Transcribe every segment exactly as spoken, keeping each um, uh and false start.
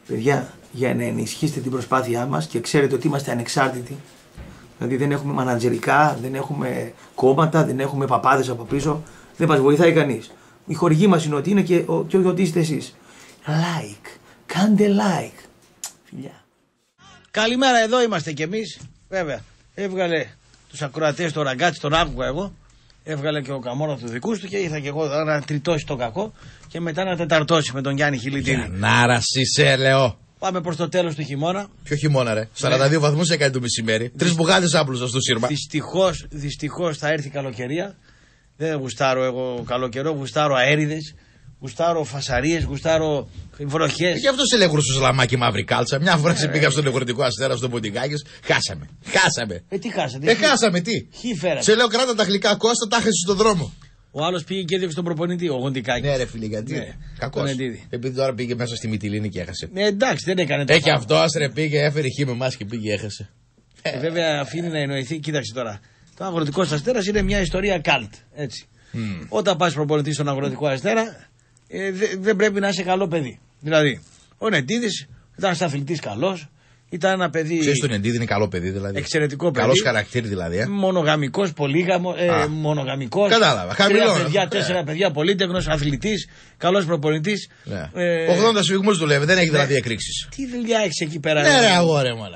Παιδιά, για να ενισχύσετε την προσπάθειά μας και ξέρετε ότι είμαστε ανεξάρτητοι. Δηλαδή δεν έχουμε μανατζερικά, δεν έχουμε κόμματα, δεν έχουμε παπάδες από πίσω. Δεν μας βοηθάει κανείς. Η χορηγή μας είναι ότι είναι και, ο, και ότι είστε εσείς. Like. Κάντε like. Φιλιά. Καλημέρα, εδώ είμαστε κι εμείς. Βέβαια, έβγαλε τους ακροατές το ραγκάτσι, τον άκουγα εγώ. Έβγαλε και ο Καμόρα του δικού του και ήρθα και εγώ να τριτώσει το κακό και μετά να τεταρτώσει με τον Γιάννη Χιλιτίνη. Νάρα, σε λέω. Πάμε προς το τέλος του χειμώνα. Ποιο χειμώνα, ρε. σαράντα δύο βαθμούς έκανε το μεσημέρι. Τρεις μπουγάδες άπλωσα στο σύρμα. Δυστυχώς, δυστυχώς θα έρθει καλοκαιρία. Δεν γουστάρω εγώ καλοκαιρό, γουστάρω αέριδες, γουστάρω φασαρίες, γουστάρω βροχές. Γι' αυτό σε λέγουν στο σλαμάκι μαύρη κάλτσα. Μια φορά σε πήγα στον Νεογροτικό Αστέρα στο Ποντικάκης. Χάσαμε. Χάσαμε. Ε, τι χάσατε. Ε, χάσαμε, τι. Χι φέρατε. Σε λέω κράτα τα γλυκά Κώστα, τα έχασε στον δρόμο. Ο άλλος πήγε και έδιωξε τον προπονητή, ο Γοντικάκης. Ναι, ρε φίλε, γιατί. Ναι, κακός. Επειδή τώρα πήγε μέσα στη Μυτιλίνη και έχασε. Ναι, εντάξει, δεν έκανε το. Ε, και αυτό ρε πήγε, έφερε χ με εμάς και πήγε, έχασε. Ε, βέβαια αφήνει να εννοηθεί, κοίταξε τώρα. Το Αγροτικός Αστέρας είναι μια ιστορία καλτ. Έτσι. Mm. Όταν πας προπονητή στον Αγροτικό Αστέρα, ε, δεν δε πρέπει να είσαι καλό παιδί. Δηλαδή, ο Νεντίδης ήταν ένας αθλητής καλός. Ήταν ένα παιδί. Ξέρεις, το Νεντίδη είναι καλό παιδί, δηλαδή. Εξαιρετικό παιδί. Καλός χαρακτήρι, δηλαδή. Ε. Μονογαμικός, πολύγαμο. Ε, μονογαμικός. Κατάλαβα. Χαμηλό. Τρία παιδιά, τέσσερα παιδιά, πολύτεχνος, αθλητής, καλός προπονητής. Ναι. Ε, ογδόντα σφυγμούς δουλεύει, δεν έχει δηλαδή εκρήξεις. Τι δουλειά έχεις εκεί πέρα. Ναι, ρε αγόρε μου,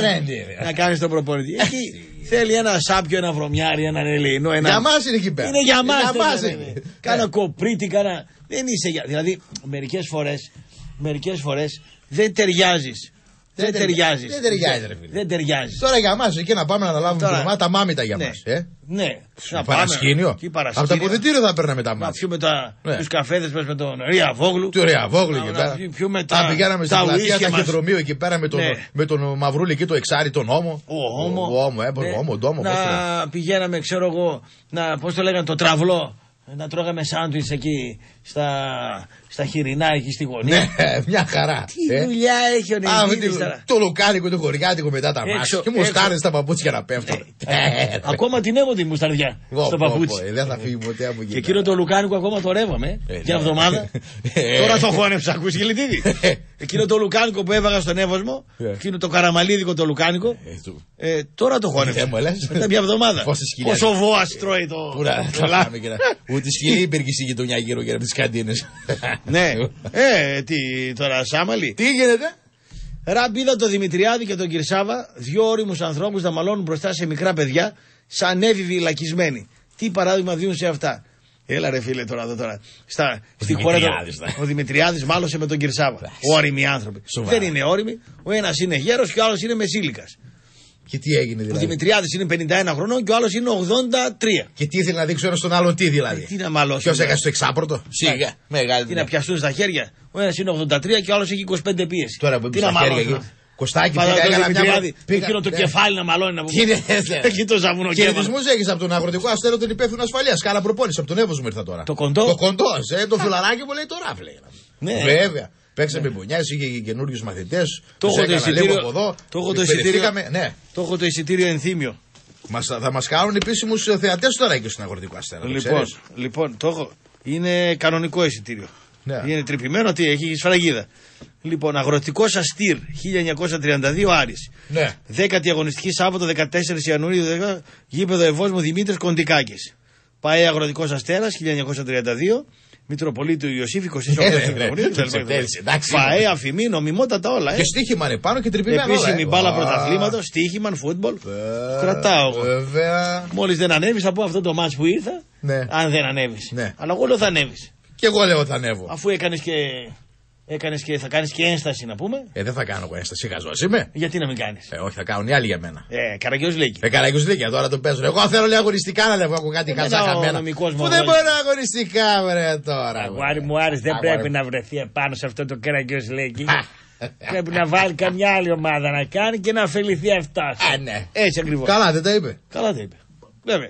να κάνεις τον προπονητή. Εκεί θέλει ένα σάπιο, ένα βρωμιάρι, έναν ελεηνό. Ένα... Για μας είναι εκεί πέρα. Είναι για μας. Για μας είναι. Κάνα κοπρίτη, κάνα. Δεν είσαι για. Δηλαδή, μερικές φορές, μερικές φορές δεν ταιριάζεις. Δεν, δεν ταιριάζει. Δεν ταιριάζει, ρε φίλε. Δεν ταιριάζει. Τώρα για μας εκεί να πάμε να αναλάβουμε Τώρα... το τα μάμητα για ναι. μας. Ε? Ναι. Να παρασκήνιο. Από το αποδυτήριο θα παίρναμε τα μάτια. Να πιούμε τα... ναι. τους καφέδες μας με τον Ριαβόγλου. Του Ριαβόγλου εκεί πέρα. Πιούμε τα... Αν πηγαίναμε στην πλατεία ταχυδρομείου εκεί πέρα με τον, ναι. με τον Μαυρούλη εκεί το εξάρι, τον Όμο. Ο Όμο. Ο Όμο, έμπορ, ναι. Όμο, ντόμο. Να πηγαίναμε, ξέρω εγώ, να, πώς το λέγανε, το τραυλό. Να τρώγαμε σάντουιτς εκεί στα, στα χοιρινά, εκεί στη γωνία. Ναι, μια χαρά. Τι ε? δουλειά έχει ο Νεντίδης τώρα. Το λουκάνικο, το χωριάτικο μετά τα μάτια. Και μουστάρες στα παπούτσια να πέφτουν. Ακόμα την έχω τη μουσταρδιά στο παπούτσι. Δεν θα φύγει ποτέ από εκεί. Και εκείνο το λουκάνικο ακόμα το ρεύαμε για εβδομάδα. Τώρα το χώνεψα, ακούσει Γελιτίδη. Εκείνο το λουκάνικο που έβαγα στον Εύωσμο, εκείνο το καραμαλίδικο το λουκάνικο, τώρα το χώνεψα. Μετά μια εβδομάδα. Πόσο βόας τρώει το λουκάνικο. Ούτε σκυλή υπήρχε στη γειτονιά γύρω γύρω από τις καντίνες. Ναι. Ε, τι τώρα, Σάμαλη. Τι γίνεται. Ραμπίδα το Δημητριάδη και τον Κυρσάβα, δύο όριμους ανθρώπους να μαλώνουν μπροστά σε μικρά παιδιά, σαν έφηβοι λακισμένοι. Τι παράδειγμα δίνουν σε αυτά. Έλα ρε φίλε τώρα εδώ τώρα. Στα, στη χώρα το, ο Δημητριάδης μάλωσε με τον Κυρσάβα. Όριμοι άνθρωποι. Σοβαρά. Δεν είναι όριμοι. Ο ένας είναι γέρος και ο άλλος είναι μεσήλικας. Και τι έγινε δηλαδή. Ο Δημητριάδης είναι πενήντα ένα χρονών και ο άλλος είναι ογδόντα τρία. Και τι ήθελε να δείξει ο ένας στον άλλον, τι δηλαδή. Ε, τι να μαλώσει. Ποιος έκανε το εξάπορτο. Σίγα. Μεγάλη. Τι να πιαστούν στα χέρια. Ο ένας είναι ογδόντα τρία και ο άλλος έχει είκοσι πέντε πίεση. Τώρα που στα χέρια εκεί. Κωστάκι, πήγα εκείνο το κεφάλι να μαλώνει να πούμε. Εκεί το ζαβουνό. Χαιρετισμούς έχεις από τον Αγροτικό Αστέρα τον υπεύθυνο ασφαλείας. Κάνα προπόνηση από τον Εύωσμο ήρθα τώρα. Το κοντό. Το κοντό, ε, το φιλαράκι μου λέει τώρα λέει. Βέβαια. Παίξαμε μπουνιάς, είχε και καινούριους μαθητές. Το έχω το εισιτήριο. Το έχω το εισιτήριο. Το έχω το εισιτήριο ενθύμιο. Μας, θα μας κάνουν επίσημους θεατές τώρα και στον Αγροτικό Αστέρα. Λοιπόν, λοιπόν το έχω. Είναι κανονικό εισιτήριο. Ναι. Είναι τρυπημένο, τι έχει σφραγίδα. Λοιπόν, Αγροτικός Αστήρ χίλια εννιακόσια τριάντα δύο Άρης. Ναι. Δέκατη αγωνιστική Σάββατο δεκατέσσερις Ιανουαρίου, γήπεδο Ευόσμου Δημήτρης Κοντικάκης. ΠΑΕ Αγροτικός Αστέρας χίλια εννιακόσια τριάντα δύο. Μητροπολίτου Ιωσήφ είκοσι οκτώ Σεπτεμβρίου. ΠΑΕ αφημί, νομιμότατα όλα. Και στοίχημα είναι πάνω και τρυπημένο. Επίσημη μπάλα πρωταθλήματος, στοίχημα, φούτμπολ. Κρατάω εγώ. Μόλις δεν ανέβεις, θα πω αυτό το μάτς που ήρθα. Αν δεν ανέβεις. Αλλά εγώ λέω θα ανέβεις. Και εγώ λέω θα ανέβω. Αφού έκανες και. Έκανες και θα κάνεις και ένσταση να πούμε. Ε, δεν θα κάνω εγώ ένσταση, χαζός είμαι. Γιατί να μην κάνεις. Ε, όχι, θα κάνουν οι άλλοι για μένα. Ε, Καραγκιόζηλίκη. Ε, Καραγκιόζηλίκη, τώρα το παίζω. Εγώ θέλω λέει αγωνιστικά να λέω, έχω κάτι χαζά χαμένα. Που δεν μπορώ αγωνιστικά, βρε τώρα. Αγουάρι μου άρεσε, δεν πρέπει να βρεθεί επάνω σε αυτό το Καραγκιόζηλίκη. Πρέπει να βάλει καμιά άλλη ομάδα να κάνει και να αφεληθεί αυτά. Α, ναι. Έτσι ακριβώς. Καλά δεν τα είπε. Καλά τα είπε. Βέβαια.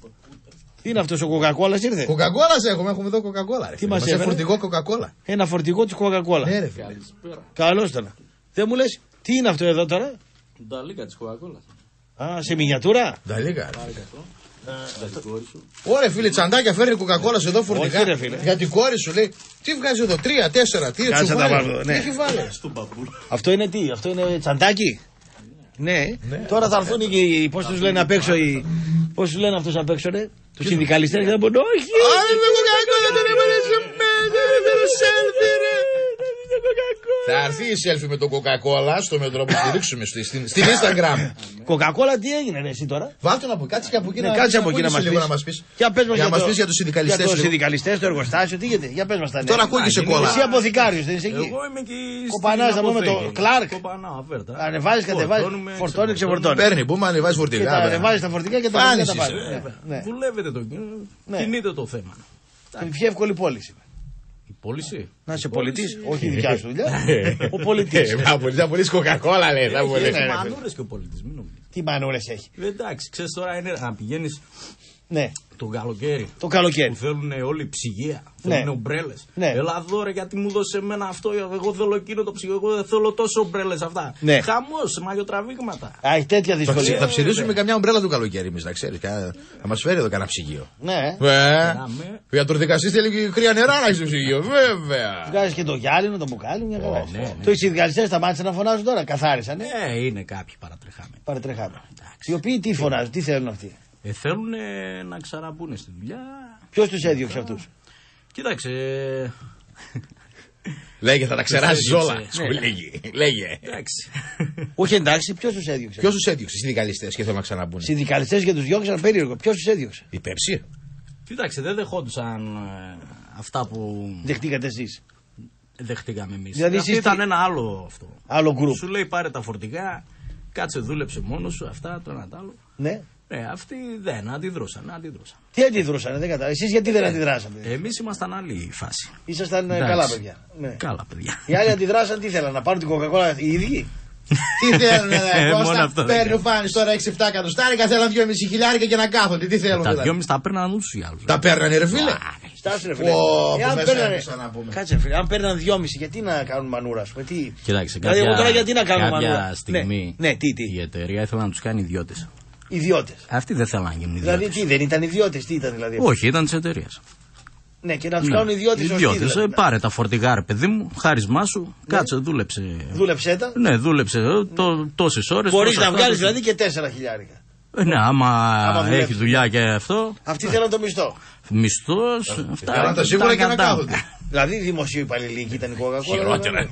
Τι είναι αυτό ο Κοκακόλα ήρθε. Κοκακόλα έχουμε, έχουμε εδώ Κοκακόλα. Τι μας έφερε. Ένα φορτηγό Κοκακόλα. Ένα φορτηγό τη Κοκακόλα. Ναι, ρε φίλε. Καλώς ήταν. Δεν μου λες, τι είναι αυτό εδώ τώρα. Νταλίκα τη Κοκακόλα. Α, σε μινιατούρα. Νταλίκα. Ωραία, φίλε, τσαντάκια φέρνει κοκακόλα εδώ φορτικά. Για την κόρη σου λέει. Τι βγάζει εδώ, τρία, τέσσερα, τι έτσι βάλει. Τι έχει βάλει. Αυτό είναι τι, αυτό είναι τσαντάκι. Ναι. Τώρα θα έρθουν οι. Πώς τους λένε απ' έξω οι. Πώς τους λένε αυτούς απ' έξω, ρε. Τους συνδικαλιστές και θα πούν όχι. Άρα με κοκακόλα δεν έβαλε σε μένα, δεν έβαλε selfie, ρε. Θα έρθει η selfie με τον Coca-Cola στο μετρό που στηρίξουμε στην Instagram. Coca-Cola τι έγινε ρε εσύ τώρα. Βάλτε να πω, κάτσε και από εκεί να μας πεις. Για πες μας για, για, για, για τους συνδικαλιστές. Για τους συνδικαλιστές, το εργοστάσιο, τι γίνεται. Για πες μας τα νέα. Τώρα ακούγεσαι κόλλα. Εσύ αποθηκάριος δεν είσαι εκεί. Εγώ είμαι εκεί. Κοπανάς να πούμε το Κλάρκ. Ανεβάζεις, κατεβάζεις, φορτώνει, ξεφορτώνει. Παίρνει, που ανεβάζει φορτηγά. Ανεβάζεις τα φορτηγά και τα φορτηγά. Δουλεύετε το κοινό. Κινείται το θέμα. Είναι πιο εύκολη πώληση. Πώληση. Να είσαι πολιτής, όχι η δικιά σου δουλειά. Ο πολιτής. Θα πουλήσει κοκακόλα, λέει. Έχει μανούρες και ο πολιτής. Τι μανούρες έχει. Εντάξει, ξέρεις τώρα είναι να πηγαίνεις. Ναι. Το καλοκαίρι. Το καλοκαίρι. Που θέλουν όλοι ψυγεία. Ναι. Θέλουν ομπρέλες. Ναι. Έλα εδώ ρε, γιατί μου δώσε εμένα αυτό. Εγώ θέλω εκείνο το ψυγείο. Εγώ δεν θέλω τόσο ομπρέλες αυτά. Ναι. Χαμός, μαγιοτραβήγματα. Α, έχει τέτοια δυσκολία. Θα ψηρίσουμε καμιά ομπρέλα του καλοκαίρι, εμείς να ξέρεις. Θα μας φέρει εδώ κανένα ψυγείο. Ναι. Για το δικαστή θέλει κρύα νερά να έχει το ψυγείο. Βέβαια. Βγάζει και το γυάλινο, το μπουκάλι, μια χαρά. Ναι, ναι. Το οι συνδικαλιστές σταμάτησαν να φωνάζουν τώρα, καθάρισαν. Ναι, είναι κάποιοι παρατρεχάμενοι. Παρατρεχάμενοι. Οι οποίοι τι φωνάζουν, τι θέλουν αυτοί. Ε, θέλουν να ξαναμπούν στη δουλειά. Ποιος τους έδιωξε αυτούς. Κοίταξε. Λέγε, θα τα ξεράσει όλα. Ναι. Σου λέγε. Λέγε. Εντάξει. Όχι εντάξει, ποιος τους έδιωξε. Ποιος τους έδιωξε, οι συνδικαλιστές και θέλουν να ξαναμπούν. Συνδικαλιστές και τους διώξαν περίεργο. Ποιος τους έδιωξε. Η Πέψη. Κοίταξε, δεν δεχόντουσαν ε, αυτά που. Δεχτήκατε εσείς. Δεχτήκαμε εμείς. Δηλαδή αυτή ήταν ένα άλλο αυτό. Άλλο γκρουπ. Σου λέει πάρε τα φορτηγά, κάτσε δούλεψε μόνος σου, αυτά, το ένα τ' άλλο. Ναι. Ναι, αυτοί δεν αντιδρούσαν, αντιδρούσαν. Τι αντιδρούσαν, δεν κατάλαβα. Εσείς γιατί δεν αντιδράσατε. Εμείς ήμασταν άλλη φάση. Ήσασταν Εντάξει. καλά παιδιά. Ναι. Καλά παιδιά. Οι άλλοι αντιδράσαν τι θέλαν, να πάρουν την κοκακόλα οι ίδιοι. Τι θέλουν, Ε, μόνο Κώστα, αυτό παίρνει δεν ο Φάνης τώρα έξι εφτά εκατοστάρικα, θέλαν δυόμισι χιλιάρικα και να κάθονται. Τι θέλουν, Τα δηλαδή. δυόμισι τα παίρναν ούτως ή άλλως. Τα παίρνανε, ρε φίλε. Στάσου ρε φίλε. Ω, Εάν που μέσα παίρνανε- έπεσα να πούμε. Κάτσε ρε φίλε, αν παίρναν δυόμισι, γιατί να κάνουν μανούρα, ας πούμε, τι. Κοιτάξτε, Δηλαδή, εγώ τώρα γιατί να κάνω κάποια μανούρα. στιγμή Ναι, ναι, τι, τι. η εταιρεία ήθελε να τους κάνει ιδιώτες. Ιδιώτες. Αυτοί δεν θέλαν να γίνουν ιδιώτες. Δηλαδή τι, δεν ήταν ιδιώτες, τι ήταν δηλαδή. Όχι, ήταν της εταιρείας. Ναι, και να τους κάνουν ιδιώτες σωστοί. Ιδιώτες. Δηλαδή. Ε, πάρε τα φορτηγά, ρε παιδί μου, χάρισμά σου, κάτσε, δούλεψε. Δούλεψέ τα. Ναι, δούλεψε ε, το, τόσες ώρες. Μπορείς τόσα να βγάλεις αυτά, δηλαδή και τέσσερα χιλιάρικα. Ε, ναι, άμα, Άμα έχει δουλέψεις. δουλειά και αυτό. Αυτοί θέλουν το μισθό. Μισθός. Αυτά. Θέλαν τα σίγουρα και να κάθονται. Δηλαδή δημοσίου υπαλληλική ήταν η Coca-Cola. Χειρότερα.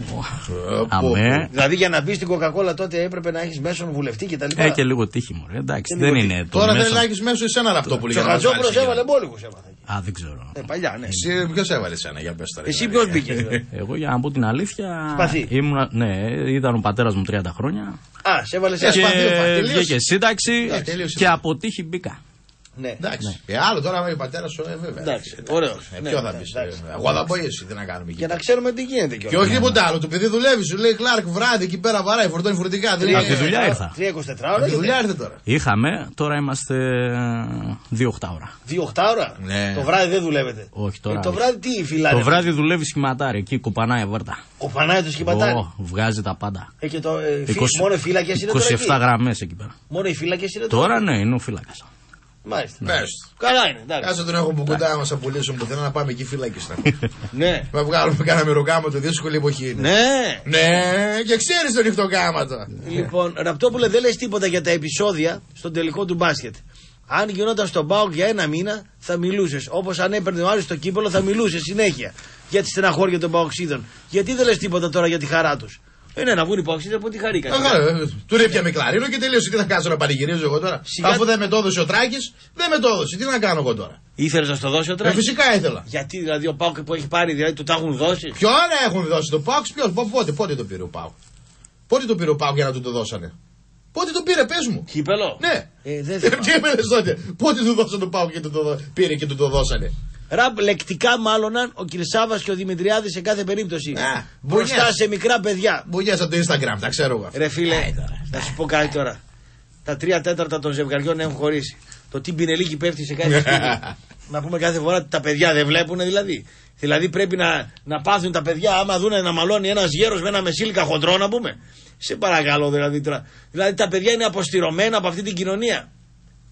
Αμέ. Δηλαδή για να μπει στην Coca-Cola τότε έπρεπε να έχει μέσον βουλευτή κτλ. Ε, και λίγο τύχη μου. Εντάξει, Και δεν λίγο είναι το Τώρα δεν μέσο. έχει μέσω εσένα αυτό που Και λέει. ο Χατζόπουλος έβαλε μπόλικους έμαθα. Α, δεν ξέρω. Ε, παλιά, ναι. Εσύ ποιος έβαλε εσένα, για πες τώρα. Εσύ ποιος μπήκε. δηλαδή? Εγώ για να πω την αλήθεια. Σπαθί. Ήμουνα, ναι, ήταν ο πατέρας μου τριάντα χρόνια. Α, σε έβαλε σε Ε, Και σπαθί, τελείωσε. βγήκε σύνταξη Ε, τελείωσε. και από τύχη μπήκα. Ναι. Εντάξει. Ε, άλλο τώρα με η πατέρα σου, ε, βέβαια. Εντάξει, ωραίο. Ε, Ποιο θα πει. Εγώ θα πω εσύ, τι να κάνουμε Και εκεί. να ξέρουμε τι γίνεται Και κιόλας. όχι τίποτα άλλο. Το παιδί δουλεύει, σου λέει Κλάρκ βράδυ εκεί πέρα βαράει, φορτώνει φορτικά. Δεν Από τη είναι. δουλειά ήρθα. τρία είκοσι τέσσερα ώρα. Από τη γιατί? δουλειά ήρθε τώρα. Είχαμε, τώρα είμαστε δύο οκτώ ώρα. Δύο οχτά ώρα. Ναι. Το βράδυ δεν δουλεύετε. Όχι τώρα. Ε, το βράδυ τι φυλάνε. Το βράδυ δουλεύει σχηματάρι, εκεί κοπανάει βάρτα. Κοπανάει το σχηματάρι. Ω, βγάζει τα πάντα. Ε, και το, ε, φύ- είκοσι μόνο οι φύλακες είναι τώρα είκοσι επτά εκεί. γραμμές εκεί πέρα. Μόνο οι φύλακες είναι τώρα. Τώρα ναι, είναι ο φύλακα. Μάλιστα. Πες. Καλά είναι, εντάξει. Κάτσε τον έχω που κοντά μα απολύσουν πουθενά να πάμε εκεί φυλάκιστα. Ναι. Να βγάλουμε κανένα μυροκάματο, δύσκολη εποχή είναι. Ναι. Ναι, και ξέρει το νυχτοκάματο. Λοιπόν, Ραπτόπουλε, δεν λες τίποτα για τα επεισόδια στον τελικό του μπάσκετ. Αν γινόταν στον ΠΑΟΚ για ένα μήνα, θα μιλούσες. Όπως αν έπαιρνε ο Άρης στο κύπελο, θα μιλούσες συνέχεια για τη στεναχώρια των ΠΑΟΚΣίδων. Γιατί δεν λες τίποτα τώρα για τη χαρά τους. Ε, ναι, να βγουν οι ΠΑΟΚΣίδες από τη χαρήκα. Του ρίπια με κλαρίνο και τελείωσε. Τι θα κάτσω να πανηγυρίζω εγώ τώρα. Σιγά- Αφού δεν με το έδωσε ο Τράκης, δεν με το έδωσε. Τι να κάνω εγώ τώρα. Ήθελες να στο δώσει ο Ε, Τράκης. φυσικά ήθελα. Γιατί δηλαδή ο ΠΑΟΚ που έχει πάρει, δηλαδή του τα έχουν δώσει. Ποιο να έχουν δώσει το Πάουκ, ποιο, πότε, πότε το πήρε ο Πάουκ. Πότε το πήρε ο Πάουκ για να του το δώσανε. Πότε το πήρε, πες μου. Κύπελο. Ναι. Ε, δεν Ε, θυμάμαι. Τι έμενες τότε. Πότε του δώσανε το Πάουκ και του το δω- πήρε και του το δώσανε. Ραμπ, λεκτικά μάλλον ο Κυρσάβας και ο Δημητριάδης σε κάθε περίπτωση. Α, Μπροστά μπουνιάς. σε μικρά παιδιά. Μπουγιές από το Instagram, τα ξέρω εγώ. Ρε φίλε, να σου πω κάτι τώρα. Τα τρία τέταρτα των ζευγαριών έχουν χωρίσει. Το τι πινελίκι πέφτει σε κάθε σπίτι. Να πούμε κάθε φορά ότι τα παιδιά δεν βλέπουν δηλαδή. Δηλαδή πρέπει να, να πάθουν τα παιδιά άμα δουν να μαλώνει ένας γέρος με ένα μεσήλικα χοντρό να πούμε. Σε παρακαλώ δηλαδή τώρα. Δηλαδή τα παιδιά είναι αποστηρωμένα από αυτή την κοινωνία.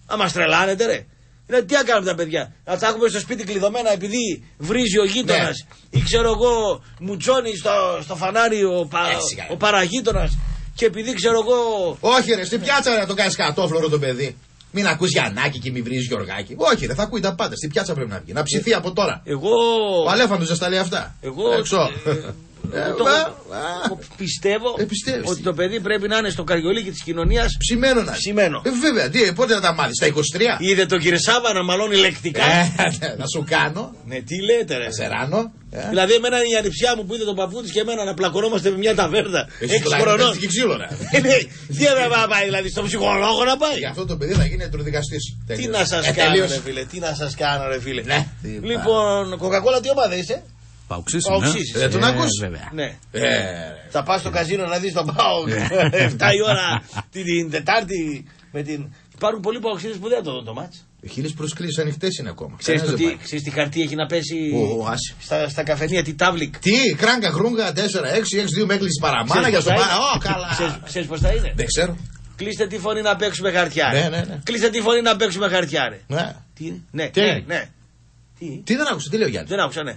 Α, μας τρελάνετε, ρε. Δηλαδή, τι να κάνουμε τα παιδιά. Να τα έχουμε στο σπίτι κλειδωμένα επειδή βρίζει ο γείτονας Ναι. ή ξέρω εγώ μουτσώνει στο, στο φανάρι ο, πα, ο παραγείτονας και επειδή ξέρω εγώ. Όχι, ρε, στην πιάτσα να το κάνει κατόφλωρο το παιδί. Μην ακούς Γιαννάκη και μην βρεις Γιωργάκη. Όχι, ρε, θα ακούει τα πάντα. Στην πιάτσα πρέπει να βγει. Να ψηθεί από τώρα. Εγώ. Ο Αλέφαντος δεν στα λέει αυτά. Εγώ. Έξω. Ε, Ε, το- βα- εγώ πιστεύω Ε, πιστεύεις ότι τι. το παιδί πρέπει να είναι στο καριολίκι της κοινωνίας. Ψημένο να Ψημένο. Ε, βέβαια, τι, πότε θα τα μάθει, στα είκοσι τρία. Είδε τον κύριο Σάβα να μαλώνει λεκτικά. Ε, να σου κάνω. Ναι, τι λέτε, ρε. Να σε ράνω. ε. Δηλαδή, εμένα η ανιψιά μου που είδε τον παππού της και εμένα να πλακωνόμαστε με μια ταβέρνα. Εσύ Έξι τουλάχιστον χρονών. παίρνεις και ξύλο, ρε. Ε, ναι, τι έπρεπε να πάει, δηλαδή, στον ψυχολόγο να πάει. Γι' αυτό το παιδί θα γίνει ιατροδικαστής. Τι Τελείωσε. να σας Ε, κάνω, τελείωσε. ρε φίλε, τι να σας κάνω, ρε φίλε. Ναι. Λοιπόν, Κοκακόλα, τι ομάδα είσαι. Παοξής Παοξής. είναι. Ε, τον ακούς? Βέβαια. Ναι. Ε, Θα πας στο καζίνο να δεις τον Πάο εφτά η ώρα την, την Τετάρτη με την. Υπάρχουν πολλοί παοξίδες που δεν το δουν το μάτς. χίλιες προσκλήσεις ανοιχτές είναι ακόμα. Ξέρεις, Κανένας το δεν τι, πάει. ξέρεις τι χαρτί έχει να πέσει Ω, άσε. στα, στα καφενεία, τι τάβλικ. Τι, κράγκα, χρούγκα, τέσσερα, έξι, έξι, δύο με έκλεισε παραμάνα για στο πάρα. Ω, καλά. Ξέρεις πώς θα είναι. Δεν ξέρω. Κλείστε τη φωνή να παίξουμε χαρτιά. Ναι, ναι, ναι. Κλείστε τη φωνή να παίξουμε χαρτιά, ρε. Ναι. Τι είναι. Ναι, Τι ναι, είναι? ναι. Τι. Τι δεν άκουσα, τι λέει ο Γιάννης. Δεν άκουσα, ναι.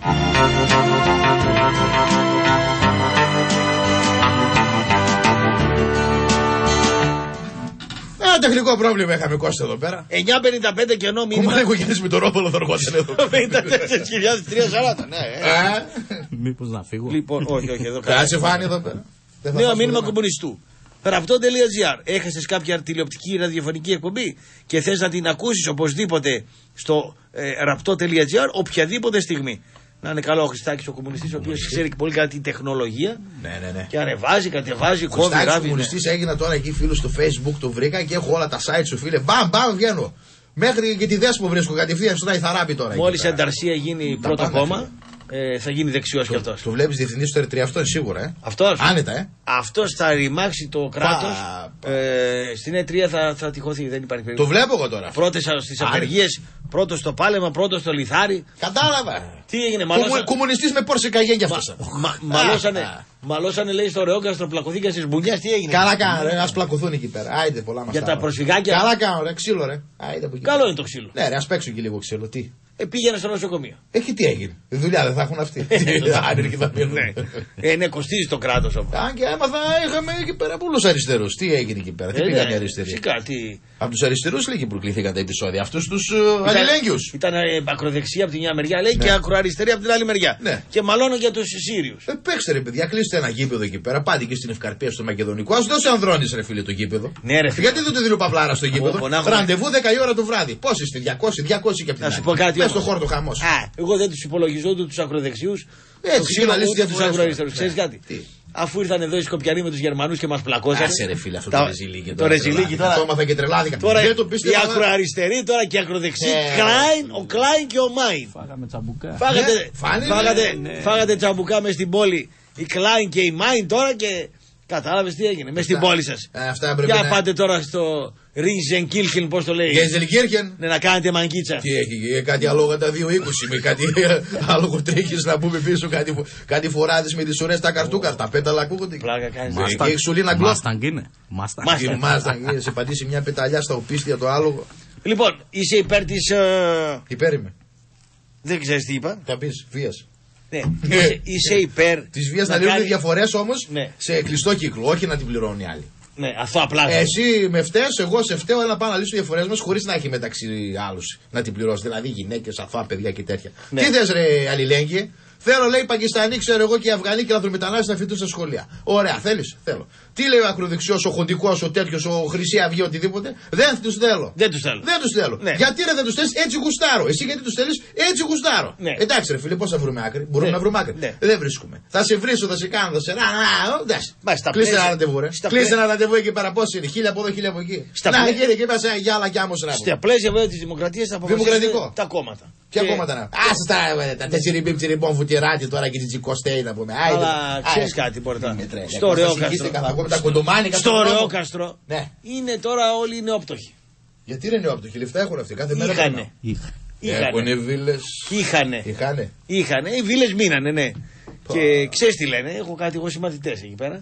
Ένα τεχνικό πρόβλημα είχαμε Κώστα εδώ πέρα. εννιά πενήντα πέντε κενό μήνυμα. Κουμάνε ο Γιάννης Μητρόπολο θα ερχόταν εδώ. πενήντα τέσσερα χιλιάδες τριακόσια σαράντα. Ναι, ε. Ε, Μήπως να φύγω. Λοιπόν, όχι, όχι, εδώ Κάτσε φάνη εδώ πέρα. Δεν θα Νέο μας μήνυμα πούνε. κομμουνιστού. Ραπτό.gr. Έχασες κάποια τηλεοπτική ή ραδιοφωνική εκπομπή και θες να την ακούσεις οπωσδήποτε στο ε, ραπτό.gr οποιαδήποτε στιγμή. Να είναι καλό ο Χριστάκης ο κομμουνιστής, ο οποίος ξέρει πολύ καλά την τεχνολογία Ναι, ναι, ναι. και ανεβάζει, κατεβάζει, Ο κόβει, Στάκης ράβει. Ναι. κομμουνιστής έγινα τώρα εκεί φίλο στο Facebook, το βρήκα και έχω όλα τα site σου φίλε. Μπαμ, μπαμ, βγαίνω. Μέχρι και τη Δέσπο βρίσκω κατευθείαν στον Αϊθαράπη τώρα. Μόλις εκεί η πέρα. Ανταρσία γίνει Τα πρώτο πάντα, κόμμα, ε, θα γίνει δεξιός κι αυτός. Το βλέπεις διευθυντής στο Ερτρία, αυτό είναι σίγουρα, ε. Αυτός. Άνετα, ε. Αυτός θα ρημάξει το κράτος. πα. Ε, στην ΕΤΡΙΑ θα, θα τυχωθεί, δεν υπάρχει Το περίπτωση. βλέπω εγώ τώρα. Πρώτες στις Άνετα. απεργίες, πρώτος στο πάλεμα, πρώτος στο λιθάρι. Κατάλαβα. Τι έγινε, Κομμου- μαλώσα... Κομμουνιστής με πόρσε καγέν κι αυτός. Μα, μαλώσανε, Α. μαλώσανε λέει στο Ρεόκαστρο, πλακωθήκαν στις μπουνιάς, τι έγινε. Καλά κάνω, ρε, ας πλακωθούν εκεί πέρα. Άιντε, πολλά μας Για τα τα έβαλα. προσφυγάκια. Καλά κάνω, ρε, ξύλο, ρε. Άιντε από εκεί. Καλό είναι το ξύλο. Ναι, ρε, ας παίξουν και λίγο ξύλο. Τι. Ε, πήγαινε στο νοσοκομείο. Έχει τι έγινε. Δουλειά δεν θα έχουν αυτοί. Άνεργοι θα μείνουν. Ε, ναι, κοστίζει το κράτος όμως. Αν και έμαθα, είχαμε εκεί πέρα πολλούς αριστερούς. Τι έγινε εκεί πέρα, τι Ε, πήγαν ναι, οι αριστεροί. Φυσικά, τι. Από τους αριστερούς λέει και προκλήθηκαν τα επεισόδια. Αυτούς τους uh, αλληλέγγυους. Ήταν ε, ακροδεξιά από τη μια μεριά, λέει, Ναι. και ακροαριστερή από την άλλη μεριά. Ναι. Και μαλώνω για τους Σύριους. Ε, παίξτε ρε παιδιά, κλείστε ένα γήπεδο εκεί πέρα. Πάτε και στην Ευκαρπία στο Μακεδονικό. Ας δώσει Ανδρώνης ρε φίλε το γήπεδο. Ναι, ρε φίλε. Γιατί δεν το δίνει ο Παυλάρα στο γήπεδο. Πω, να έχουμε- Ραντεβού δέκα η ώρα το βράδυ. Πώς είστε, διακόσια, διακόσια και από την Να σου άλλη. πω κάτι Μες όμως. στο χώρο το χαμός. Α, εγώ δεν τους υπολογίζω ούτε τους ακροδεξιούς. Έτσι, το και ξύλο να λύσεις ούτε τους διαφορές ακροαριστερούς. τώρα. Ξέρεις κάτι. Τι. Αφού ήρθαν εδώ οι Σκοπιανοί με τους Γερμανούς και μας πλακώσανε. Άσε ρε φίλε αυτό τα- το ρεζιλίκι. Το τώρα, ρεζιλίκι τρελάθηκα. τώρα. Το έμαθα και τρελάθηκα. Τώρα Δεν το οι πίστευα. ακροαριστεροί τώρα και οι ακροδεξιοί. Ε, Κλάιν, ο Κλάιν και ο Μάιν. Φάγαμε τσαμπουκά. Φάγατε, Ναι, φάνηκε, φάγατε, ναι. φάγατε τσαμπουκά μες στην πόλη. Η Κλάιν και η Μάιν τώρα και κατάλαβες τι έγινε μες στην πόλη σας. Ε, αυτά πρέπει Για να- πάτε τώρα στο Ριζενκίλχεν, πώς το λέει. Γεζελκύρχεν. Ναι, να κάνετε μαγκίτσα. Τι έχει, ε, κάτι αλόγατα δύο είκοσι με κάτι αλογοτρέχεις να πούμε πίσω, κάτι, κάτι φοράδες με τις ουρές τα καρτούκαρ, τα πέταλα ακούγονται. Πλάκα κάνεις. Μάστα. Και η Σουλίνα Γκλόφ. Μάσταγκ είναι. Μάσταγκ. Μάσταγκ. Και μάστα, ε, σε πατήσει μια πεταλιά στα οπίστια το άλογο. Λοιπόν, είσαι υπέρ της... ε, Υπέρ είμαι. Δεν ξέρεις τι είπα. Θα πεις βίας. Ναι, είσαι, είσαι υπέρ... Της βίας να λύνουν οι κάνει- διαφορές όμως Ναι. σε κλειστό κύκλο, όχι να την πληρώνουν οι άλλοι. Ναι, αυτό απλά. Εσύ με φταίς, εγώ σε φταίω, έλα πάω να λύσω διαφορές μας χωρίς να έχει μεταξύ άλλους να την πληρώσει. Δηλαδή γυναίκες, αθώα παιδιά και τέτοια. Ναι. Τι θες ρε αλληλέγγυε. Θέλω λέει Πακιστανοί, ξέρω εγώ και οι Αφγανοί και λαθρομετανάστες να φοιτούν στα σχολεία. Ωραία, θέλεις, θέλω. Τι λέει ο ακροδεξιός, ο χοντικός, ο τέτοιος, ο Χρυσή Αυγή, οτιδήποτε. Δεν τους θέλω. Δεν τους θέλω. Δεν τους θέλω. Ναι. Γιατί ρε δεν τους θέλεις, έτσι γουστάρω. Εσύ γιατί τους θέλεις, έτσι γουστάρω. Ναι. Εντάξει ρε φίλε, πώς θα βρούμε άκρη. Μπορούμε Ναι. να βρούμε άκρη. Ναι. Δεν βρίσκουμε. Θα σε βρίσω, θα σε κάνω, θα σε ρα. Εντάξει. Μα, στα Κλείστε πλαίσια- ένα ραντεβού, ρε. στα Κλείστε πλαίσια- ένα ραντεβού εκεί πέρα. Πώς είναι, χίλια από εδώ, χίλια από εκεί. Στα Να πλαίσια- κύριε, και είπα σε γυάλα κι άμμος ράβο. Στα πλαίσια βέβαια της δημοκρατίας θα αποφασίσουν Δημοκρατικό. τα κόμματα. Ποια Και- κόμματα να. Άσε τα, ε, τα τέσσερι μπιμ τσιριμπον βουτυράτη τώρα και την τσικοστέι να πούμε. Αλλά ξέρεις κάτι, Πορτά. Στο Ρεόκαστρο. Ρεόκαστρο. Τα κοντομάνι Στο Ρεόκαστρο Ναι. είναι τώρα όλοι οι νεόπτωχοι. Γιατί είναι νεόπτωχοι, λεφτά έχουν αυτοί. Κάθε μέρα. Είχανε. Είχα. Έχουν Είχανε. βίλες. Είχανε. Είχανε. Είχανε. Οι βίλες μείνανε, ναι. Και ξέρεις τι λένε, έχω κάτι εγώ συμμαθητές εκεί πέρα.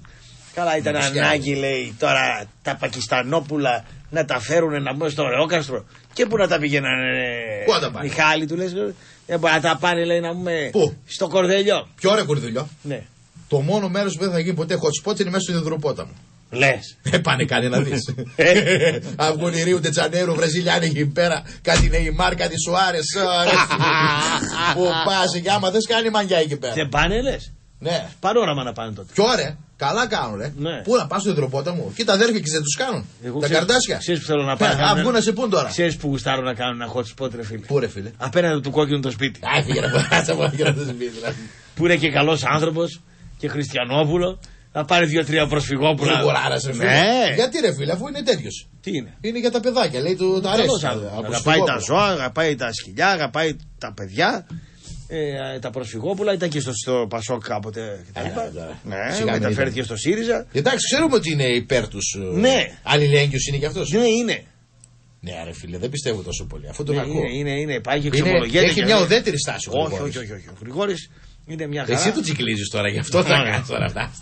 Καλά, ήταν ανάγκη, λέει, τώρα τα Πακιστανόπουλα να τα φέρουν να μπουν στο Ρεόκαστρο. Και πού να τα πηγαίνανε, Πού να τα πάνε. Μιχάλη, του λες. Δεν μπορεί να τα πάνε, λέει, να πούμε. Πού? Στο Κορδελιό. Ποιο ωραίο Κορδελιό. Ναι. Το μόνο μέρο που δεν θα γίνει ποτέ hot spot είναι μέσα στο Ιδρυπόταμο. Λες. Ε, πάνε κάνει να δει. Αυγούνι Ρίου, Ντετζανέιρο, Βραζιλιάνοι εκεί πέρα. Κάτι Νεϊμάρ, κάτι Σουάρε. Που πα και άμα δεν κάνει μαγιά εκεί πέρα. Δεν πάνε, λες. Ναι. Πανόραμα να πάνε τότε. Ποιο ωραία. Καλά κάνουν, ρε. Ναι. Πού να πα στο Ιδρυπόταμο. Κοίτα, αδέρφια και δεν του κάνουν. Εγώ Τα ξέρεις- καρτάσια. ξέρεις που θέλω να πάω. Α βγουν να σε πούν τώρα. Ξέρεις που γουστάρω να κάνουν ένα hot spot, ρε φίλε. Πού ρε φίλε. Απέναντι του κόκκινου το σπίτι. Α, φύγε να περάσει από εκεί να το πει. Που είναι και καλός άνθρωπος και Χριστιανόπουλο. Να πάρει δύο-τρία προσφυγόπουλα. Βουλγουράρα, ρε φίλε. Ναι. Γιατί ρε φίλε, αφού είναι τέτοιο. Τι είναι. Είναι για τα παιδάκια, λέει του τα Καλός αρέσει. άνθρωπος. Αγαπάει τα ζώα, αγαπάει τα σκυλιά, αγαπάει τα παιδιά. Ε, τα προσφυγόπουλα ήταν και στο, στο Πασόκ κάποτε. κτλ. Ναι, Σιγά μην μεταφέρθηκε ήταν. στο ΣΥΡΙΖΑ. Εντάξει, ξέρουμε ότι είναι υπέρ του. Ναι. Αλληλέγγυο είναι κι αυτό. Ναι, είναι. Ναι, ρε φίλε, δεν πιστεύω τόσο πολύ. Αφού τον Ναι, ακούω. είναι, είναι, είναι. Πάει και Είναι- ξεμολογιέται. έχει και μια λέει- ουδέτερη στάση ο Όχι, Γρηγόρης. όχι, όχι, όχι. Ο Γρηγόρης είναι μια χαρά. Εσύ το τσικλίζεις τώρα, γι' αυτό θα Ναι. κάνεις τώρα αυτά.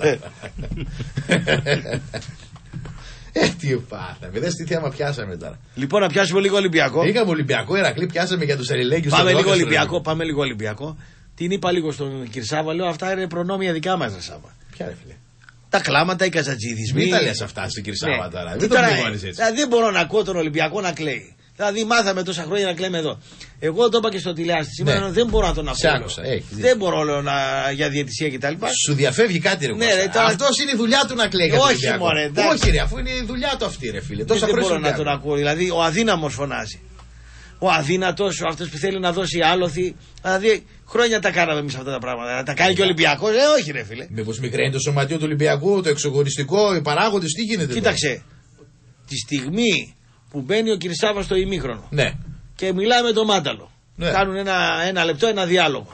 Ε, τι πάθαμε. Δες τι θέμα πιάσαμε τώρα. Λοιπόν, να πιάσουμε λίγο Ολυμπιακό. Είχαμε Ολυμπιακό Ερακλή, πιάσαμε για τους αλληλέγγυους. Πάμε στον λίγο Ρόκαστρο. Ολυμπιακό, πάμε λίγο Ολυμπιακό. Την είπα λίγο στον Κυρσάβα, λέω αυτά είναι προνόμια δικά μας, ρε Σάβα. Ποια ρε φίλε. Τα κλάματα, οι καζατζίδισμοί. Μην τα λες αυτά στην Κυρσάβα Ναι. τώρα. Τι Δεν το τώρα, πληγώνεις έτσι. δηλαδή, δεν μπορώ να ακούω τον Ολυμπιακό να κλαίει. Δηλαδή, μάθαμε τόσα χρόνια να κλαίμε εδώ. Εγώ το είπα και στο τηλεάστη σήμερα, Ναι. δεν μπορώ να τον Σε ακούω. άκουσα, έχεις δίκιο. Δεν μπορώ, λέω, να, για διαιτησία κτλ. Σου διαφεύγει κάτι ρε Ναι, Κώστα. ρε, τώρα- Αυτός είναι η δουλειά του να κλαίει για τον Όχι, Ολυμπιακό. μωρέ, εντάξει. Όχι ρε, αφού είναι η δουλειά του αυτή ρε φίλε. Τόσα Δεν χρόνια μπορώ στον να τον Ολυμπιακό. ακούω. Δηλαδή, ο αδύναμος φωνάζει. Ο αδύνατος, αυτός που θέλει να δώσει άλοθη. Δηλαδή, χρόνια τα κάναμε εμείς αυτά τα πράγματα. Να τα κάνει και ο Ολυμπιακός. Ε, όχι, ρε φίλε. Μήπως μικραίνει το σωματείο του Ολυμπιακού, το εξωγοριστικό, οι παράγοντες, τι γίνεται. Κοίταξε. Τη στιγμή που μπαίνει ο Κυρσάβας στο ημίχρονο Τώρα. Ναι. και μιλάει με τον Μάνταλο. Ναι. Κάνουν ένα, ένα λεπτό, ένα διάλογο.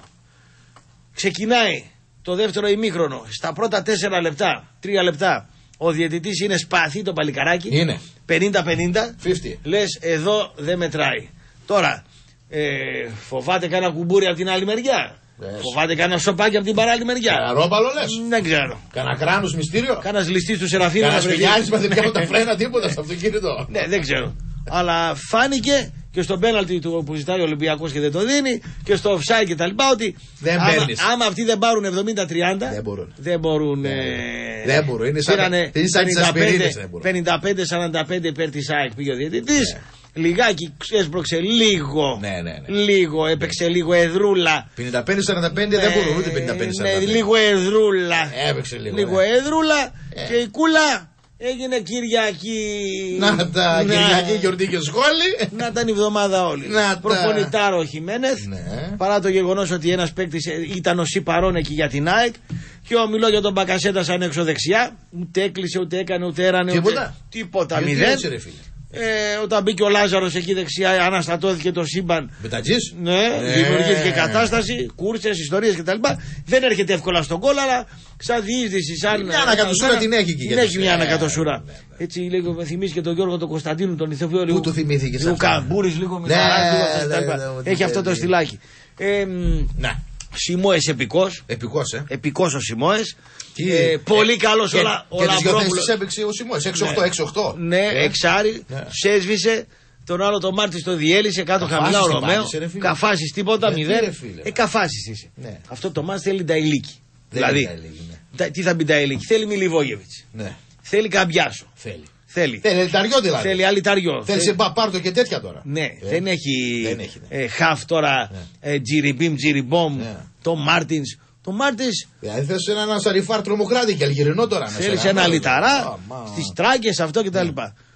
Ξεκινάει το δεύτερο ημίχρονο. Στα πρώτα τέσσερα λεπτά, τρία λεπτά, ο διαιτητής είναι σπαθί το παλικαράκι. Είναι. πενήντα πενήντα. πενήντα. Λες εδώ δεν μετράει. Τώρα, ε, φοβάται κανένα κουμπούρι από την άλλη μεριά. Yes. Φοβάται κανένα σοπάκι από την παράλληλη μεριά. Καραρόμπαλο λες. Δεν ξέρω. Κανα κράνος μυστήριο. Κανένα ληστή του Σεραφείμ. Κανένα να βρεθεί. σπηλιάζεις μα δεν πιάνουν τα φρένα τίποτα στο αυτοκίνητο. Ναι, δεν ξέρω. Αλλά φάνηκε και στο πέναλτι του που ζητάει ο Ολυμπιακός και δεν το δίνει και στο offside και τα λοιπά ότι Δεν άμα, παίρνεις. άμα αυτοί δεν πάρουν εβδομήντα τριάντα Δεν μπορούν. δεν μπορούν. ε, Δεν μπορούν. Είναι σαν- πήρανε είναι σαν τις ασπιρίνες, δεν μπορούν. πενήντα πέντε σαράντα πέντε υπέρ της ΑΕΚ πήγε ο διαιτητής. Λιγάκι έσπρωξε λίγο. Ναι, ναι, ναι. Λίγο, έπαιξε λίγο εδρούλα. πενήντα πέντε σαράντα πέντε δεν Ε, μπορούν ούτε πενήντα πέντε σαράντα πέντε. Ναι, λίγο εδρούλα. Έπαιξε λίγο. Λίγο ναι. εδρούλα Ε. και η κούλα έγινε Κυριακή. Να τα Ναι. Κυριακή γιορτή και σχόλη. Να ήταν η εβδομάδα όλη. Να τα. Προπονητάρο ο Χιμένεθ. Ναι. Παρά το γεγονός ότι ένας παίκτης ήταν ο Σι παρόν εκεί για την ΑΕΚ. Και ο μιλώ για τον Μπακασέτα σαν έξω δεξιά. Ούτε έκλεισε, ούτε έκανε, ούτε έρανε. Τίποτα. Ούτε... Τίποτα. Γιατί Μηδέν. έτσι, ρε φίλε. Ε, όταν μπήκε ο Λάζαρος εκεί δεξιά, αναστατώθηκε το σύμπαν. Μετατζής. Ναι, δημιουργήθηκε κατάσταση, κούρσες, ιστορίες κτλ. Δεν έρχεται εύκολα στον κόλλο, αλλά σαν διείσδυση, σαν. Μια ανακατοσούρα την έχει εκεί. Την έχει μια ανακατοσούρα. Έτσι λίγο με θυμίζει και τον Γιώργο τον Κωνσταντίνου, τον ηθοποιό λίγο. Πού το θυμήθηκες Λίγο αυτό? καμπούρης, λίγο Ναι, μηχαράς, λίγο αυτά ναι, κτλ. ναι, ναι, Έχει ναι, αυτό το ναι. στυλάκι. Ε, μ, Να. Σιμόες επικός. Επικός, ε. Επικός ο Σιμόες. Τι- Ε, πολύ ε, καλός και- ο Λα- ο Και τις δυο Λαμπρόπουλος. θέσεις έπαιξε ο Σιμός. έξι οκτώ, έξι οκτώ. Ναι, Ε, εξάρι, Ναι. σέσβησε. Τον άλλο τον Μάρτιν το διέλυσε κάτω Καφάσεις χαμηλά ο τι Ρωμαίο. πάτησε, ρε φίλε. Καφάσεις τίποτα, Ε, τι, μηδέν. ρε φίλε. Ε, καφάσεις είσαι. Ναι. Αυτό το μάτς θέλει Νταϊλίκη. Δεν Δηλαδή, είναι Νταϊλίκη, ναι. τα- τι θα μπει Νταϊλίκη. Θέλει Μιλιβόγεβιτς. Ναι. Θέλει Καμπιάσο. Θέλει. Θέλει. Θέλει ελταριό δηλαδή. Θέλει Αλιταριό. Θέλει σε μπαπάρτο και τέτοια τώρα. Ναι, Ε, δεν έχει, δεν έχει, ναι. ε, χαφ τώρα, ε, τζιριμπίμ, τζιριμπόμ, Ναι. το Μάρτινς. Το Μάρτινς Δηλαδή θες ένα σαριφάρ τρομοκράτη και αλγερινό τώρα. θέλει σε ένα λιταρά, στις τράκες, αυτό κτλ.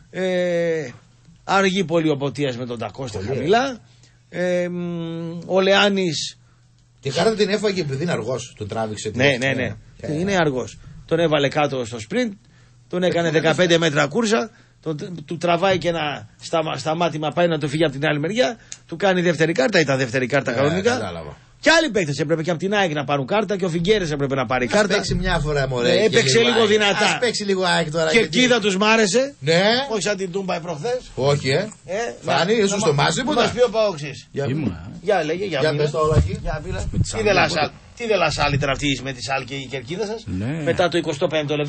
Ε, αργεί πολύ ο Ποτίας με τον Τακώστα χαμηλά. Ε, μ, ο Λεάνης, Τη χαρά την έφαγε επειδή είναι αργός. Τον τράβηξε. ναι, ναι, ναι, Ε, είναι αργός. Τον έβαλε κάτω στο sprint, τον έκανε δεκαπέντε μέτρα κούρσα, τον, του τραβάει και ένα σταμα, σταμάτημα, πάει να το φύγει από την άλλη μεριά, του κάνει δεύτερη κάρτα, ήταν δεύτερη κάρτα Ε, κανονικά. κατάλαβα. Και άλλοι παίκτες έπρεπε και από την ΑΕΚ να πάρουν κάρτα και ο Φιγκέρες έπρεπε να πάρει Ας κάρτα. παίξει μια φορά μωρέ. Ναι, και έπαιξε λίγο ΑΕΚ. δυνατά. Ας παίξει λίγο ΑΕΚ τώρα. Και γιατί- κοίτα τους μ' άρεσε. Ναι. Όχι σαν την Τούμπα προχθές. Όχι, ε. Ε, Φάνη, να- ήσουν να στο μα- μάτς να τίποτα. μας πει ο Παόξης. Ήμουνα. Για λέγε, για Για μίλα. πες το όλα εκεί. Για μίλα. τις Τι άλλες δεν οπότε. λασά- Τι δεν λασάλη τώρα αυτή με τη Σάλ και η κερκίδα σας. Ναι. Μετά το εικοστό πέμπτο λεπτό.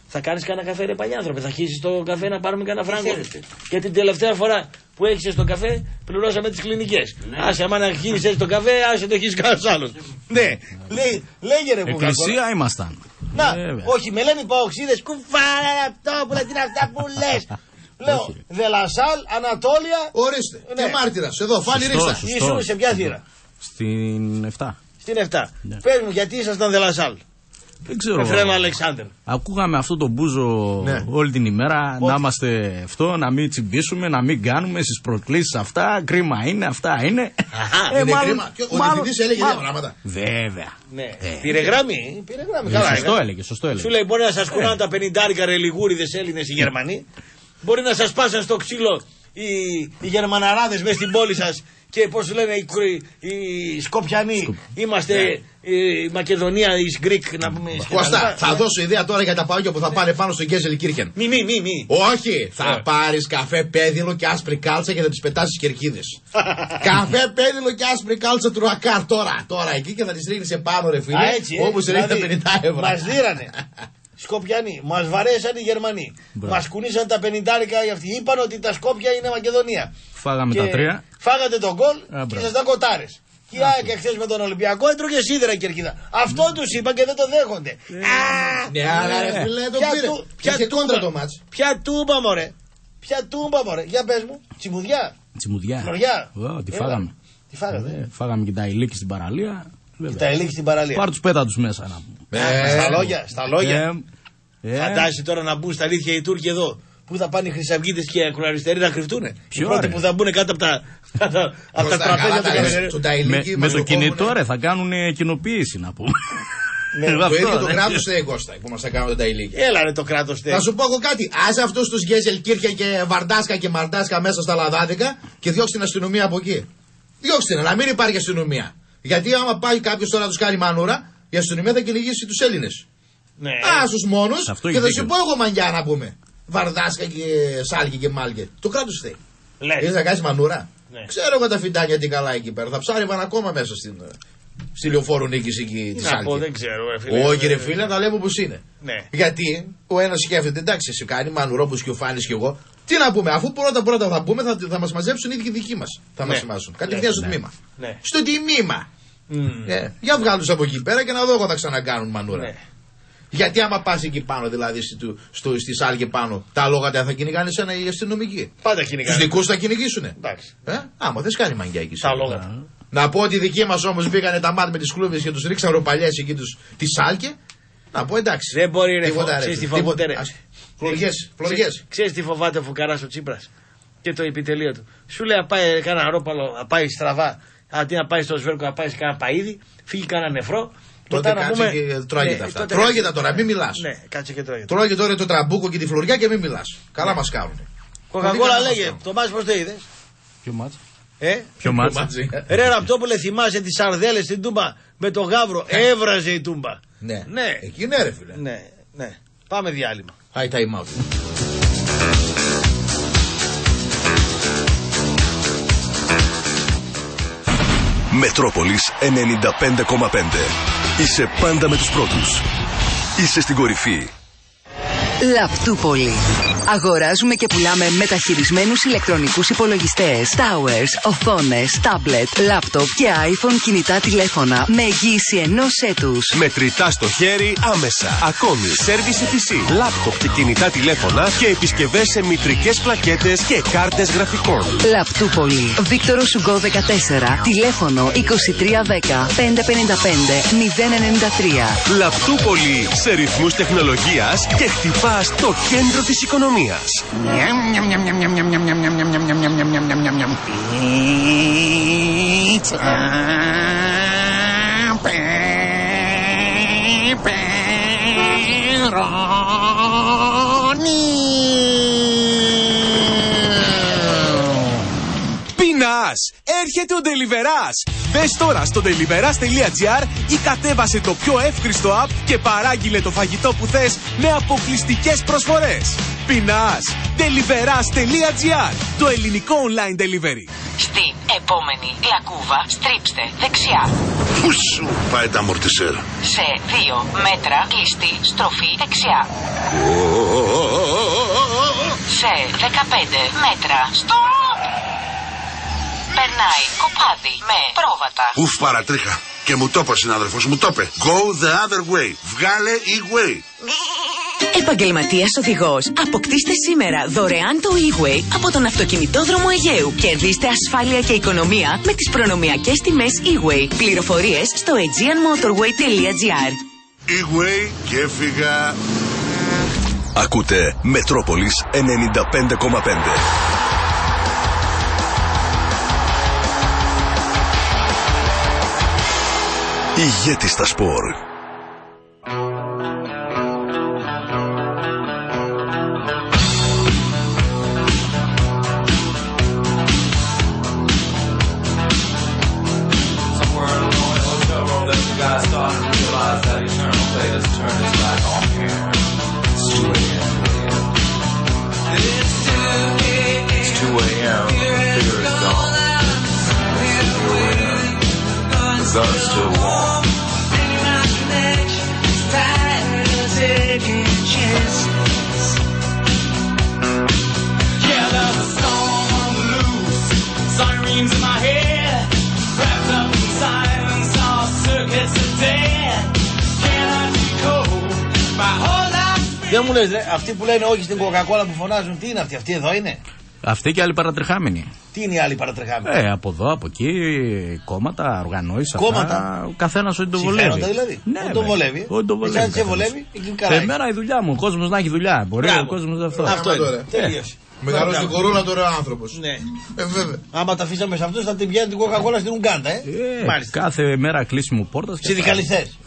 Θα κάνεις κανένα καφέ, ρε παλιάνθρωπε. Θα αρχίσεις το καφέ να πάρουμε κανένα φράγκο. Γιατί την τελευταία φορά που έχεις τον καφέ, πληρώσαμε τις κλινικές. Ναι. Άσε, άμα να αρχίσεις τον καφέ, άσε το έχεις κανένας άλλος. Ναι, λέει, λέγε ρε που Εκκλησία ήμασταν. Να, Βέβαια. όχι, με λένε οι παοξίδες, κουφάρα αυτό που λένε, τι είναι αυτά που λες. Λέω, Δελασάλ, Ανατόλια. Ορίστε, ναι. Και μάρτυρας, εδώ, Φάνη Ρίστα. Ήσουν σε ποια θύρα? Στην εφτά. Στην εφτά. Ναι. Πες μου, γιατί ήσασταν Δελασάλ? Δεν ξέρω. Εφραίμα Αλεξάνδρ. Ακούγαμε αυτό το μπούζο ναι. όλη την ημέρα. Ό, να είμαστε αυτό, να μην τσιμπήσουμε, να μην κάνουμε στις προκλήσεις αυτά. Κρίμα είναι, αυτά είναι. Αχα, ε, είναι μάλλον, κρίμα. Ο διευθυντής έλεγε τέτοια πράγματα. Βέβαια. Ναι. Ε, πήρε γραμμή. Πήρε γραμμή. Καλά, σωστό έλεγε, σωστό έλεγε. Σου λέει, μπορεί να σας κουνάνε ε. τα πενηντάρικα ρε λιγούριδες Έλληνες οι Γερμανοί. Μπορεί να σας πάσαν στο ξύλο οι, οι Γερμαναράδες μες στην πόλη σας. Και πώς λένε οι, οι Σκοπιανοί, Σκοπ... είμαστε yeah. η Μακεδονία, η Γκρικ, να πούμε. Κώστα, θα δώσω ιδέα τώρα για τα παγκια που θα πάνε πάνω στο Γκέζελ Κίρχεν. Μη, μη, μη, μη. Όχι, θα yeah. πάρεις καφέ πέδιλο και άσπρη κάλτσα και θα τις πετάσεις κερκίδες. Καφέ πέδιλο και άσπρη κάλτσα του Ρακάρ τώρα, τώρα εκεί και θα τις ρίχνεις επάνω ρε φίλε. Όπως ρίχνει τα πενήντα ευρώ. Μας δίρανε. Σκοπιανοί, μας βαρέσαν οι Γερμανοί. Μας κουνήσαν τα πενηντάρικα οι αυτοί. Είπαν ότι τα Σκόπια είναι Μακεδονία. Φάγαμε και τα τρία. Φάγατε τον γκολ και ήσασταν κοτάρες. Και η ΑΕΚ εχθές με τον Ολυμπιακό έτρωγε σίδερα κερκίδα. Αυτό τους είπαν και δεν το δέχονται. Ναι, αλλά ρε φίλε το πήρε. Ποια τούμπα το μάτς. Ποια τούμπα μωρέ. Ποια τούμπα μωρέ. Για πες μου. Τσιμουδιά. Τσιμουδιά. Φλωριά. Τι φάγαμε. Τι φάγαμε. Φάγαμε και τα ηλίκη στην παραλία. Και τα ηλίκη στην παραλία. Πάρ' τους πέτα τους μέσα να πούμε. Στα λόγια. Στα λόγια. Φαντάζεσαι τώρα να μπουν στα αλήθεια οι Τούρκοι εδώ. Πού θα πάνε οι χρυσαυγίτες και οι ακροαριστεροί να κρυφτούνε. Οι πρώτοι που θα μπουν κάτω από τα, από τα τραπέζια του Με, με το κινητό ρε θα κάνουν κοινοποίηση να πούμε. Το ίδιο το κράτος θέλει Κώστα που μας θα κάνουν τα ηλίκια. Έλα ρε το κράτος θέλει. Θα σου πω εγώ κάτι. Άσε αυτούς τους Γκέζελ Κίρχεν και Βαρντάσκα και Μαρντάσκα μέσα στα λαδάδικα και διώξει την αστυνομία από εκεί. Διώξτε την, να μην υπάρχει αστυνομία. Γιατί άμα πάει κάποιος τώρα να τους κάνει μανούρα, η αστυνομία θα κυνηγήσει τους Έλληνες. Ναι. Α, στους μόνους και θα σου πω εγώ μαγιά να πούμε. Βαρδάσκα και Σάλκη και Μάλκε. Το κράτος θέλει. Ήρθε να κάνεις μανούρα. Ναι. Ξέρω εγώ τα φιντάνια τι καλά εκεί πέρα. Θα ψάριβαν ακόμα μέσα στην, στη λεωφόρου νίκης εκεί τη Σάλκη. Δεν ξέρω, ρε φίλε. Όχι, ρε φίλε, να λέμε όπως είναι. Ναι. Γιατί ο ένας σκέφτεται, εντάξει, σε κάνει μανούρα όπως και ο Φάνης και εγώ. Τι να πούμε, αφού πρώτα πρώτα θα πούμε, θα, θα μας μαζέψουν οι ίδιοι δικοί μας. Θα ναι. μας σημάσουν. Κατευθείαν στο τμήμα. Ναι. Στο τιμήμα. Mm. Ναι. Για βγάλουν από εκεί πέρα και να δω εγώ θα ξανακάνουν μανούρα. Ναι. Γιατί άμα πας εκεί πάνω, δηλαδή στη, στο, στη Σάλκη πάνω, τα λόγατα θα κυνηγάνε σένα οι αστυνομικοί. Πάντα κυνηγάνε. Τους δικούς θα κυνηγήσουνε. Εντάξει. Ε? Άμα θες κάνει μαγκιά εκεί. Τα λόγατα. Να πω ότι οι δικοί μας όμως μπήκανε τα μάτια με τις κλούβες και τους ρίξαν ροπαλιές εκεί τους, τη Σάλκη. Να πω εντάξει. Δεν μπορεί ρε, ξέρεις τι φοβάται ρε. Φλωριές, φλωριές. Ξέρεις τι φοβάται ο Φουκαράς ο Τσίπρας και το επιτελείο του. Σου λέει να πάει κανένα ρόπαλο, να πάει στραβά, αντί να πάει στο σβέρκο, να πάει σε κανένα παΐδι, φύγει κανένα νεφρό. Τότε κάτσε πούμε... και τρώγεται ναι, αυτά. Τρώγεται τώρα, μην μιλάς. Ναι, κάτσε και τρώγεται. Τρώγεται τώρα το τραμπούκο και τη φλωριά και μην μιλάς. Καλά ναι. μας κάνουν. Κοκακόλα λέγε, το μάτς πώς το είδες. Ποιο μάτς. Ε? Ποιο μάτς. Ρε Ραπτόπουλε, θυμάσαι τις σαρδέλες στην Τούμπα με το γάβρο, έβραζε η Τούμπα. Ναι, ναι. Εκεί ναι ρε φίλε. Ναι, ναι. Πάμε διάλειμμα. High time out. Μετρόπολης ενενήντα πέντε κόμμα πέντε. Είσαι πάντα με τους πρώτους. Είσαι στην κορυφή. Λαπτούπολη. Αγοράζουμε και πουλάμε μεταχειρισμένους ηλεκτρονικούς υπολογιστές, towers, οθόνες, tablet, laptop και iPhone κινητά τηλέφωνα με εγγύηση ενός έτους. Μετρητά στο χέρι άμεσα. Ακόμη, σέρβις πι σι, laptop και κινητά τηλέφωνα και επισκευές σε μητρικές πλακέτες και κάρτες γραφικών. Λαπτούπολη. Βίκτορο Σουγκό δεκατέσσερα. Τηλέφωνο είκοσι τρία δέκα πεντακόσια πενήντα πέντε μηδέν ενενήντα τρία. Λαπτούπολη. Σε ρυθμούς τεχνολογίας και χτυπά στο κέντρο της οικονομίας. Πίτσα. Πεινάς! Έρχεται ο Deliverás! Μπες τώρα στο deliverás.gr ή κατέβασε το πιο εύκριστο app και παράγγειλε το φαγητό που θες με αποκλειστικές προσφορές. Πεινάς! deliverás.gr, το ελληνικό online delivery. Στην επόμενη λακκούβα στρίψτε δεξιά. Πού σου πάει τα αμορτισέρ? Σε δύο μέτρα κλειστή στροφή δεξιά. Σε δεκαπέντε μέτρα. Stop! Περνάει κοπάδι με πρόβατα. Ουφ, παρατρίχα. Και μου το είπε ο συνάδελφος, μου το είπε. Go the other way. Βγάλε e-way. Επαγγελματίας οδηγός. Αποκτήστε σήμερα δωρεάν το e-way από τον αυτοκινητόδρομο Αιγαίου. Κερδίστε ασφάλεια και οικονομία με τις προνομιακές τιμές e-way. Πληροφορίες στο aegean motorway τελεία gr. E-way και έφυγα. Ακούτε Μετρόπολης ενενήντα πέντε κόμμα πέντε. Ηγέτη στα σπορ. Δεν μου λες, αυτοί που λένε όχι στην Coca-Cola που φωνάζουν, τι είναι αυτοί, αυτοί εδώ είναι. Αυτοί και άλλοι παρατρεχάμενοι. Τι είναι οι άλλοι παρατρεχάμενοι. Ε, από εδώ, από εκεί, κόμματα, οργανώσεις. Κόμματα. Ο καθένας ό,τι το βολεύει. Δηλαδή. Ναι, ό,τι το βολεύει. Ό,τι το βολεύει. Εσένα σε βολεύει, εκεί καλά. Εμένα η δουλειά μου, ο κόσμος να έχει δουλειά. Μπορεί ο κόσμος αυτό. Αυτό είναι. Τελείωσε. Μεγαλώσει την κορώνα τώρα ο άνθρωπος. Ναι. Ε, βέβαια. Άμα τα αφήσαμε σε αυτούς θα την πιάνει την Coca-Cola στην Ουγκάντα, ε. ε Μάλιστα. Κάθε μέρα κλείσιμο πόρτας. Συνδικαλιστές.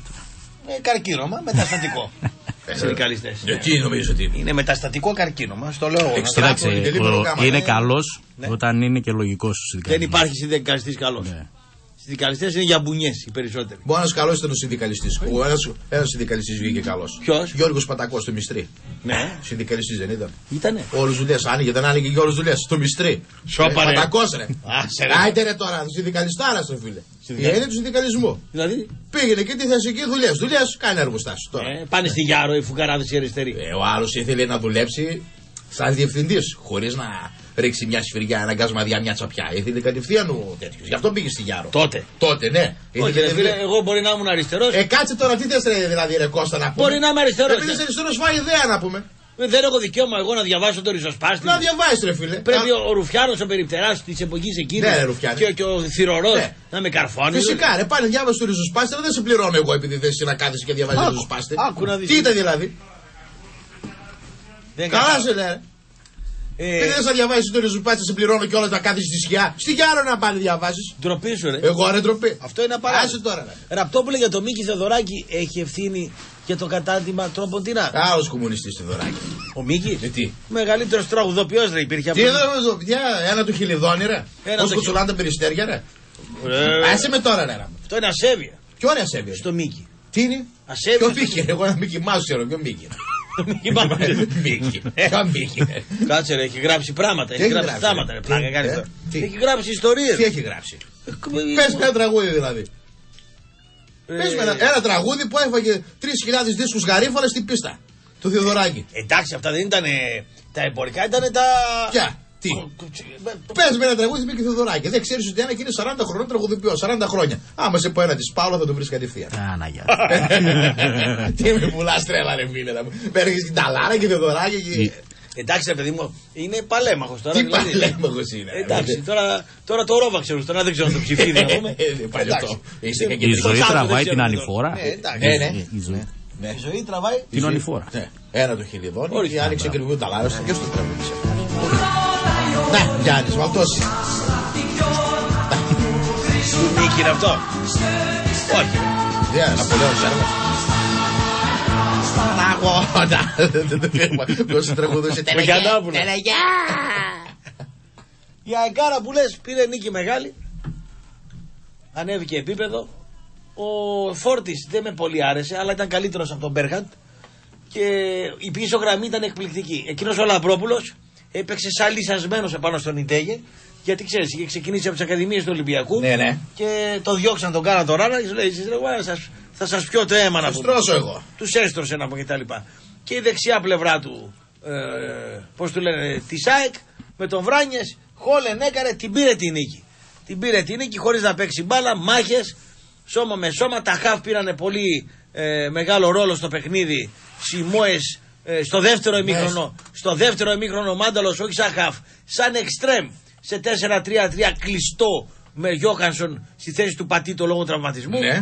Ε, καρκίνωμα, μεταστατικό. Συνδικαλιστές. Γιατί νομίζω ότι είναι μεταστατικό καρκίνωμα, στο λέω. Κοιτάξτε, είναι καλός όταν είναι και λογικός ο συνδικαλιστής. Δεν υπάρχει συνδικαλιστής καλός. Συνδικαλιστές είναι για μπουνιές οι περισσότεροι. Μπορεί να είναι καλός ήταν ο συνδικαλιστής. Ένας συνδικαλιστής βγήκε καλός. Ποιος? Γιώργος Πατακός στο Μιστρί. Ναι. Συνδικαλιστής δεν ήταν. Ήτανε. Όλους δουλειές άνοιγε, δεν άνοιγε και όλους δουλειές. Στο Μιστρί. Σώπα ρε. Πατακός ρε. Άιτε ρε τώρα, συνδικαλιστάρας ρε φίλε. Η έννοια του συνδικαλισμού. Δηλαδή. Πήγαινε και τη θέση εκεί δουλειές. Δουλειές κάνει εργοστάσιο τώρα. Ε, πάνε στη Γιάρο οι φουκαράδες οι αριστεροί. Ε, ο άλλος ήθελε να δουλέψει σαν διευθυντής, χωρίς να ρίξει μια σφυριά, αναγκάσμα διά μια τσαπιά. Ήθελε κατευθείαν ο τέτοιος. Γι' αυτό πήγε στη Γιάρο. Τότε. Τότε, ναι. Όχι, ρε φίλε, εγώ μπορεί να ήμουν αριστερός. Ε, κάτσε τώρα, τι θες ρε, δηλαδή, ρε Κώστα να πούμε. Μπορεί να είμαι αριστερός. Επειδή είσαι αριστερός, φάει ιδέα να πούμε. Δεν έχω δικαίωμα εγώ να διαβάσω το ριζοσπάστη. Να διαβάσει, ρε φίλε. Πρέπει Α... ο Ρουφιάνος, ο περιπτεράς τη εποχή εκείνη. Ναι, ρε, και, και ο θηρορός ναι. να με καρφώνει. Φυσικά, ρε, πάνε διάβασε το ριζοσπάστη, αλλά δεν σε πληρώνω εγώ επειδή δεν είσαι να κάθεσαι και διαβάζει το ριζοσπάστη. Τι ήταν δηλαδή. Καλά σε λέει. Ε... Δεν θα διαβάσει το ριζοσπάστη, σε πληρώνω και όλα τα κάθεσαι στη σκιά. Στη Γιάρο να πάνε διαβάσει. Ντροπή σου, ρε. Εγώ ρε ντροπή. Αυτό είναι απαράδεκτο. τώρα. Ραπτόπουλε για το Μίκη Θεοδωράκη έχει ευθύνη για το κατάντημα τροποντινά. Άλλο κομμουνιστή Θεοδωράκη. Ο Μίκη. Ε, τι. Μεγαλύτερο τραγουδοποιό ρε υπήρχε από. Τι εδώ, παιδιά, ένα του χιλιδόνι ρε. Πώ κουτσουλάνε τα περιστέρια ρε. Άσε με τώρα ρε. Αυτό είναι ασέβεια. Ποιο είναι ασέβεια. Στο Μίκη. Τι είναι. Ασέβεια. Ποιο Μίκη, εγώ ένα Μίκη Μάου ξέρω, ποιο Μίκη. Μίκη. Κάτσε ρε, έχει γράψει πράγματα. Έχει γράψει πράγματα ρε. Έχει γράψει ιστορίες. Τι έχει γράψει. Πες με ένα τραγούδι δηλαδή. Πες με ένα τραγούδι που έφαγε τρεις χιλιάδες δίσκους γαρίφαλα στην πίστα του Θεοδωράκη. Εντάξει, αυτά δεν ήταν τα εμπορικά, ήταν τα. Ποια. Τι. Πες με ένα τραγούδι Μίκη Θεοδωράκη. Δεν ξέρεις ότι ένα και είναι σαράντα χρονών τραγουδοποιό. σαράντα χρόνια. Άμα σε πω ένα τη Πάολα θα το βρει κατευθείαν. Αναγιά. Τι με πουλά τρέλα, ρε φίλε. Παίρνει την Ταλάρα και Θεοδωράκη. Εντάξει, ρε παιδί μου, είναι παλέμαχο τώρα. Τι παλέμαχο είναι. Εντάξει, τώρα, τώρα το ρόβα ξέρω, τώρα δεν ξέρω να το ψηφίσει να πούμε. Η ζωή τραβάει την ανηφόρα. Ναι, ναι. Η ζωή τραβάει την ανηφόρα. Ένα το χιλιδόνι και άνοιξε κρυβού Ταλάρα και στο τραγούδισε. Να, Γιάννης, βαλτώσει. Του Μίκη είναι αυτό. Όχι. Δεν, Ναπολέον Σέρβος. Παναγώνα. Δεν το φέρουμε. Πώς τραγουδούσε. Τελεγιά. Η Αεκάρα που λες πήρε νίκη μεγάλη. Ανέβηκε επίπεδο. Ο Φόρτης δεν με πολύ άρεσε, αλλά ήταν καλύτερος από τον Μπέρχαντ. Και η πίσω γραμμή ήταν εκπληκτική. Εκείνος ο Λαμπρόπουλος έπαιξε σαν λυσασμένος επάνω στον Ιντέγε. Γιατί ξέρεις, είχε ξεκινήσει από τις ακαδημίες του Ολυμπιακού. Ναι, ναι. Και το διώξαν τον κάνα τον Ράνα και σου λέει: εσείς, ρε, θα σας πιω το αίμα να πούμε. Στρώσω εγώ. Τους έστρωσε να πω και τα λοιπά. και η δεξιά πλευρά του, ε, πώς του λένε, της ΑΕΚ, με τον Βράνιες, Χόλεν έκανε, την πήρε την νίκη. Την πήρε την νίκη χωρίς να παίξει μπάλα, μάχες, σώμα με σώμα. Τα χαφ πήρανε πολύ ε, μεγάλο ρόλο στο παιχνίδι. Σιμόες ε, στο δεύτερο ημίχρονο. Στο δεύτερο ημίχρονο ο Μάνταλος, όχι σαν χαφ, σαν εξτρέμ, σε τέσσερα τρία τρία κλειστό με Γιόχανσον στη θέση του Πατήτο λόγω τραυματισμού. Ναι.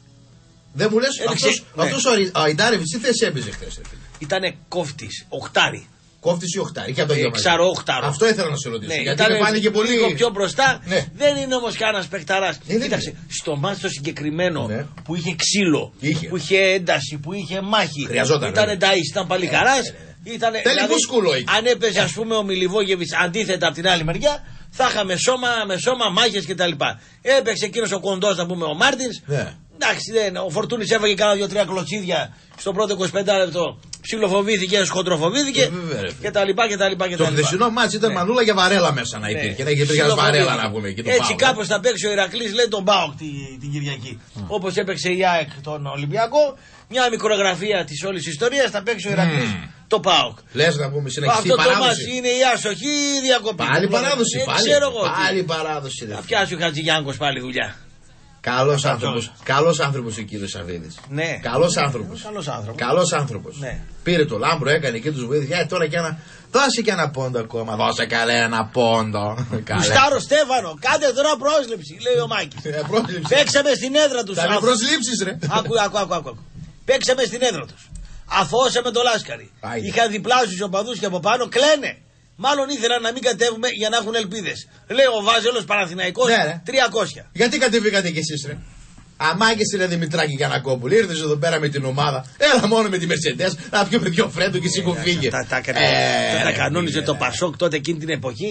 Δεν μου λες, αυτός, ναι. αυτός ο Αϊντάρεβιτς τι θέση έπαιζε χθες? Ήτανε κόφτης, οχτάρι. Κόφτης ή οχτάρι, και από το Εξαρό, οχτάρο. Αυτό ήθελα να σε ρωτήσω. Ναι, γιατί με πάνε και πολύ. Λίγο πιο μπροστά. Ναι. Δεν είναι όμως κανένας παιχταράς. Ναι, Κοίταξε, ναι. στο μάτι το συγκεκριμένο, ναι, που είχε ξύλο, είχε. που είχε ένταση, που είχε μάχη. Χρειαζόταν. Ήταν ενταΐς, ήταν παλικαράς. Ναι, ναι, ναι. Τελικό σκούλο εκεί. Αν έπαιζε, ας πούμε, ο Μιλιβόγεβιτς αντίθετα από την άλλη μεριά, θα είχαμε σώμα με σώμα, μάχες κτλ. Έπαιξε εκείνος ο κοντός, να πούμε, ο Μάρτινς. Ναι. Εντάξει, δεν, ο Φορτούνης έφαγε κάνα δύο-τρία κλωτσίδια στο πρώτο είκοσι πέντε λεπτό. Ψιλοφοβήθηκε, σχοντροφοβήθηκε κτλ. Το χθεσινό μάτς ήταν ναι. μανούλα για βαρέλα μέσα να υπήρχε. Ναι. Και να βαρέλα να πούμε. Και έτσι κάπως θα παίξει ο Ηρακλής, λέει τον ΠΑΟΚ την, την Κυριακή. Mm. Όπως έπαιξε η ΑΕΚ τον Ολυμπιακό, μια μικρογραφία της όλης ιστορίας θα παίξει ο Ηρακλής mm. το ΠΑΟΚ. Λες να πούμε συνεχιστή αυτό παράδοση. Αυτό το μάτς είναι η άσοχη ή η διακοπή. Πάλι παράδοση. Πάλι, πάλι παράδοση. Θα πιάσει ο Χατζηγιάνκος πάλι δουλειά. Καλός άνθρωπος, καλός άνθρωπος ο κύριος Σαββίδης. Ναι. Καλός άνθρωπος. Καλός άνθρωπος. Καλός άνθρωπος. Ναι. Πήρε το Λάμπρο, έκανε και τους βοήθησε. Ε, τώρα και ένα. Δώσε και ένα πόντο ακόμα. Δώσε καλέ ένα πόντο. Γουστάρο Στέφανο, κάντε τώρα πρόσληψη, λέει ο Μάκης. Ε, πρόσληψη. Παίξαμε στην έδρα τους. Θα με προσλήψεις, ρε. Άκου, άκου, άκου, άκου. Παίξαμε στην έδρα τους. Αθώσαμε το Λάσκαρι. Είχαν διπλάσιους οπαδούς και από πάνω κλαίνε. Μάλλον ήθελαν να μην κατέβουμε για να έχουν ελπίδες. Λέει ο Βάζελος Παναθηναϊκός, ναι, τριακόσια. Γιατί κατεβήκατε κι εσείς, ρε? Αμάγκες ρε Δημητράκη Γιαννακόπουλη, ήρθες εδώ πέρα με την ομάδα. Έλα μόνο με τη Mercedes, να πιούμε δυο φρέντο και σήκω φύγε. Τα κανόνιζε το Πασόκ τότε εκείνη την εποχή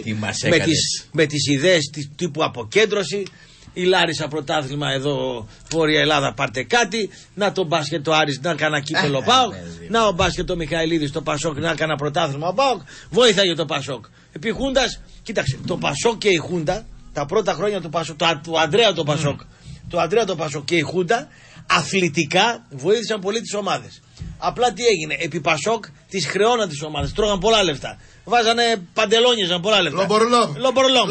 με τις ιδέες τύπου αποκέντρωση. Η Λάρισα πρωτάθλημα εδώ, Βόρεια Ελλάδα, πάρτε κάτι. Να το μπάσκετ το Άρης να κάνα κύπελο ΠΑΟΚ. Να ο μπάσκετ το Μιχαηλίδης το Πασόκ να κάνα πρωτάθλημα ΠΑΟΚ. Βοήθαγε το Πασόκ. Επί Χούντας, κοίταξε, το Πασόκ και η Χούντα, τα πρώτα χρόνια του Πασόκ, το, του Ανδρέα το Πασόκ, mm. το Ανδρέα το Πασόκ και η Χούντα, αθλητικά βοήθησαν πολύ τις ομάδες. Απλά τι έγινε, επί Πασόκ τις χρεώναν τις ομάδες, τρώγαν πολλά λεφτά. Βάζανε παντελόνιζαν πολλά λεφτά. Λομπορλόμ. Λομπορλόμ.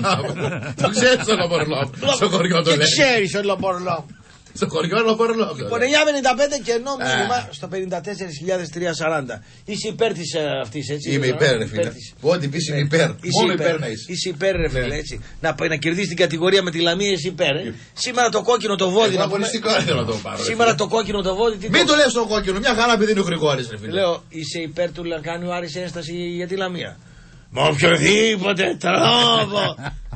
Το ξέρεις το Λομπορλόμ. Στο χωριό το λέει. Και ξέρεις το Λομπορλόμ. Στο χωριό Λομπορλόμ. Λοιπόν, εννιά πενήντα πέντε και ενώ μήνυμα στο πενήντα τέσσερα χιλιάδες τριακόσια σαράντα. Είσαι υπέρ της αυτής, έτσι. Είμαι υπέρ, ρε φίλε. Ό,τι πεις είμαι υπέρ. Μόνο υπέρ να είσαι. Είσαι υπέρ, ρε φίλε, έτσι. Να κερδίσεις την κατηγορία με τη Λαμία, είσαι υπέρ. Σήμερα το κόκκινο το βόδι. Σήμερα το κόκκινο το βόδι. Μην το λες το κόκκινο, μια χαρά επειδή είναι ο Γρηγόρης, ρε φίλε. Λέω, είσαι υπέρ του να κάνει ο Άρης ένσταση για τη Λαμία. Με οποιοδήποτε τρόπο.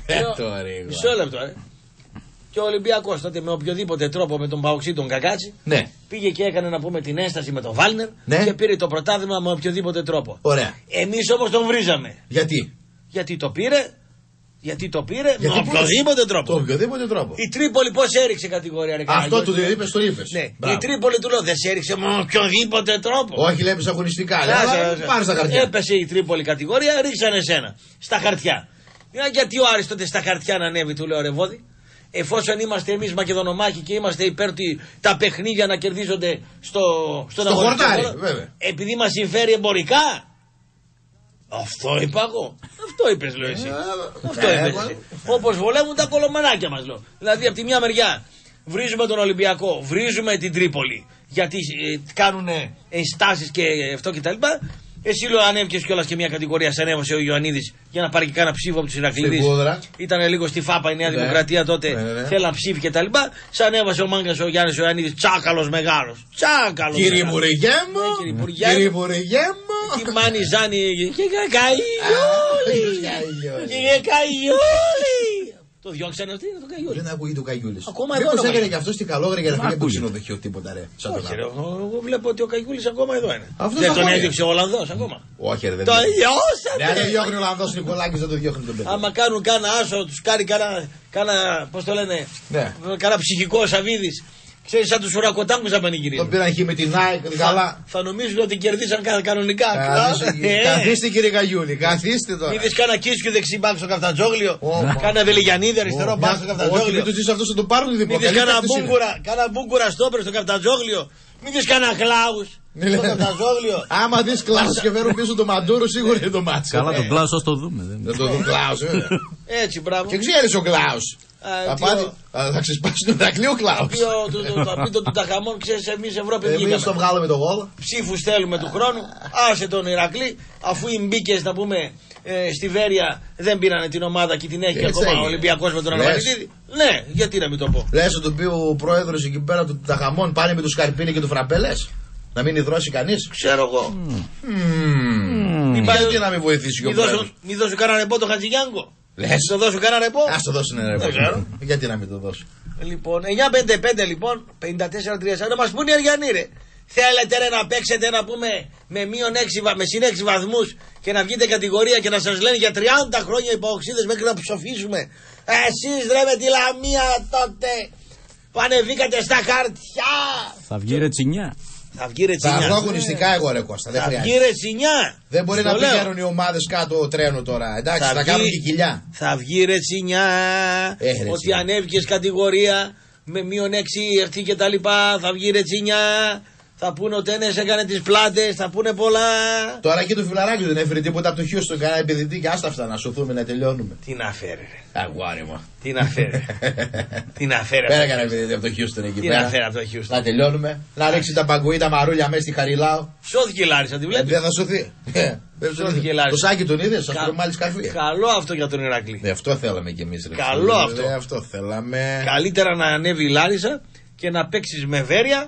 Μισό λεπτό, ε. Και ο Ολυμπιακός τότε με οποιοδήποτε τρόπο με τον Παοξή τον Κακάτσι, ναι, πήγε και έκανε να πούμε την ένσταση με τον Βάλνερ, ναι, και πήρε το πρωτάθλημα με οποιοδήποτε τρόπο. Ωραία. Εμείς όμως τον βρίζαμε. Γιατί? Γιατί το πήρε, γιατί το πήρε γιατί με οποιοδήποτε τρόπο. Το οποιοδήποτε τρόπο. Η Τρίπολη πώς έριξε κατηγορία, ρε. Αυτό του είπες, το είπες. Ναι. Η Τρίπολη του λέω δεν σε έριξε με οποιοδήποτε τρόπο. Όχι, λέει αγωνιστικά. Πάρε στα χαρτιά. Έπεσε η Τρίπολη κατηγορία, ρίξανε εσένα. Στα χαρτιά. Γιατί ο Άρης τότε στα χαρτιά να ανέβει, του λέω ρε Βόδι. Εφόσον είμαστε εμείς Μακεδονομάχοι και είμαστε υπέρ τα παιχνίδια να κερδίζονται στο, στον στο χορτάρι, βέβαια. Επειδή μας συμφέρει εμπορικά. Αυτό είπα εγώ. Αυτό είπες, λέω εσύ. Αυτό είπες εσύ. Όπως βολεύουν τα κολομανάκια μας, λέω. Δηλαδή από τη μια μεριά βρίζουμε τον Ολυμπιακό, βρίζουμε την Τρίπολη γιατί ε, κάνουν ενστάσεις και αυτό κτλ. Εσύ λέω ανέβηκες κιόλας και μια κατηγορία, σε ανέβασε ο Ιωαννίδης για να πάρει και κάνα ψήφο από τους Ηρακλήδης. Ήταν λίγο στη Φάπα η Νέα ναι. Δημοκρατία τότε, ναι, ναι. Θέλαν ψήφι και τα λοιπά. Σε ανέβασε ο μάγκας ο Γιάννης ο Ιωαννίδης, τσάκαλος μεγάλος. Τσάκαλος. Κύριε Υπουργέ μου, κύριε Υπουργέ μου. Τι μάνι ζάνι και καΐολι. Και καΐολι. Το διώξανε αυτοί, το Καγιούλη. Δεν ακούγεται ο Καγιούλη. Ακόμα εδώ. Μήπως έκανε και αυτό στην Καλόγρια για να φύγει από το ξενοδοχείο τίποτα, ρε. Όχι, ρε. Εγώ βλέπω ότι ο Καγιούλη ακόμα εδώ είναι. Δεν τον έδιωξε ο Ολλανδός ακόμα. Όχι, ρε. Το διώξανε. Δεν διώχνει ο Ολλανδός Νικολάκης, δεν το διώχνει τον παιδί. Άμα κάνουν κάνα άσο, του κάνει κάνα. Πώς το λένε. Κάνα ψυχικό Σαββίδης. Ξέρεις, σαν τους ουρακοτάγκους θα πανηγυρίζουν. Τον πήραν εκεί με την ΑΕΚ, καλά. Θα νομίζουν ότι κερδίσαν κανονικά. Καθίστε κύριε Καγιούλη, καθίστε τώρα. Είδες κάνα Κίσκιο δεξί μπακ στο Καφτατζόγλιο. Κάνα Βελιγιανίδη αριστερό μπακ στο Καφτατζόγλιο. Όχι, μην τους δεις αυτούς θα το πάρουν διπλό. Είδες κάνα μπούγκουρα στόπερ στο Καφτατζόγλιο. Μην δεις κάνα Κλάους. Το Ταζόγλιο. Άμα δεις Κλάους και φέρουν πίσω το Μαντούρο, σίγουρα είναι το μάτσο. Καλά, τον Κλάους, ας το δούμε. Δεν το δουν Κλάους, βέβαια. Έτσι, μπράβο. Και ξέρεις ο Κλάους. Θα ξεσπάσει τον Ηρακλή ο Κλάους. Το απίτο του Ταχαμών, ξέρεις, εμείς Ευρώπη Εμείς βγήκαμε. το βγάλαμε το γόλο. Ψήφους θέλουμε του χρόνου. Άσε τον Ηρακλή, αφού οι μπίκες, να πούμε, ε, στη Βέρεια δεν πήρανε την ομάδα και την έχει Έτσι ακόμα έγινε. ο Ολυμπιακός με τον Αναβαλιτίδη. Ναι, γιατί να μην το πω. Λες να τον πει ο πρόεδρος εκεί πέρα του Ταχαμών, πάνε με του Σκαρπίνη και του Φραπέλες. Να μην υδρώσει κανείς. Ξέρω εγώ. Γιατί να μην βοηθήσει και ο πρόεδρος. Μην δώσουν κανένα ρεπό το Χατζηγιάνγκο. Λες. Το δώσουν κανένα ρεπό. Ας το δώσουν ένα ρεπό. Γιατί να μην το δώσουν. Λοιπόν, εννιά πενήντα πέντε λοιπόν, πενήντα τέσσερα τριάντα σαράντα, μας πούνε οι Αριανοί ρε. Θέλετε ρε να παίξετε να πούμε με μείον έξι, με συν έξι βαθμούς και να βγείτε κατηγορία και να σας λένε για τριάντα χρόνια υπαοξίδες μέχρι να ψοφήσουμε. Εσείς ρε με τη Λαμία τότε που ανεβήκατε στα χαρτιά. Θα βγει ρετσινιά. Θα βγει ρετσινιά. Θα βγω αγωνιστικά εγώ ρε Κώστα. Θα βγει ρετσινιά. Δεν μπορεί Στο να λέω. πηγαίνουν οι ομάδες κάτω τρένο τώρα. Εντάξει, θα, θα βγει, κάνουν και κοιλιά. Θα βγει ρετσινιά. Ε, ότι ρετσινιά. ανέβηκες κατηγορία με μείον έξι αυτή και τα λοιπά. Θα βγει ρετσινιά. Θα πούνε ότι ένας έκανε τις πλάτες, θα πούνε πολλά. Τώρα και το φιλαράκι δεν έφερε τίποτα από το Χιούστον. Κανένα επενδυτή και άστα αυτά να σωθούμε να τελειώνουμε. Τι να φέρει, ρε. Αγουάρι μου. Τι να φέρει. Τι να φέρει. Πέρα κανένα επενδυτή από το Χιούστον εκεί Τι πέρα. να φέρει από το Χιούστον. Να τελειώνουμε. Να ρίξει τα μπαγκουί, τα μαρούλια μέσα στη Χαριλάου. Σώθηκε η Λάρισα, τη βλέπει. Δεν θα σωθεί. Σώθηκε η Το Λάρισα. σάκι τον είδε, σα τρώει σκαρφί. Καλό αυτό για τον Ηρακλή. Ναι, αυτό θέλαμε κι εμεί. Καλό αυτό. Αυτό θέλαμε. Καλύτερα να ανέβει η Λάρισα και να παίξει με Βέρεια,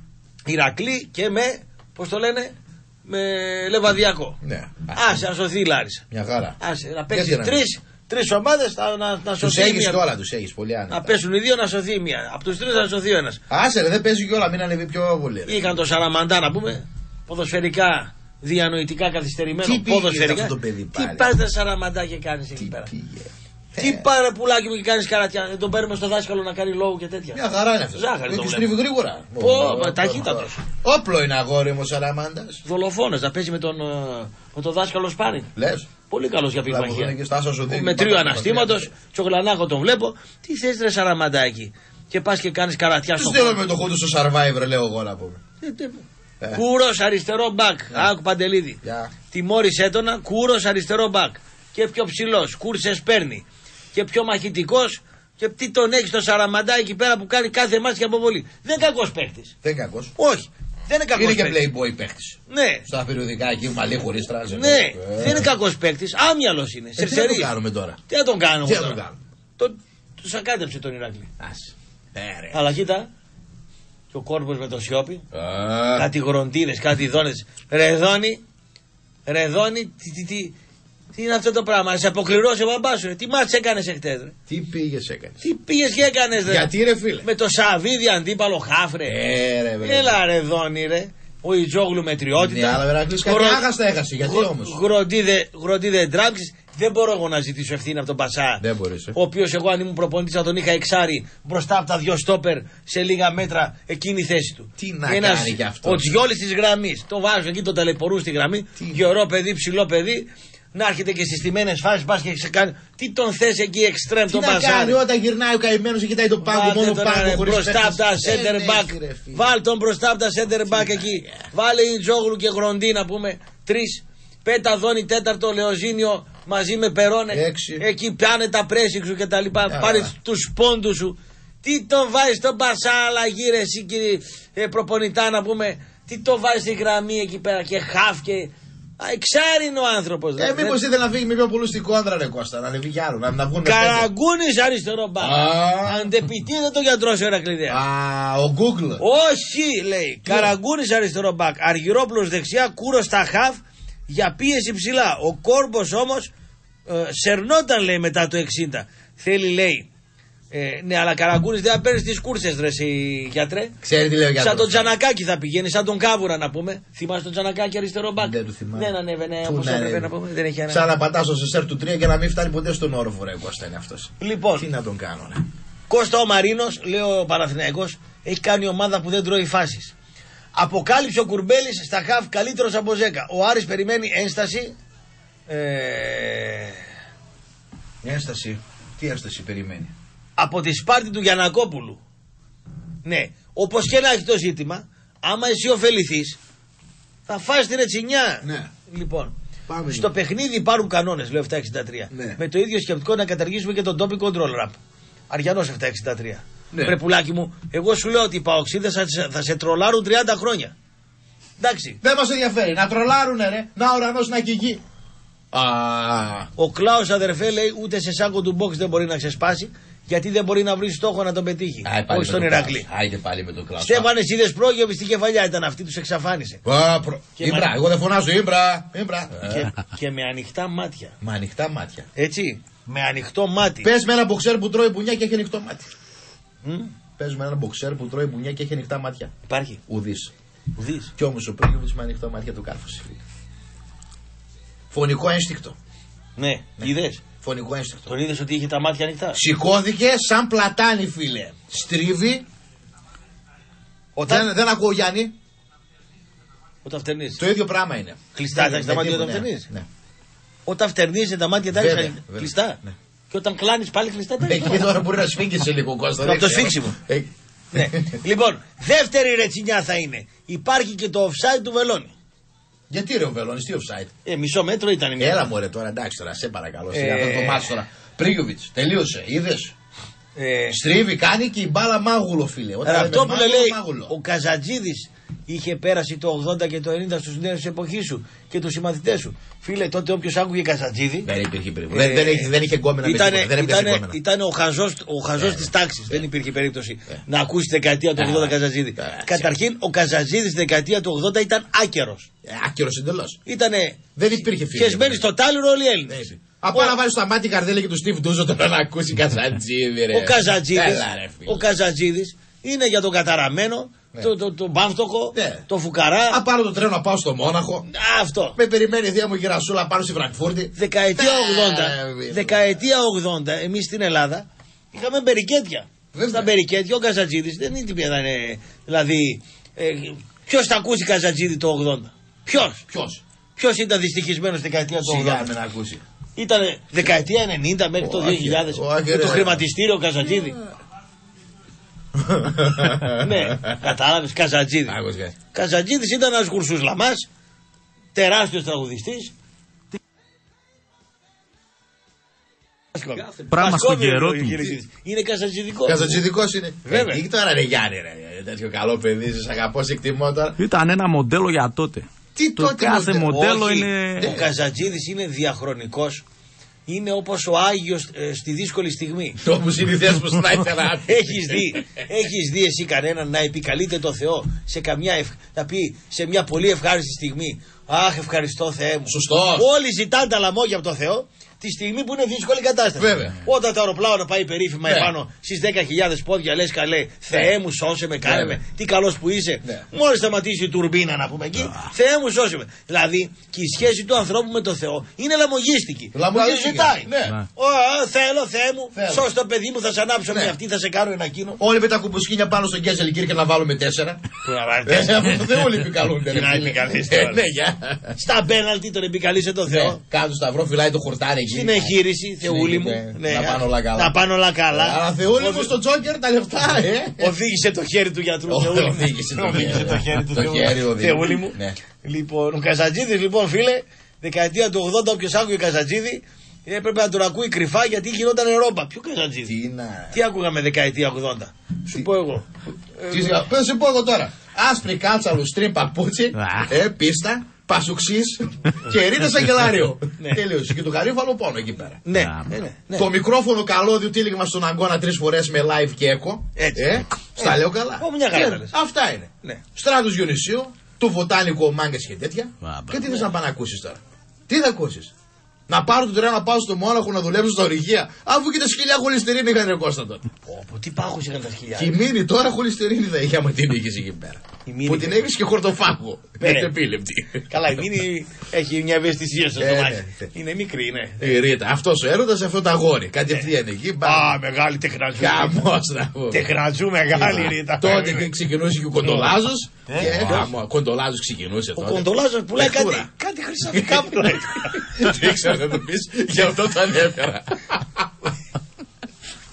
Ηρακλή και με, πώς το λένε, με Λεβαδιακό. Ναι. Άσε να σωθεί η Λάρισα. Μια χαρά. Άσε να παίξει τρεις, τρεις ομάδες να, να, να σωθεί. Τους έχεις μία. τώρα, τους έχεις πολύ άνετα. Να πέσουν οι δύο να σωθεί μία. Από τους τρεις να σωθεί ο ένας. Άσε ρε, δεν παίζει κιόλα, μην ανεβεί πιο πολύ. Ρε. Είχαν το Σαραμαντά να πούμε, ποδοσφαιρικά, διανοητικά καθυστερημένο. Τι πήγε ποδοσφαιρικά. αυτό το παιδί πάλι. Τι πας τα Σαραμαντά και κάνεις εκεί πέρα. Τι πάρε πουλάκι μου και κάνεις καρατιά. Δεν τον παίρνουμε στο δάσκαλο να κάνει λόγο και τέτοια. Μια χαρά είναι αυτό. Ζάχαρη το Έχει βλέπω. στρίβει γρήγορα. Πω, ταχύτατος. Όπλο είναι αγόρι μου Σαραμάντας. Δολοφόνος, να παίζει με τον, ε, με τον δάσκαλο Σπάνι. Λες. Πολύ καλός για πυγμαχία. Και στάσο σου δίνει. Με τρίο αναστήματος, τσογλανάκο τον βλέπω. Τι θες ρε Σαραμαντάκι. Και πας και κάνεις καρατιά Του στο στέλνω με το χόντο στο Survivor, λέω εγώ να πούμε. Κούρος αριστερό μπακ. Άκου Παντελίδη. Τιμώρης έτονα, Κούρος αριστερό μπακ. Και πιο ψηλός, Κούρσες παίρνει. Και πιο μαχητικός. Και τι τον έχει στο Σαραμαντά εκεί πέρα που κάνει κάθε μάτς και αποβολή. Δεν είναι κακός παίχτης. Δεν είναι κακός. Όχι. Δεν είναι κακός Είναι και παίχτης. playboy παίχτης. Ναι. Στα περιοδικά εκεί, μαλλί χωρίς τράζε. Ναι, δεν είναι κακός παίχτης. Άμυαλος είναι. Ε, τι να τον κάνουμε τώρα. Τι να τον κάνουμε Τι να τώρα. τον κάνουμε. Το, του σακάτεψε τον Ηράκλη. Άσε. Ε, ρε. Αλλά κοίτα. Και ο κόρπος με το σιόπι. Α. Κάτι γροντίνες, κάτι δόνες. Ρεδόνι. Ρεδόνι. Τι, τι, τι, τι είναι αυτό το πράγμα. Σε αποκληρώσει ο μπαμπάς σου. Ρε. Τι μάτς έκανες εχθές ρε. Τι πήγες έκανες. Τι πήγες και έκανες ρε. Γιατί ρε φίλε. Με το Σαβίδι αντίπαλο χάφρε. Ε, ρε, ρε. Έλα ρε Δόνι ρε. Ο Ιτζόγλου με τριότητα. Ναι, αλλά Βερακλής κάτι άγαστα έχασε. Γιατί όμως. Γροντίδε, γροντίδε ντράψεις. Δεν μπορώ εγώ να ζητήσω ευθύνη από τον Πασά. Δεν μπορείς. Ε. Ο οποίος εγώ αν ήμουν προπονητής θα τον είχα εξάρει μπροστά από τα δυο στόπερ σε λίγα μέτρα εκείνη η θέση του. Τι να Ένας, κάνει κι αυτό. ο Τζιόλης της γραμμής. Το βάζω εκεί, το ταλαιπωρούν στη γραμμή. Γερό παιδί, ψηλό παιδί. Να έρχεται και συστημένες φάσεις, πας και σε κάνει. Τι τον θες εκεί εξτρέμ τον Πασά. Τι να κάνει όταν γυρνάει ο καημένος και κοιτάει τον πάγκο μόνο πάγκο χωρίς μπροστά από τα center back. Βάλ τον μπροστά από τα center back εκεί. Βάλε η Τζόγλου και Γροντή να πούμε. Τρεις. Πέτα Δόνι τέταρτο, Λεοζίνιο μαζί με Περόνε. Έξι. Εκεί πιάνε τα πρέσιξ σου και τα λοιπά. Πάρε τους πόντους σου. Τι τον βάζεις στον Πασά, αλλαγή ρε εσύ κύριε ε, προπονητά να πούμε. Τι τον βάζεις στη γραμμή εκεί πέρα και χαφ και. Εξάρι είναι ο άνθρωπος. Ε, μήπως ήθελε να φύγει με πιο πολλούς στην κόντρα ρε Κώστα, να ανεβεί κι άλλο, να, να βγουν. Καραγκούνης αριστερό μπακ. Αντεπιτίδε το γιατρός ο Ερακλειδέας. Α, ο Google. Όχι λέει. Καραγκούνης αριστερό μπακ. Αργυρόπουλος δεξιά, Κούρος στα χαφ για πίεση ψηλά. Ο Κόρμπος όμως ε, σερνόταν λέει μετά το εξήντα. Θέλει λέει. Ε, ναι, αλλά Καραγκούνης δεν θα παίρνει τις κούρσες ρε εσύ γιατρέ. Ξέρει τι λέει ο γιατρός. Σαν τον Τζανακάκη θα πηγαίνει, σαν τον Κάβουρα να πούμε. Θυμάσαι τον Τζανακάκη αριστερό μπακ. Δεν του θυμάμαι. Δεν ανέβαινε όπως έπρεπε να πούμε. Δεν έχει ανέβει. Σαν να πατάς στο σεσέρ του τρία και να μην φτάνει ποτέ στον όροφο ρε Κώστα είναι αυτός. Λοιπόν. Τι να τον κάνω ρε. Κώστα ο Μαρίνος, λέει ο Παναθηναϊκός, έχει κάνει ομάδα που δεν τρώει φάσεις. Αποκάλυψε ο Κουρμπέλης στα χαφ καλύτερος από Ζέκα. Ο Άρης περιμένει ένσταση. Ε... Ένσταση. Τι ένσταση περιμένει. Από τη Σπάρτη του Γιαννακόπουλου. Ναι, όπως και να έχει το ζήτημα, άμα εσύ ωφεληθείς, Θα φας τη ρετσινιά. Ναι. Λοιπόν, Πάμε στο λίγο. παιχνίδι υπάρχουν κανόνες, λέω επτακόσια εξήντα τρία. Ναι. Με το ίδιο σκεπτικό να καταργήσουμε και τον topic control rap. Αριανός επτακόσια εξήντα τρία. Ναι. Πρεπουλάκι μου, εγώ σου λέω ότι οι παοξίδες θα, θα σε τρολάρουν τριάντα χρόνια. Εντάξει. Δεν μας ενδιαφέρει. Να τρολάρουνε ρε. Να ουρανός να κυγεί. Α, Ο Κλάους, αδερφέ, λέει ούτε σε σάκο του box δεν μπορεί να ξεσπάσει, γιατί δεν μπορεί να βρει στόχο να τον πετύχει. άι, πάλι Όχι με στον τον Ηρακλή. Κλάους. Άιντε πάλι με τον Κλάους. Στέφανες, είδες πρόγευη στη κεφαλιά ήταν αυτή, τους εξαφάνισε. Α, προ... Ήμπρα, μα- εγώ δεν φωνάζω Ήμπρα. Ήμπρα. Και, και με ανοιχτά μάτια. Με ανοιχτά μάτια. Έτσι. Με ανοιχτό μάτι. Πες με ένα μποξέρ που τρώει μπουνιά και έχει ανοιχτό μάτι. Μ? Πες με ένα μποξέρ που τρώει μπουνιά και έχει ανοιχτά μάτια. Υπάρχει. Ουδής. Ουδής. Κι όμως ο Πρίγιοβιτς με ανοιχτά μάτια του κάρφωσε, φίλε. Φωνικό ένστικτο. Ναι, είδες. Φωνικό ένστικτο. Τον είδες ότι είχε τα μάτια ανοιχτά. Σηκώθηκε σαν πλατάνη, φίλε. Στρίβει. Όταν, Δεν, δεν ακούω, Γιάννη. όταν φτερνίζεις. Το ίδιο πράγμα είναι. Κλειστά Ναι, τα έχεις τα ναι, μάτια όταν ναι, φτερνίζεις. ναι. Όταν φτερνίζεις τα μάτια τα έχεις Βέβαια, ανοιχτά. βέβαια. Κλειστά. Ναι. Και όταν κλάνεις πάλι κλειστά τα έχεις. Εκεί τώρα μπορεί να σφίγγεσαι λίγο, Κώστα. Από δεν το ξέρω. σφίξιμο. Ε, Ναι. Λοιπόν, δεύτερη ρετσινιά θα είναι. Υπάρχει και το offside του Βελόνι. Γιατί ρε ο Βελόνης, τι offside. Ε, μισό μέτρο ήταν η μία. Έλα μωρέ τώρα, εντάξει τώρα, σε παρακαλώ. Ε, Ε... Αυτό το μάτς τώρα. Πρίγιοβιτς, τελείωσε, είδες. Ε, Στρίβει, κάνει και η μπάλα μάγουλο, φίλε. Όταν λέμε αυτό που μάγουλο, λέει μάγουλο. ο Καζατζίδης είχε πέρασει το ογδόντα και το ενενήντα στους νέους της εποχής σου και τους συμμαθητές σου. Φίλε, τότε όποιος άκουγε Καζατζίδη. Δεν υπήρχε περίπτωση. Ε, δεν, δεν, είχε, δεν είχε γκόμενα με Ήτανε, τίποτα. Δεν υπήρχε ήτανε, γκόμενα. ήτανε ο χαζός, ο χαζός Ε, της τάξης. ε, δεν υπήρχε περίπτωση ε. να ακούσει τη δεκαετία του Ε, ογδόντα ε, Καζατζίδη. ε, Καταρχήν, ο Καζατζίδης στη δεκαετία του ογδόντα ήταν άκερος. Ε, άκυρος εντελώς. Ήτανε Δεν υπήρχε φίλε. χεσμένοι στο τάλιρο όλοι οι Δεν Έλληνες. υπήρχε. Απ' να βάλει στα μάτια καρδέλα και του Στίβ Ντούζο τώρα να ακούσει Καζατζίδη, ρε. Ο Καζατζίδης, Έλα, ρε, φίλε. ο Καζατζίδης είναι για τον καταραμένο, Ναι. το, το, το μπάμφτωχο, Ναι. το φουκαρά. Α, πάρω το τρένο να πάω στο Μόναχο. Αυτό. Με περιμένει η θεία μου γυρασούλα πάνω στη Φραγκφούρτη. Δεκαετία Ε, ογδόντα, ε, δεκαετία ογδόντα, εμείς στην Ελλάδα είχαμε μπερικέτια. Βέβαια. Στα μπερικέτια ο Καζατζίδης δεν είναι τίποτα. Δηλαδή, ε, ποιος θα ακούσει Καζατζίδη το ογδόντα. Ποιος. Ποιος. Ποιος ήταν δυστυχισμένος στη δεκαετία του Σιγά ογδόντα. με να ακούσει. Ήταν δεκαετία ενενήντα μέχρι το Όχι, δύο χιλιάδες. όχι, Με το ρε. χρηματιστήριο Καζατζίδη. Ναι, κατάλαβες, Καζατζίδη. Άκουσες κάτι. Καζατζίδης ήταν ένας γουρσούς λαμάς, τεράστιος τραγουδιστής. Πράγμα στον καιρό του. Είναι καζατζιδικό. Καζατζιδικός είναι. Βέβαια. Ε, τώρα ρε Γιάννη, ρε. Τέτοιο καλό παιδί, σε αγαπώ, σε εκτιμώ τώρα. Ήταν ένα μοντέλο για τότε. Τι Το τότε κάθε μοντέλο. μοντέλο Όχι, είναι. ο Καζατζίδης είναι διαχρονικός. Είναι όπως ο Άγιος ε, στη δύσκολη στιγμή. Όπως είναι οι ιδέες που σνάιπερ. Έχεις δει, έχεις δει εσύ κανέναν να επικαλείται το Θεό σε καμιά ευ... να πει σε μια πολύ ευχάριστη στιγμή. Αχ, ευχαριστώ Θεέ μου. Σωστός. Όλοι ζητάνε τα λαμόγια από το Θεό τη στιγμή που είναι δύσκολη κατάσταση. Βέβαια. Όταν το αεροπλάνο πάει περίφημα Ναι. επάνω στις δέκα χιλιάδες πόδια, λες καλέ, Θεέ μου σώσε με, κάνε Βέβαια. με, τι καλός που είσαι. Ναι. Μόλις σταματήσει η τουρμπίνα να πούμε εκεί, Θεέ μου σώσε με. Δηλαδή και η σχέση του ανθρώπου με το Θεό είναι λαμογίστικη. Λαμογίστικη, Δηλαδή ζητάει. ναι. Ναι. Ω, α, θέλω, Θεέ μου, Θέλω. σώσε το παιδί μου, θα σε ανάψω Ναι. με αυτή, θα σε κάνω ένα εκείνο. Όλοι με τα κουμπουσκίνια πάνω στον Γκέζελ Κίρκε να βάλουμε τέσσερα. Που να βάλει Ε, τέσσερα. από το Θεό όλοι επικαλούνται. Τι ρε, να φίλε. επικαλείς Ε, τώρα. Ναι, για. Στα πέναλτι τον επικαλείσαι το Ναι, Θεό. κάτω σταυρό φυλάει το χορτάρι εκεί. Στην εγχείρηση, Θεούλη μου. Ναι, να πάνε όλα καλά. Να πάνε όλα καλά. Αλλά Θεούλη μου Οδη- στο Τζόκερ τα λεφτά, ε. Οδήγησε το χέρι του γιατρού. Όχι, Θεούλη μου. οδήγησε το Οδήγησε χέρι. το χέρι του Το Θεού- χέρι οδήγησε. Θεούλη μου. Ναι. Λοιπόν, ο Καζατζίδης, λοιπόν, φίλε, δεκαετία του ογδόντα, όποιος άκουγε Καζατζίδη, έπρεπε να τον ακούει κρυφά γιατί γινόταν ρόμπα. Ποιο Καζατζίδη. Τι να. Τι άκουγαμε δεκαετία ογδόντα. Σου πω εγώ. Τι θα σου πω εγώ τώρα. Άσπρη κάτσαλου, στριμ παπούτσι, ε, πίστα, πασουξής και ρίτα Σαγγελάριο. Ναι. Τελείωσε. Και το γαρίφαλο πόνο εκεί πέρα. Ναι, Α, ναι, ναι, ναι. Το μικρόφωνο καλώδιο τύλιγμα στον αγκώνα τρεις φορές με live και echo. Έτσι. Ε, στα Ε, λέω καλά. ω, μια χαρά Και τα λες. Αυτά είναι. Ναι. Στράτους Διονυσίου, του βοτάνικου μάγκες και τέτοια. Α, Και τι θες να πάνε να ακούσεις τώρα. Τι θα ακούσεις. Να πάρω το τρένο να πάω στο Μόναχο να δουλέψω στα ορυχεία. Αφού και τα σκυλιά χολυστερίνη είχαν ρε Κώστα τότε. Πω, πω, τι πάχους είχαν τα Και χιλιάδες. η μήνυ τώρα χολυστερίνη θα είχε άμα την είχες εκεί πέρα. Η Μήνη Που και- την έχεις και χορτοφάγο. Ναι. Είναι επίλεπτη. Καλά, η Μήνη έχει μια ευαισθησία στο Ε, στομάχι. ναι. Είναι μικρή, ναι. Η Ρίτα, αυτός ο έρωτας, αυτό το αγόρι. Κατευθείαν εκεί. Α, μεγάλη τεχνατζού. Χαμός να πω. Τεχνατζού μεγάλη Ρίτα. Τότε και ξεκινούσε και ο Κοντολάζος. Ε, Και ποιος? χαμό, Κοντολάζος ξεκινούσε Ο τότε. Κοντολάζος πουλάει κάτι, Λεχτούρα. κάτι χρυσαφικά πουλάει. Δεν ήξερα να το πεις, γι' αυτό το ανέφερα.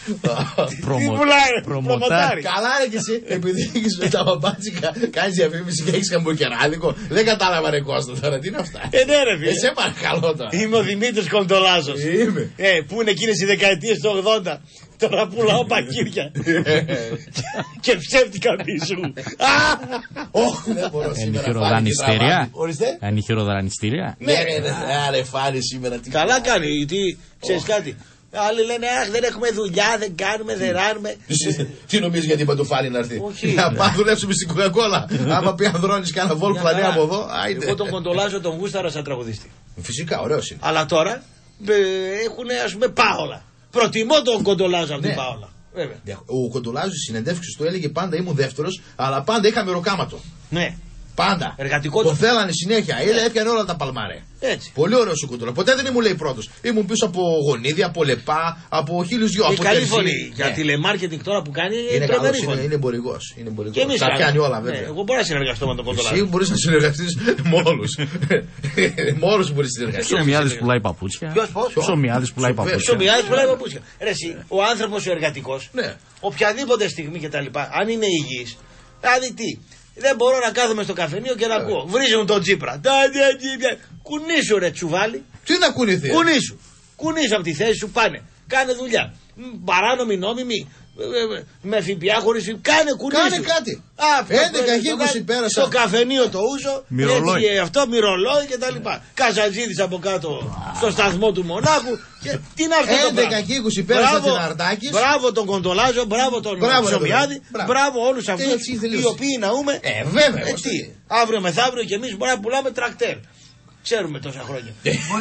Προμοτάρι. Καλά ρε κι εσύ, επειδή έχεις τα μπαμπάτσικα, κάνεις διαφήμιση και έχεις καμποκεράδικο. Δεν κατάλαβα ρε Κώστα τώρα, τι είναι αυτά. Ε, ναι ρε φίλε. Εσέ παρακαλώ τώρα. Είμαι ο Δημήτρης Κοντολάζος. Είμαι. Ε, πού είναι εκείνες οι δεκαετίες του ογδόντα. Τώρα πουλάω πακύρια. Και ψεύτικα πίσω. Όχι, δεν μπορώ Είναι σήμερα. χειροδανιστήρια. Ορίστε. Είναι χειροδανιστήρια. Ναι, ρε φάρη σήμερα. Καλά κάνει, γιατί ξέρεις κάτι. Άλλοι λένε αχ, δεν έχουμε δουλειά, δεν κάνουμε, δεν ράνουμε. Τι νομίζεις γιατί είπα το φάρι να έρθει. Όχι. Να πάμε δουλέψουμε στην Coca-Cola. Άμα πει ανδρώνεις κάνα βόλ πλανέ από εδώ. Εγώ τον Κοντολάζο τον γούσταρα σαν τραγουδιστή. Φυσικά, ωραίος είναι. Αλλά τώρα έχουν ας πούμε πάολα. Προτιμώ τον Κοντολάζο από την πάολα. Ο Κοντολάζος στις συνεντεύξεις του έλεγε πάντα ήμουν δεύτερος, αλλά πάντα είχα μεροκάματο. Ναι. Πάντα. Εργατικό το θέλανε συνέχεια. Έλα, έπιανε όλα τα παλμάρε. Έτσι. Πολύ ωραίο ο Κοντολάζος. Ποτέ δεν ήμουν λέει πρώτος. Ήμουν πίσω από γονίδια, από λεπά, από χίλιους δυο. Είναι καλή φωνή. Για τηλεμάρκετινγκ τώρα που κάνει είναι τρομερή φωνή. Είναι εμπορικός. Τα πιάνει όλα βέβαια. Εγώ μπορώ να συνεργαστώ με τον Κοντολάζο. Εσύ μπορείς να συνεργαστείς με όλους. Με όλους μπορείς να συνεργαστείς. Ψωμιάδης πουλάει παπούτσια. Ψωμιάδης πουλάει παπούτσια. Ψωμιάδης πουλάει παπούτσια. Ο άνθρωπος ο εργατικός, οποιαδήποτε στιγμή κτλ. Αν είναι υγιής, δηλαδή τι. Δεν μπορώ να κάθομαι στο καφενείο και να ακούω. Βρίζουν τον Τσίπρα. Κουνήσου ρε τσουβάλι. Τι να κουνηθεί. Κουνήσου. Κουνήσου από τη θέση σου, πάνε. Κάνε δουλειά. Παράνομη, νόμιμη. Με ΦΠΑ χωρίς ΦΠΑ. Κάνε κουνήσου. Κάνε κάτι. έντεκα είκοσι πέρασα. Στο καφενείο το ούζο. Μυρολόι. Έτσι, αυτό μυρολόι και τα λοιπά. Καζατζίδης από κάτω στο σταθμό του Μονάχου. Και τι είναι αυτό το έντεκα και είκοσι πέρασα την Αρτάκης. Μπράβο τον Κοντολάζο, μπράβο τον Ψωμιάδη, μπράβο όλους αυτούς οι οποίοι ναούμε. Ε, βέβαια. Ε, τι, αύριο μεθαύριο και εμείς μπορούμε να πουλάμε τρακτέρ. Ξέρουμε τόσα χρόνια.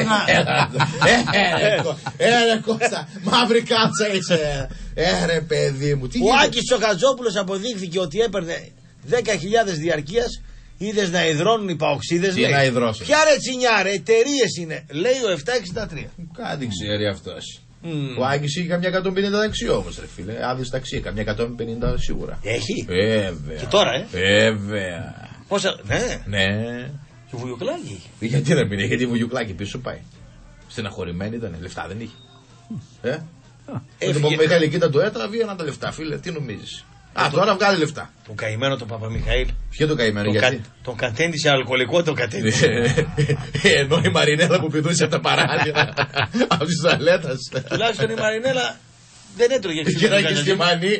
Έρε Κώστα, μαύρη κάτσα είσαι. Έρε παιδί μου. Ο Άκης Τσοχατζόπουλος αποδείχθηκε ότι έπαιρνε δέκα χιλιάδες διαρκείας. Είδες να υδρώνουν οι παοξίδες. Τι να υδρώσουν. Ποια ρε τσινιά ρε, εταιρείες είναι. Λέει ο επτακόσια εξήντα τρία. Κάτι ξέρει αυτός. Ο Άκης είχε καμιά εκατόν πενήντα δεξί όμως ρε φίλε. Άδειες ταξί, καμιά εκατόν πενήντα σίγουρα. Έχει. Βέβαια. Και τώρα ε. Βέβαια. Πόσα, ναι. Ναι. Και βουλιουκλάκι είχε. Γιατί να μην είχε, γιατί βουλιουκλάκι πίσω πάει. Στεναχωρημένη ήταν, λεφτά δεν είχε. Ε. Όταν πω Μιχαηλική ήταν το έτρα, βγαίναν τα λεφτά, φίλε, τι νομίζεις. Α, τώρα βγάλει λεφτά. Τον καημένο τον Παπαμιχαήλ. Ποιο τον καημένο, γιατί. Κα... Τον κατέντησε αλκοολικό, τον κατέντησε. Ενώ η Μαρινέλα που πηδούσε από τα παράλια, από τη τουαλέτα. Τουλάχιστον η Μαρινέλα δεν έτρωγε ξυμάνι.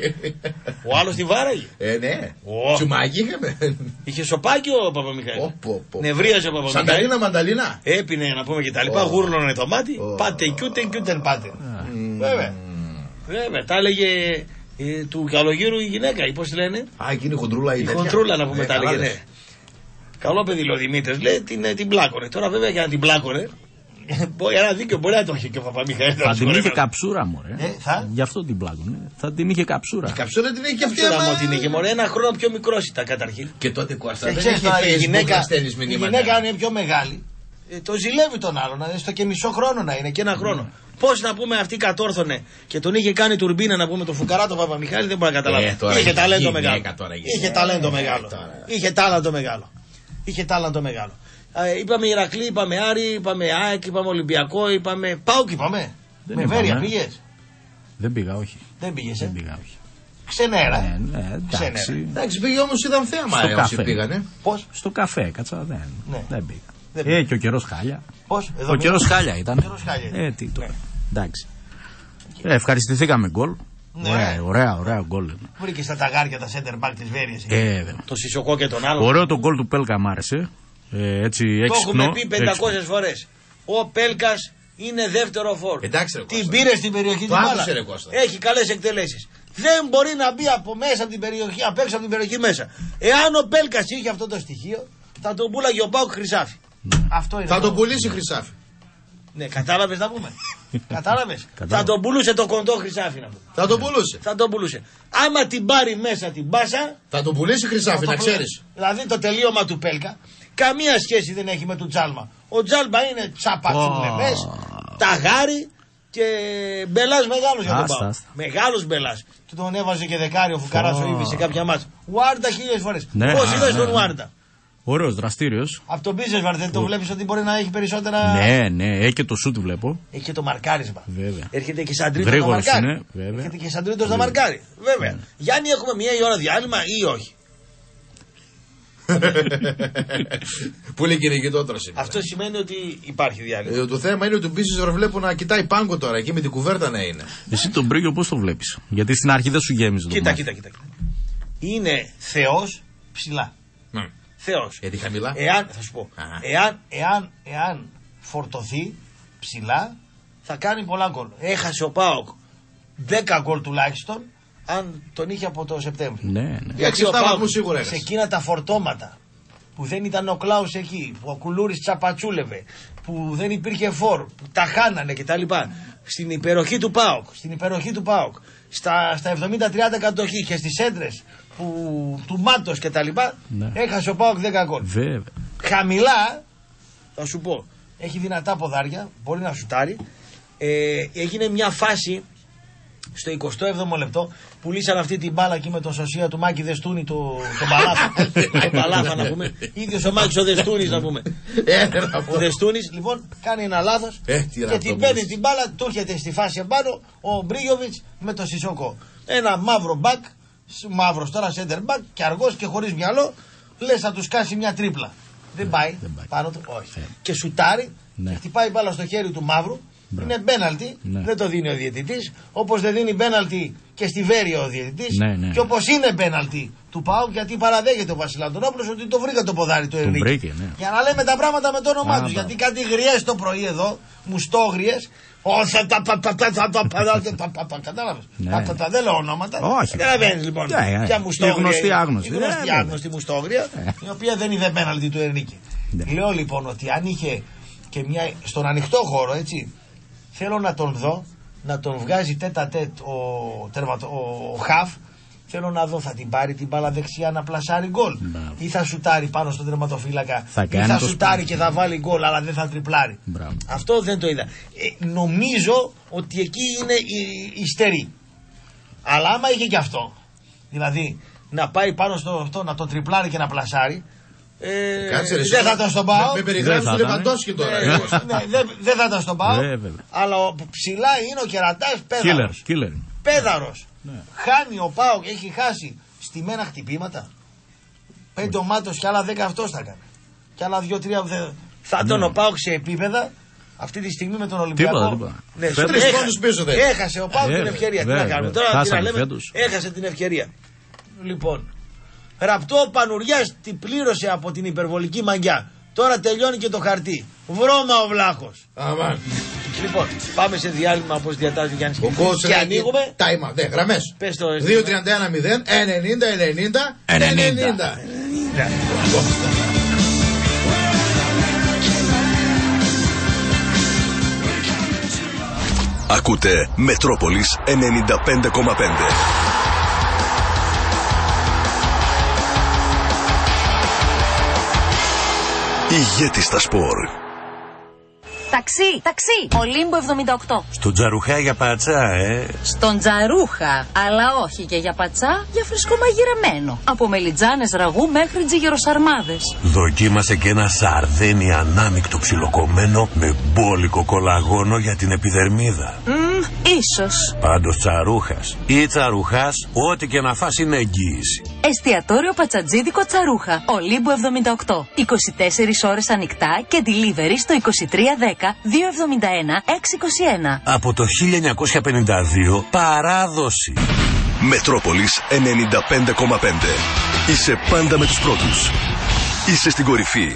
Ο άλλος τη βάραγε. Ε, ναι. Τσουμάκι είχαμε. Είχε σοπάκι ο Παπαμιχαήλ. Νευρίαζε ο Παπαμιχαήλ. Σανταλίνα, μανταλίνα. Έπινε να πούμε και τα λοιπά. Γούρλωνε το μάτι. Πάτε κιούτεν κιούτεν πάτε. Βέβαια. Βέβαια. Τα έλεγε. Ε, του καλογύρου η γυναίκα, ή πώς τη λένε. Α, εκείνη η χοντρούλα η Η χοντρούλα να πούμε, ε, τα έλεγε. Ναι. Καλό παιδί λέει ο Δημήτρης, λέει την, την πλάκωνε. Τώρα βέβαια για να την πλάκωνε, ένα δίκιο μπορεί να το είχε και ο Παπαμιχαήλ. Θα την είχε καψούρα, μωρέ. Ε, θα? Γι' αυτό την πλάκωνε. Θα την είχε καψούρα. Η καψούρα την είχε και αυτή. Καψούρα μου την είχε, μωρέ. Ένα χρόνο πιο μικρός ήταν καταρχήν. Και τότε Κώστα. Δεν είχε η γυναίκα, η γυναίκα είναι πιο μεγάλη. Ε, το ζηλεύει τον άλλον, έστω και μισό χρόνο να είναι και ένα χρόνο. Πώς να πούμε αυτή κατόρθωνε και τον είχε κάνει τουρμπίνα να πούμε το φουκαρά το Παπαμιχαήλ, δεν μπορεί να καταλάβει. Ε, είχε ταλέντο μεγάλο. Είχε ταλέντο μεγάλο. Είχε τάλαντο μεγάλο. Είχε τάλαντο μεγάλο. Ε, είπαμε Ηρακλή, είπαμε Άρη, είπαμε ΑΕΚ, είπαμε Ολυμπιακό, είπαμε ΠΑΟΚ, είπαμε. Με Βέρεια πήγες. Δεν πήγα, όχι. Δεν πήγες, Δεν πήγα, όχι. Ξενέρα. Ναι, ναι, εντάξει. Εντάξει, πήγε όμως είδαν θέαμα όσοι πήγανε. Πώς? Στο καφέ, κάτσα, δεν, ναι. δεν πήγα. Δεν ε, και ο καιρός χάλια. Πώς? Ο καιρός χάλια ήταν. Καιρός χάλια. Ε, τι τώρα. Εντάξει. Ε, ευχαριστηθήκαμε γκολ. Ναι. Ωραία, ωραία, ωραία γκολ. Βρήκε στα ταγάρια τα center back της Βέρειας. Ε, το Σισοκό και τον άλλο. Ωραίο το γκολ του Πέλκα μ' άρεσε. Ε, έτσι έξυπνο. Το έχουμε πει πεντακόσιες φορές. Ο Πέλκας είναι δεύτερο φόρ. Εντάξει, ρε, την πήρε στην περιοχή του μπάλα. Έχει καλές εκτελέσεις. Δεν μπορεί να μπει από μέσα από την περιοχή, απ' έξω από την περιοχή μέσα. Εάν ο Πέλκας είχε αυτό το στοιχείο, θα τον πουλάγε ο ΠΑΟΚ Χρυσάφι. Ναι. Αυτό είναι. Θα τον πουλήσει Χρυσάφι. Ναι, κατάλαβες να πούμε. Κατάλαβες. Θα τον πουλούσε το κοντό Χρυσάφι να πούμε. Θα τον πουλούσε. Θα τον πουλούσε. Άμα την πάρει μέσα την μπάσα. Θα τον πουλήσει Χρυσάφι, να ξέρεις. Δηλαδή το τελείωμα του Πέλκα καμία σχέση δεν έχει με τον Τζάλμα. Ο Τζάλμα είναι τσαπατσούλεμες, ταγάρι και μπελάς μεγάλος για τον Πάο. Μεγάλος μπελάς. Του τον έβαζε και δεκάριο φουκαράς ο Ήβης σε κάποια μάτσα. Ουάρντα χίλιες φορές. Ναι, πώς ναι, είδες ναι, τον ναι. Ουάρντα. Ωραίος, δραστήριος. Από τον Μπίζεσβαρ δεν το βλέπεις ότι μπορεί να έχει περισσότερα. Ναι, ναι, έχει και το σουτ βλέπω. Έχει και το μαρκάρισμα. Βέβαια. Έρχεται και σαν τρίτος να μαρκάρει. Είναι, βέβαια. Έρχεται και σαν τρίτος να μαρκάρει. Βέβαια. Ναι. Γιάννη, έχουμε μία η ώρα διάλειμμα ή όχι? Πολύ κυνηγητότερο σήμερα. Αυτό σημαίνει ότι υπάρχει διάλειμμα. Ε, το θέμα είναι ότι ο Μπίζεσβαρ βλέπω να κοιτάει πάγκο τώρα εκεί με την κουβέρτα να είναι. Εσύ τον Μπρίγιο πώς το βλέπεις? Γιατί στην αρχή δεν σου γέμιζε το κοίτα, κοίτα, κοίτα, κοίτα. Είναι Θεός ψηλά. Ναι. Θεός. Γιατί χαμηλά. Εάν, θα σου πω, εάν, εάν, εάν φορτωθεί ψηλά, θα κάνει πολλά γκολ. Έχασε ο ΠΑΟΚ δέκα γκολ τουλάχιστον, αν τον είχε από το Σεπτέμβριο. Ναι, ναι. Γιατί ο ΠΑΟΚ σίγουρα σε εκείνα τα φορτώματα που δεν ήταν ο Κλάους εκεί, που ο Κουλούρης τσαπατσούλευε, που δεν υπήρχε φόρ, που τα χάνανε κτλ. Στην υπεροχή του ΠΑΟΚ, στην υπεροχή του ΠΑΟΚ, στα, στα εβδομήντα τριάντα κατοχή και στις έντρες που, του Μάτος και τα λοιπά, ναι. Έχασε ο ΠΑΟΚ δέκα γκολ. Βέβαια. Χαμηλά, θα σου πω, έχει δυνατά ποδάρια, μπορεί να σουτάρει. Ε, έγινε μια φάση στο εικοστό έβδομο λεπτό που λύσαν αυτή την μπάλα εκεί με τον σωσία του Μάκη Δεστούνη, το, τον Παλάφα. τον Παλάφα να πούμε. Ίδιος ο Μάκης ο Δεστούνης να πούμε. ο Δεστούνης λοιπόν κάνει ένα λάθος ε, και την παίρνει την μπάλα, του έρχεται στη φάση επάνω ο Μπρίγιοβιτς με το Σισόκο. Ένα μαύρο μπακ, μαύρος τώρα σέντερ μπακ και αργός και χωρίς μυαλό, λες να του σκάσει μια τρίπλα. Δεν πάει, δεν πάει. Πάνω του, όχι. Ε. Και σουτάρει, ναι. Και χτυπάει μπάλα στο χέρι του μαύρου. Μπράβο. Είναι πέναλτι, ναι. Δεν το δίνει ο διαιτητής. Όπως δεν δίνει πέναλτι και στη Βέρεια ο διαιτητής. Ναι, ναι. Και όπως είναι πέναλτι του ΠΑΟΚ, γιατί παραδέχεται ο Βασιλαντονόπουλος ότι το βρήκα το ποδάρι του Ερνίκη. Ναι. Για να λέμε τα πράγματα με το όνομά τους. Γιατί κάτι γριές το πρωί εδώ, μουστόγριες. Όχι, κατάλαβες. Δεν λέω ονόματα. Όχι. Καταλαβαίνεις λοιπόν. Ποια μουστόγρια. Γνωστή άγνωστη. Γνωστή άγνωστη μουστόγρια, η οποία δεν είδε πέναλτι του Ερνίκη. Λέω λοιπόν ότι αν είχε και μια στον ανοιχτό χώρο, έτσι. Θέλω να τον δω, να τον βγάζει τέτα τέτ ο, τερματο, ο, ο Χαφ. Θέλω να δω, θα την πάρει την μπάλα δεξιά να πλασάρει γκολ. Μπράβο. Ή θα σουτάρει πάνω στον τερματοφύλακα. Θα ή θα σουτάρει και θα βάλει γκολ, αλλά δεν θα τριπλάρει. Μπράβο. Αυτό δεν το είδα. Ε, νομίζω ότι εκεί είναι η, η στερή. Αλλά άμα είχε και αυτό, δηλαδή να πάει πάνω στο αυτό, να το τριπλάρει και να πλασάρει. Ε, Κάτσε, ρε, δεν θα ήταν στον ΠΑΟΚ. Με περιγράφει του Λεβαντόφσκι τώρα. Ε, ναι, δεν, δεν θα ήταν στον ΠΑΟΚ. Αλλά ο, ψηλά είναι ο κερατάς πέδαρος. Killer, killer. Πέδαρος. Ναι. Χάνει ο ΠΑΟΚ, έχει χάσει στημένα χτυπήματα. Πέντε ο Μάτος και άλλα δέκα αυτός θα κάνει. Και άλλα δύο-τρία. Θα τον ναι. Ο ΠΑΟΚ σε επίπεδα αυτή τη στιγμή με τον Ολυμπιακό. Τίποτα, ναι, τρεις πόντους πίσω δεν. Έχασε ο ΠΑΟΚ την ευκαιρία. Τι να κάνουμε τώρα, τι να λέμε. Έχασε την ευκαιρία. Λοιπόν. Ραπτό Πανουριάς την πλήρωσε από την υπερβολική μαγιά. Τώρα τελειώνει και το χαρτί. Βρώμα ο Βλάχος. Αμάν. Λοιπόν, πάμε σε διάλειμμα όπως διατάζει ο Γιάννης. Και ανοίγουμε. Τάιμα, ναι, γραμμές. Πες το. δύο τριάντα ένα μηδέν ενενήντα ενενήντα ενενήντα. Ακούτε Μετρόπολης ενενήντα πέντε κόμμα πέντε. Ηγέτη στα σπορ. Ταξί, ταξί, Ολύμπο εβδομήντα οκτώ. Στον Τζαρουχά για πατσά, ε. Στον Τζαρούχα, αλλά όχι και για πατσά, για φρεσκό μαγειρεμένο. Από μελιτζάνες ραγού μέχρι τζιγεροσαρμάδες. Δοκίμασε και ένα σαρδένι ανάμεικτο ψιλοκομμένο με μπόλικο κολαγόνο για την επιδερμίδα. Μμμ, ίσως. Πάντως Τσαρούχας ή Τσαρουχάς, ό,τι και να φας είναι εγγύηση. Εστιατόριο Πατσατζίδικο Τσαρούχα, Ολύμπο εβδομήντα οκτώ. είκοσι τέσσερις ώρες ανοιχτά και delivery στο είκοσι τρία δέκα διακόσια εβδομήντα ένα εξακόσια είκοσι ένα. Από το χίλια εννιακόσια πενήντα δύο παράδοση. Μετρόπολης ενενήντα πέντε κόμμα πέντε. Είσαι πάντα με τους πρώτους. Είσαι στην κορυφή.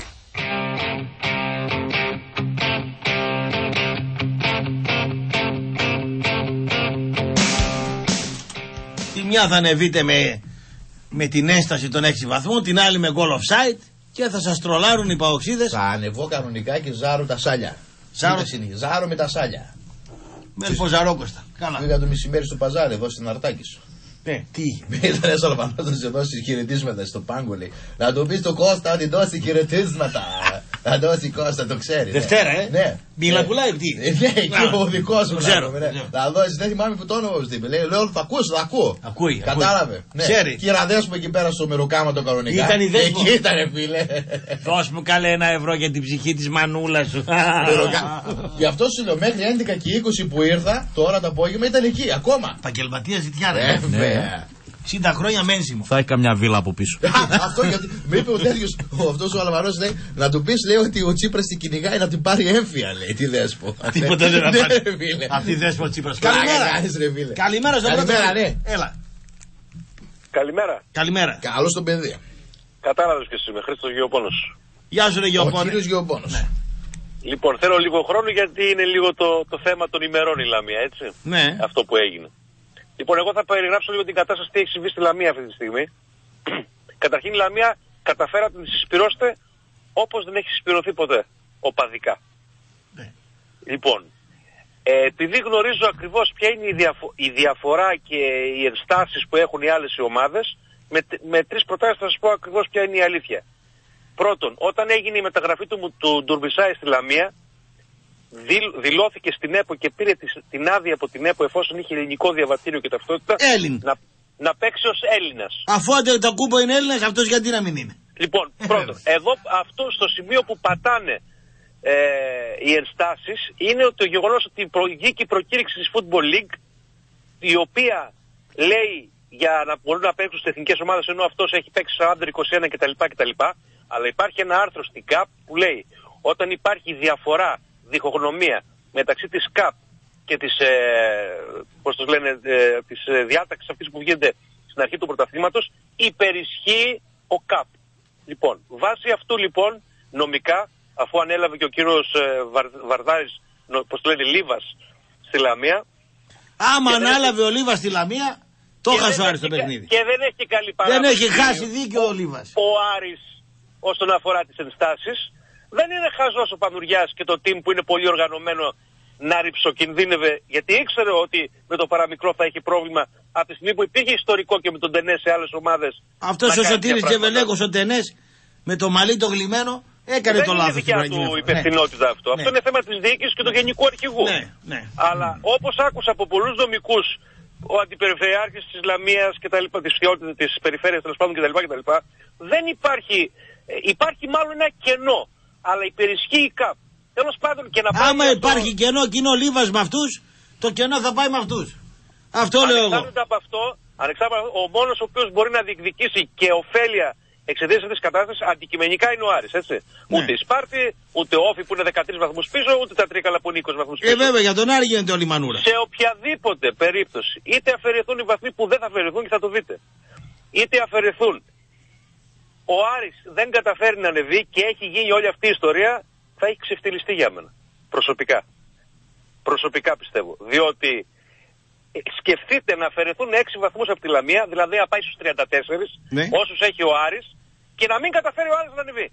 Τη μια θα ανεβείτε με, με την έσταση των έξι βαθμών, την άλλη με goal offside και θα σας τρολάρουν οι παοξίδες. Θα ανεβώ κανονικά και ζάρω τα σάλια. Ζάρο, ζάρο με τα σάλια. Με Ζαρόκοστα. Καλά. Πήγα το μεσημέρι στο παζάρι εδώ στην Αρτάκη. Ναι, τι είχε. Ήταν ένα Αλβανός να σε δώσει χαιρετίσματα στο πάγκο, λέει. Να του πει στον Κώστα ότι δώσει χαιρετίσματα. Αντώση Κώστα, το ξέρει. Δευτέρα, ε. Ναι. Μίλα πουλάει τι. Ναι, και ο δικό σου ξέρω. Θα δώσει, δεν θυμάμαι που το όνομα μου στείλε. Λέει, λέω, θα ακούσει, θα ακούω. Ακούει. Κατάλαβε. Ξέρει. Και να δέσουμε εκεί πέρα στο μεροκάματο κανονικά. Ήταν η δέσμο. Εκεί ήταν, φίλε. Δώσ' μου καλέ ένα ευρώ για την ψυχή τη μανούλα σου. Γι' αυτό σου λέω, μέχρι έντεκα και είκοσι που ήρθα, τώρα το απόγευμα ήταν εκεί, ακόμα. Επαγγελματία ζητιάρα. Ε, βέβαια. εξήντα χρόνια μένσιμο. Θα έχει καμιά βίλα από πίσω. Αυτό γιατί με είπε ο τέτοιο, αυτό ο Αλβαρός λέει, να του πει, λέει ότι ο Τσίπρας την κυνηγάει να την πάρει έμφυα, λέει. Τι δέσπο. Τίποτα δεν θα πάρει. Αυτή δέσπο ο Τσίπρας. Καλημέρα. Καλημέρα στον πρώτο. Έλα. Καλημέρα. Καλημέρα. Καλό στον παιδί. Κατάλαβες και εσύ, με Χρήστος Γεωπόνος. Γεια σου, ρε Γεωπόνος. Ο κύριος Γεωπόνος. Ναι. Λοιπόν, θέλω λίγο χρόνο γιατί είναι λίγο το, το θέμα των ημερών η Λαμία, έτσι. Ναι. Αυτό που έγινε. Λοιπόν, εγώ θα περιγράψω λίγο την κατάσταση τι έχει συμβεί στη Λαμία αυτή τη στιγμή. Καταρχήν η Λαμία καταφέρατε να τη συσπυρώσετε όπως δεν έχει συσπυρωθεί ποτέ. Οπαδικά. Ναι. Λοιπόν, ε, επειδή γνωρίζω ακριβώς ποια είναι η, διαφο η διαφορά και οι ενστάσεις που έχουν οι άλλες οι ομάδες, με, με τρεις προτάσεις θα σας πω ακριβώς ποια είναι η αλήθεια. Πρώτον, όταν έγινε η μεταγραφή του, του Ντουρμπισάη στη Λαμία, δηλ, δηλώθηκε στην ΕΠΟ και πήρε τη, την άδεια από την ΕΠΟ, εφόσον είχε ελληνικό διαβατήριο και ταυτότητα, να, να παίξει ως Έλληνας. Αφού το κούμπο είναι Έλληνας, αυτός γιατί να μην είναι. Λοιπόν, πρώτον, εδώ αυτό στο σημείο που πατάνε ε, οι ενστάσεις είναι το γεγονός ότι βγήκε η προκήρυξη της Football League, η οποία λέει για να μπορούν να παίξουν στις εθνικές ομάδες, ενώ αυτός έχει παίξει στο Under είκοσι ένα κτλ. κτλ. Αλλά υπάρχει ένα άρθρο στην ΚΑΠ που λέει όταν υπάρχει διαφορά, διχογνωμία μεταξύ της ΚΑΠ και της, ε, πώς τους λένε, ε, της ε, διάταξης αυτής που βγαίνεται στην αρχή του πρωταθλήματος, υπερισχύει ο ΚΑΠ. Λοιπόν, βάσει αυτού λοιπόν νομικά, αφού ανέλαβε και ο κύριος ε, Βαρ, Βαρδάρης, πώς το λένε, Λίβας στη Λαμία. Άμα ανάλαβε ο Λίβας στη Λαμία, το χάσει ο Άρης το παιχνίδι. Και δεν έχει καλή παράδοση. Δεν έχει χάσει δίκιο ο Λίβας. Ο Άρης όσον αφορά τις ενστάσεις. Δεν είναι χαζός ο Πανουριάς και το team που είναι πολύ οργανωμένο να ρηψοκινδύνευε, γιατί ήξερε ότι με το παραμικρό θα έχει πρόβλημα από τη στιγμή που υπήρχε ιστορικό και με τον Τενές σε άλλες ομάδες. Αυτός ο Σωτήρης Τζεβελέκος, ο Τενές, με το μαλλί το γλυμμένο, έκανε δεν το λάθος. Δεν είναι δικιά του υπευθυνότητα ναι. αυτό. Ναι. Αυτό είναι θέμα της διοίκησης και του γενικού αρχηγού. Ναι, ναι. Αλλά όπως άκουσα από πολλούς νομικούς, ο αντιπεριφερειάρχης της Λαμίας και τα λοιπά, της, της περιφέρειας τέλος πάντων κτλ. κτλ. Δεν υπάρχει, υπάρχει μάλλον ένα κενό, αλλά υπερισχύει η ΚΑΠ. Τέλος πάντων και να πάει. Άμα υπάρχει αυτό... κενό και είναι ο Λίβας με αυτούς, το κενό θα πάει με αυτούς. Αυτό λέω εγώ. Από αυτό, ανεξάρτητα από αυτό, ο μόνος ο οποίος μπορεί να διεκδικήσει και ωφέλεια εξαιτίας αυτής της κατάστασης αντικειμενικά είναι ο Άρης, έτσι. Ναι. Ούτε η Σπάρτη, ούτε ο Όφη που είναι δεκατρείς βαθμούς πίσω, ούτε τα Τρίκαλα που είναι είκοσι βαθμούς πίσω. Ε, βέβαια, για τον Άρη γίνεται όλη η μανούρα. Σε οποιαδήποτε περίπτωση, είτε αφαιρεθούν οι βαθμοί που δεν θα αφαιρεθούν και θα το δείτε, είτε αφαιρεθούν, ο Άρης δεν καταφέρει να ανεβεί και έχει γίνει όλη αυτή η ιστορία, θα έχει ξεφτυλιστεί για μένα. Προσωπικά. Προσωπικά πιστεύω. Διότι σκεφτείτε να αφαιρεθούν έξι βαθμούς από τη Λαμία, δηλαδή να πάει στους τριάντα τέσσερα, ναι. όσους έχει ο Άρης, και να μην καταφέρει ο Άρης να ανεβεί.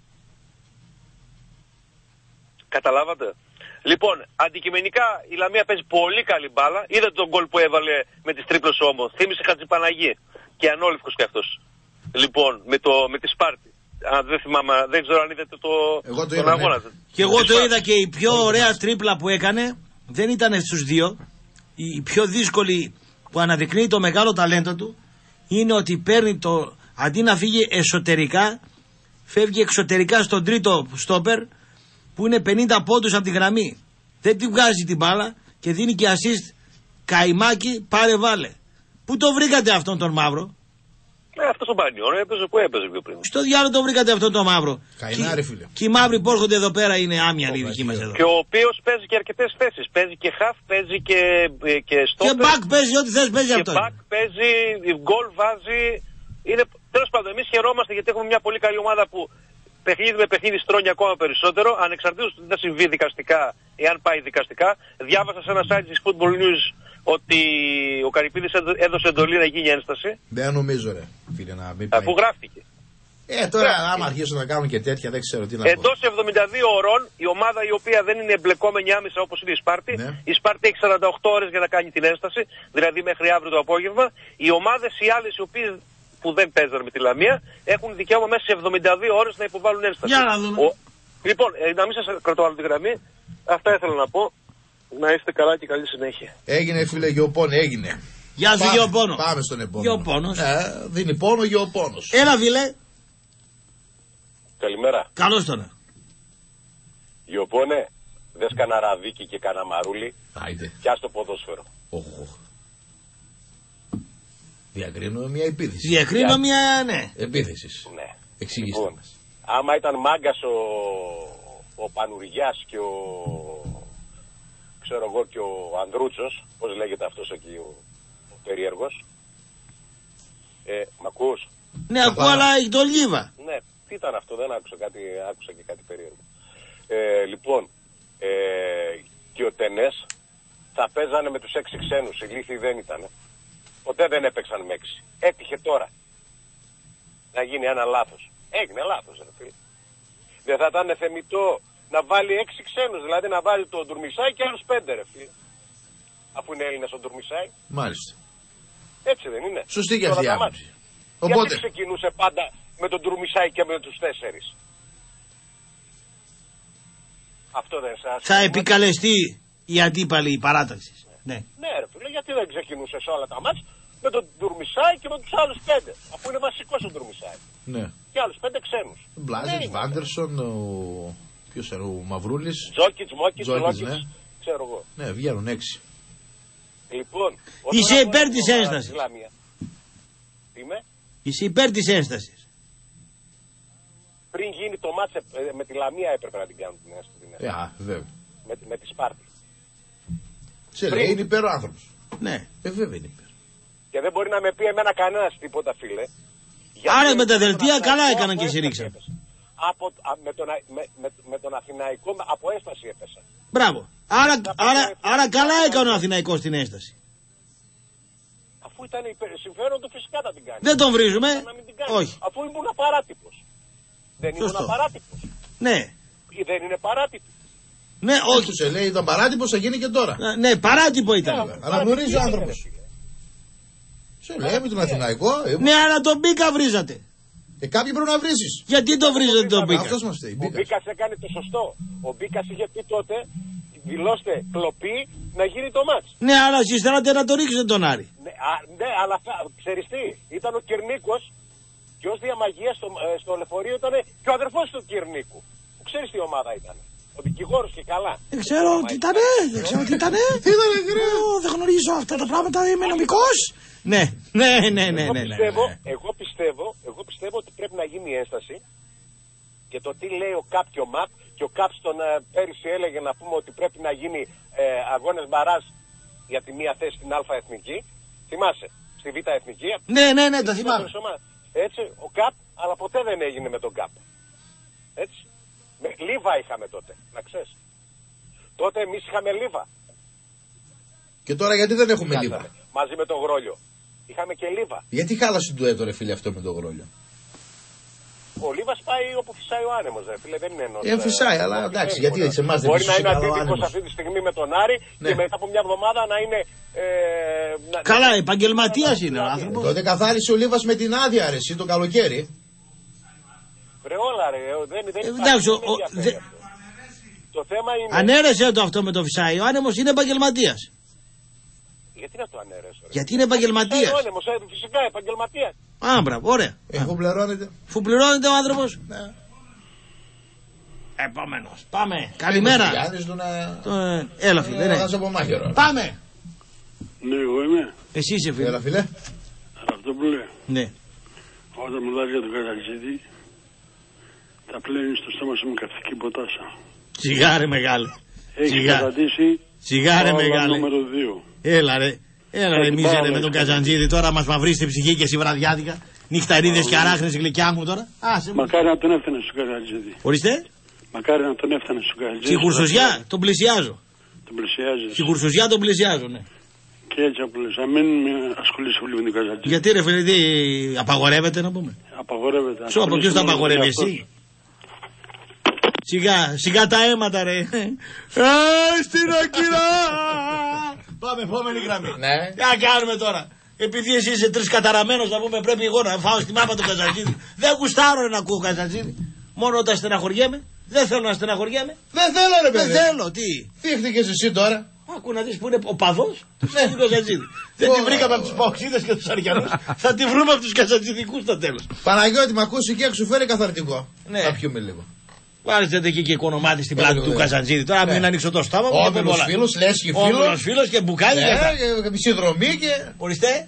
Καταλάβατε. Λοιπόν, αντικειμενικά η Λαμία παίζει πολύ καλή μπάλα. Είδατε τον γκολ που έβαλε με τις τρίπλες όμως. Θύμισε Χατζηπαναγή και ανόλυφκος κι αυτός. Λοιπόν, με, το, με τη Σπάρτη. Αν δεν θυμάμαι, δεν ξέρω αν είδατε το, εγώ το τον είδα, αγώνα. Ναι. Και εγώ το είδα και η πιο ωραία τρίπλα που έκανε δεν ήταν στους δύο. Η πιο δύσκολη που αναδεικνύει το μεγάλο ταλέντο του είναι ότι παίρνει το, αντί να φύγει εσωτερικά, φεύγει εξωτερικά στον τρίτο στόπερ που είναι πενήντα πόντους από τη γραμμή. Δεν τη βγάζει την μπάλα και δίνει και assist. Καϊμάκι, πάρε βάλε. Πού το βρήκατε αυτόν τον μαύρο? Ε, αυτό ο Μπανιόν έπαιζε που έπαιζε πιο πριν. Στο διάλογο το βρήκατε αυτόν τον μαύρο. Καϊνάρι, φίλε. Και οι μαύροι που έρχονται εδώ πέρα είναι άμυαλοι οι δικοί μας εδώ. Και ο οποίος παίζει και αρκετές θέσεις. Παίζει και half, παίζει και, και stopper. Και back παίζει, ό,τι θες παίζει αυτό. Και back παίζει, γκολ βάζει. Είναι, τέλος πάντων, εμείς χαιρόμαστε γιατί έχουμε μια πολύ καλή ομάδα που παιχνίδι με παιχνίδι στρώνει ακόμα περισσότερο. Ανεξαρτήτως του τι θα συμβεί δικαστικά, εάν πάει δικαστικά. Διάβασα σε ένα site της Football News ότι ο Καρυπίδης έδωσε εντολή να γίνει ένσταση. Δεν νομίζω, ρε φίλε, να μην πάει. Αφού γράφτηκε. Ε, τώρα γράφτηκε. Άμα αρχίσουν να κάνουν και τέτοια, δεν ξέρω τι να πω. Εντός εβδομήντα δύο ωρών, η ομάδα η οποία δεν είναι εμπλεκόμενη άμεσα όπως είναι η Σπάρτη, ναι. η Σπάρτη έχει σαράντα οκτώ ώρες για να κάνει την ένσταση, δηλαδή μέχρι αύριο το απόγευμα. Οι ομάδες οι άλλες οι οποίες που δεν παίζανε με τη Λαμία έχουν δικαίωμα μέσα σε εβδομήντα δύο ώρες να υποβάλουν ένσταση. Για να δούμε. Ο, Λοιπόν, ε, να μην σας κρατώ άλλη τη γραμμή. Αυτά ήθελα να πω. Να είστε καλά και καλή συνέχεια. Έγινε φίλε Γεωπόνη, έγινε. Γεια σου Γεωπόνο. Πάμε στον επόμενο. Γεωπόνος. Ε, δίνει πόνο Γεωπόνος. Έλα φίλε. Καλημέρα. Καλώς τώρα. Γεωπόνε, δες κανένα ραδίκι και κανένα μαρούλι. Άιντε. Κι ας το ποδόσφαιρο. Οχ. Διακρίνουμε μια επίθεση. Διακρίνω μια, ναι. Επίθεση. Ναι. Εξηγήστε Λοιπόν, μας. άμα ήταν μάγκας ο, ο Πανουριάς και ο, ξέρω εγώ, και ο Ανδρούτσος, πώς λέγεται αυτός εκεί ο, ο περίεργος. Ε, μ' ακούς? Ναι, ακούω, αλλά έχει το Λίβα. Ναι, τι ήταν αυτό, δεν άκουσα κάτι, άκουσα και κάτι περίεργο. Ε, λοιπόν, ε, και ο Τενές θα παίζανε με τους έξι ξένους, οι λύθοι δεν ήτανε. Ποτέ δεν έπαιξαν με έξι. Έτυχε τώρα να γίνει ένα λάθος. Έγινε λάθος, ρε φίλε. Δεν θα ήταν θεμιτό να βάλει έξι ξένους, δηλαδή να βάλει τον Ντουρμισάη και άλλους πέντε, ρε φίλε. Αφού είναι Έλληνας ο Ντουρμισάη. Μάλιστα. Έτσι δεν είναι? Σωστή και αυτή η άποψη. Οπότε... Γιατί ξεκινούσε πάντα με τον Ντουρμισάη και με τους τέσσερις? Αυτό δεν σας... Θα επικαλεστεί η αντίπαλη παράταξη. Ναι. Ναι ρε φίλε, γιατί δεν ξεκινούσε σε όλα τα μάτς με τον Ντουρμισάη και με τους άλλους πέντε, αφού είναι βασικός ο Ντουρμισάη. Ναι. Και άλλους πέντε ξένους. Μπλάζερς, Βάντερσον, ο... ποιος είναι ο Μαυρούλης. Τζόκιτς, Μόκιτς, Τζόκιτς, Λόκιτς, ναι. ξέρω εγώ. Ναι, βγαίνουν έξι. Λοιπόν, είσαι υπέρ της ένστασης. Είμαι. Είσαι υπέρ της ένστασης. Πριν γίνει το μάτς με τη Λαμία έπρεπε να την κάνουν την ένσταση. Α, βέβαια. Με, με τη Σπάρτη. Σε λέει, είναι υπέρ ο άνθρωπος. Ναι. Ε, βέβαια είναι υπέρ. Και δεν μπορεί να με πει εμένα κανένας τίποτα, φίλε. Άρα με τα δελτία καλά έκαναν και συρρίξαν. Από, α, με, τον, με, με, με τον Αθηναϊκό από ένσταση έπεσα. Μπράβο. Άρα, άρα, άρα καλά έκανε ο Αθηναϊκός στην ένσταση. Αφού ήταν υπέρ, συμφέρον του φυσικά θα την κάνει. Δεν τον βρίζουμε. Όχι. Αφού ήμουν απαράτυπος. Δεν ήμουν απαράτυπος. Ναι. Ή δεν είναι παράτυπος. Ναι, όχι. Σε λέει ήταν παράτυπος, θα γίνει και τώρα. Ναι, παράτυπο ήταν. Αλλά γνωρίζει ο άνθρωπος. Σε λέει με τον Αθηναϊκό. Ναι, αλλά τον Μπίκα βρίζατε. Ε, κάποιοι πρέπει να βρίζεις. Γιατί το βρίζατε τον Μπίκα? Αυτός μας λέει. Ο Μπίκας έκανε το σωστό. Ο Μπίκας είχε πει τότε, δηλώστε κλοπή να γίνει το μάτς. Ναι, αλλά εσείς θέλατε να το ρίξετε τον Άρη. Ναι, α, ναι αλλά ξέρεις τι, ήταν ο Κυρνίκος και ως διαμαγεία στο, ε, στο λεωφορείο ήταν και ο αδερφός του Κυρνίκου. Που ξέρεις τι ομάδα ήταν. Ο δικηγόρος και καλά. Δεν ξέρω τι ήτανε, δεν ξέρω τι ήτανε. Δεν γνωρίζω αυτά τα πράγματα, είμαι νομικός. Ναι, ναι, ναι, ναι. Εγώ πιστεύω, εγώ πιστεύω, εγώ πιστεύω ότι πρέπει να γίνει η ένσταση και το τι λέει ο Καπ και ο Μαπ και ο Καπ στον ε, πέρυσι έλεγε να πούμε ότι πρέπει να γίνει ε, αγώνες μπαράζ για τη μία θέση στην Α Εθνική. Θυμάσαι, στη Β Εθνική. Ναι, ναι, ναι, το θυμάμαι. Έτσι, ο Καπ, αλλά ποτέ δεν έγινε με τον Καπ. Έτσι. Με Λίβα είχαμε τότε, να ξέρεις. Τότε εμείς είχαμε Λίβα. Και τώρα γιατί δεν έχουμε Λίβα? Μαζί με τον Γρόλιο. Είχαμε και Λίβα. Γιατί χάλασε το έτο ρε φίλε αυτό με τον Γρόλιο? Ο Λίβας πάει όπου φυσάει ο άνεμος, ρε φίλε, δεν είναι ενός. Ε, φυσάει, αλλά εντάξει, γιατί σε εμάς δεν μπορεί φυσάει να είναι καλά ο αντίπικος άνεμος. αυτή τη στιγμή με τον Άρη ναι. Και μετά από μια εβδομάδα να είναι... Ε, να, καλά, επαγγελματίας είναι ο άνθρωπος. Τότε καθάρισε ο Λίβας με την άδεια ρε, εσύ το καλοκαίρι. Βρε όλα ρε, δεν, δεν ε, εντάξει, ο, ο, δε... Το θέμα είναι... Ανέρεσε το αυτό με το φυσάει, ο άνεμος είναι επαγγελματίας. Γιατί να το ανέρεσαι? Γιατί είναι επαγγελματίας. Φυσικά επαγγελματίας. Α, μπράβο, ωραία. Ε, Αφού πληρώνεται. Αφού πληρώνεται ο άνθρωπος. Ναι. Επόμενος. Πάμε. Καλημέρα. Το... Έλα φίλε. Ναι. Πάμε. Ναι, εγώ είμαι. Εσύ είσαι φίλε. Έλα φίλε. Αυτό που λέει. Ναι. Όταν μιλάς για τον Καρατζίδη, τα πλένει στο στόμα σου με καυτική ποτάσα. Σιγάρε μεγάλε. Έχει καταντήσει. Σιγάρε μεγάλε. Νούμερο δύο. Έλα ρε. Έλα ρε μίζερε με τον Καζαντζίδη τώρα μας μαυρίσει την ψυχή και εσύ βραδιάτικα. Νυχταρίδες και αράχνες γλυκιά μου τώρα. Άσε, μακάρι να τον έφτανε στον Καζαντζίδη. Ορίστε. Μακάρι να τον έφτανε στον Καζαντζίδη. Στη Χουρσουζιά τον πλησιάζω. Τον πλησιάζεις. Στη Χουρσουζιά τον πλησιάζω, ναι. Και έτσι απλώς. Να μην ασχολείσαι πολύ με τον Καζαντζίδη. Γιατί ρε φίλε, τι απαγορεύεται να πούμε? Απαγορεύεται. Σου από ποιος τα απαγορεύει εσύ? Σιγά, σιγά τα αίματα ρε. Ε, στην Ακυρά. Πάμε, επόμενη γραμμή. Ναι. Τι να κάνουμε τώρα? Επειδή εσύ είσαι τρεις καταραμένος να πούμε πρέπει εγώ να φάω στη μάπα του Καζαντζίδη. Δεν γουστάρω να ακούω Καζαντζίδη. Μόνο όταν στεναχωριέμαι. Δεν θέλω να στεναχωριέμαι. Δεν θέλω, ρε παιδί. Δεν θέλω, τι. Θύχτηκες εσύ τώρα. Άκου να δεις που είναι ο παδός του Καζατζίδη. Δεν τη βρήκαμε από τους Παοξίδες και τους Αριανούς. Θα τη βρούμε από τους Καζατζιδικούς στο τέλος. Παναγιώτη, μ' ακούσει και έξω φέρε καθαρτικό. Ναι. Θα πιούμε λίγο. Βάλετε εκεί και οικονομάτι στην πλάτη του Καζατζίδη. Τώρα μην ανοίξω το στόμα μου. Όμιλος φίλος, λέσχη φίλος. Όμιλος φίλος και μπουκάλι. Και συνδρομή και. Ορίστε.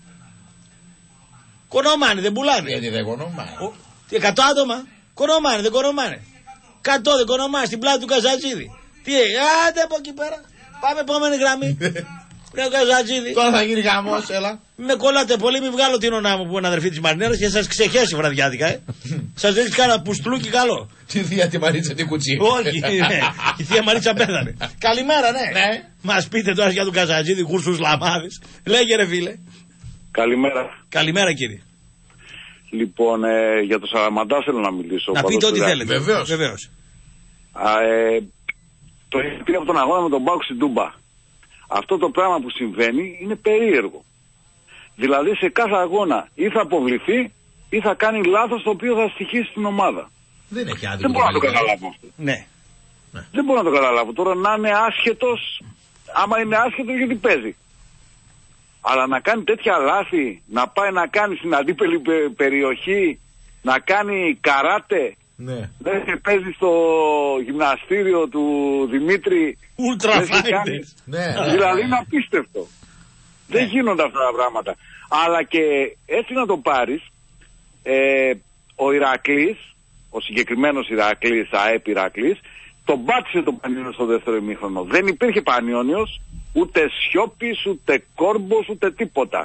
Κονομάνε, δεν πουλάνε. Γιατί δεν κονομάνε. Εκατό άτομα. Κονομάνε, δεν κονομάνε. Κατώ δεν κονομάνε στην πλάτη του Καζατζίδη. Τι, άντε από εκεί πέρα. Πάμε επόμενη γραμμή. Ρε Καζατζίδη. Τώρα θα γίνει γαμός, έλα. Με κολλάτε πολύ, μην βγάλω την ονά μου που είναι αδερφή της Μαρινέλας και σας ξεχέσει βραδιάτικα, ε. Σας ρίξει κάνα πουστλούκι καλό. Τη θεία τη Μαρίτσα την κουτσί. Όχι, ναι. Η θεία Μαρίτσα πέθανε. Καλημέρα, ναι. Ναι. Μας πείτε τώρα για τον Καζατζίδη, κουρσούς λαμάδες. Λέγε ρε φίλε. Καλημέρα. Καλημέρα κύριε. Λοιπόν, ε, για το Σαραμαντά θέλω να μιλήσω. Να πείτε ό,τι θέλετε. Βεβαίως. Βεβαίως. Α, ε, το έχει πει από τον αγώνα με τον Πάοκ στην Τούμπα. Αυτό το πράγμα που συμβαίνει είναι περίεργο. Δηλαδή σε κάθε αγώνα ή θα αποβληθεί ή θα κάνει λάθος το οποίο θα στοιχήσει την ομάδα. Δεν έχει άδικο. Δεν μπορώ να το καταλάβω αυτό. Ναι. Δεν μπορώ να το καταλάβω. Τώρα να είναι άσχετος, άμα είναι άσχετος γιατί παίζει. Αλλά να κάνει τέτοια λάθη, να πάει να κάνει στην αντίπελη περιοχή, να κάνει καράτε. Ναι. Δεν παίζει στο γυμναστήριο του Δημήτρη. Ultra fighters. Ναι. Δηλαδή είναι απίστευτο. Ναι. Δεν γίνονται αυτά τα πράγματα. Αλλά και έτσι να το πάρεις, ε, ο Ηρακλής, ο συγκεκριμένος Ηρακλής, ΑΕΠ Ηρακλής, τον πάτησε τον Πανιόνιο στο δεύτερο ημίχρονο. Δεν υπήρχε Πανιόνιος, ούτε Σιώπης, ούτε Κόρμπος, ούτε τίποτα.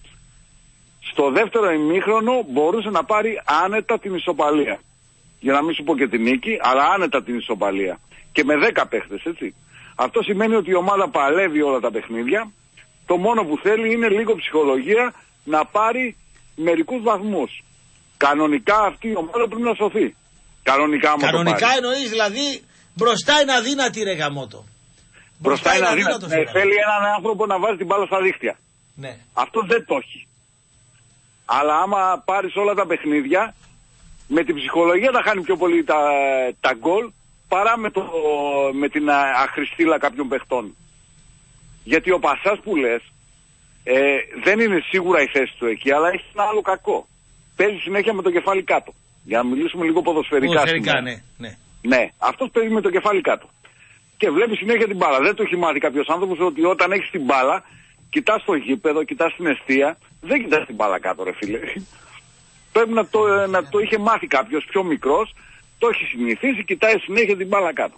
Στο δεύτερο ημίχρονο μπορούσε να πάρει άνετα την ισοπαλία. Για να μην σου πω και την νίκη, αλλά άνετα την ισοπαλία. Και με δέκα παίχτες, έτσι. Αυτό σημαίνει ότι η ομάδα παλεύει όλα τα παιχνίδια. Το μόνο που θέλει είναι λίγο ψυχολογία να πάρει μερικούς βαθμούς. Κανονικά αυτή η ομάδα πρέπει να σωθεί. Κανονικά, Κανονικά εννοείς δηλαδή μπροστά είναι αδύνατη ρε γαμότο. Μπροστά είναι αδύνατο. Ναι, θέλει έναν άνθρωπο να βάζει την μπάλα στα δίχτυα. Ναι. Αυτό δεν το έχει. Αλλά άμα πάρεις όλα τα παιχνίδια, με την ψυχολογία θα χάνει πιο πολύ τα, τα γκολ παρά με, το, με την αχρηστήλα κάποιων παιχτών. Γιατί ο Πασάς που λες ε, δεν είναι σίγουρα η θέση του εκεί, αλλά έχει ένα άλλο κακό. Παίζει συνέχεια με το κεφάλι κάτω. Για να μιλήσουμε λίγο ποδοσφαιρικά. Ποδοσφαιρικά, ναι, ναι. Ναι, αυτός παίζει με το κεφάλι κάτω. Και βλέπει συνέχεια την μπάλα. Δεν το έχει μάθει κάποιος άνθρωπος ότι όταν έχεις την μπάλα, κοιτάς το γήπεδο, κοιτάς την εστία, δεν κοιτάς την μπάλα κάτω, ρε φίλε. Πρέπει να το, να το είχε μάθει κάποιος πιο μικρός, το έχει συνηθίσει, κοιτάει συνέχεια την μπάλα κάτω.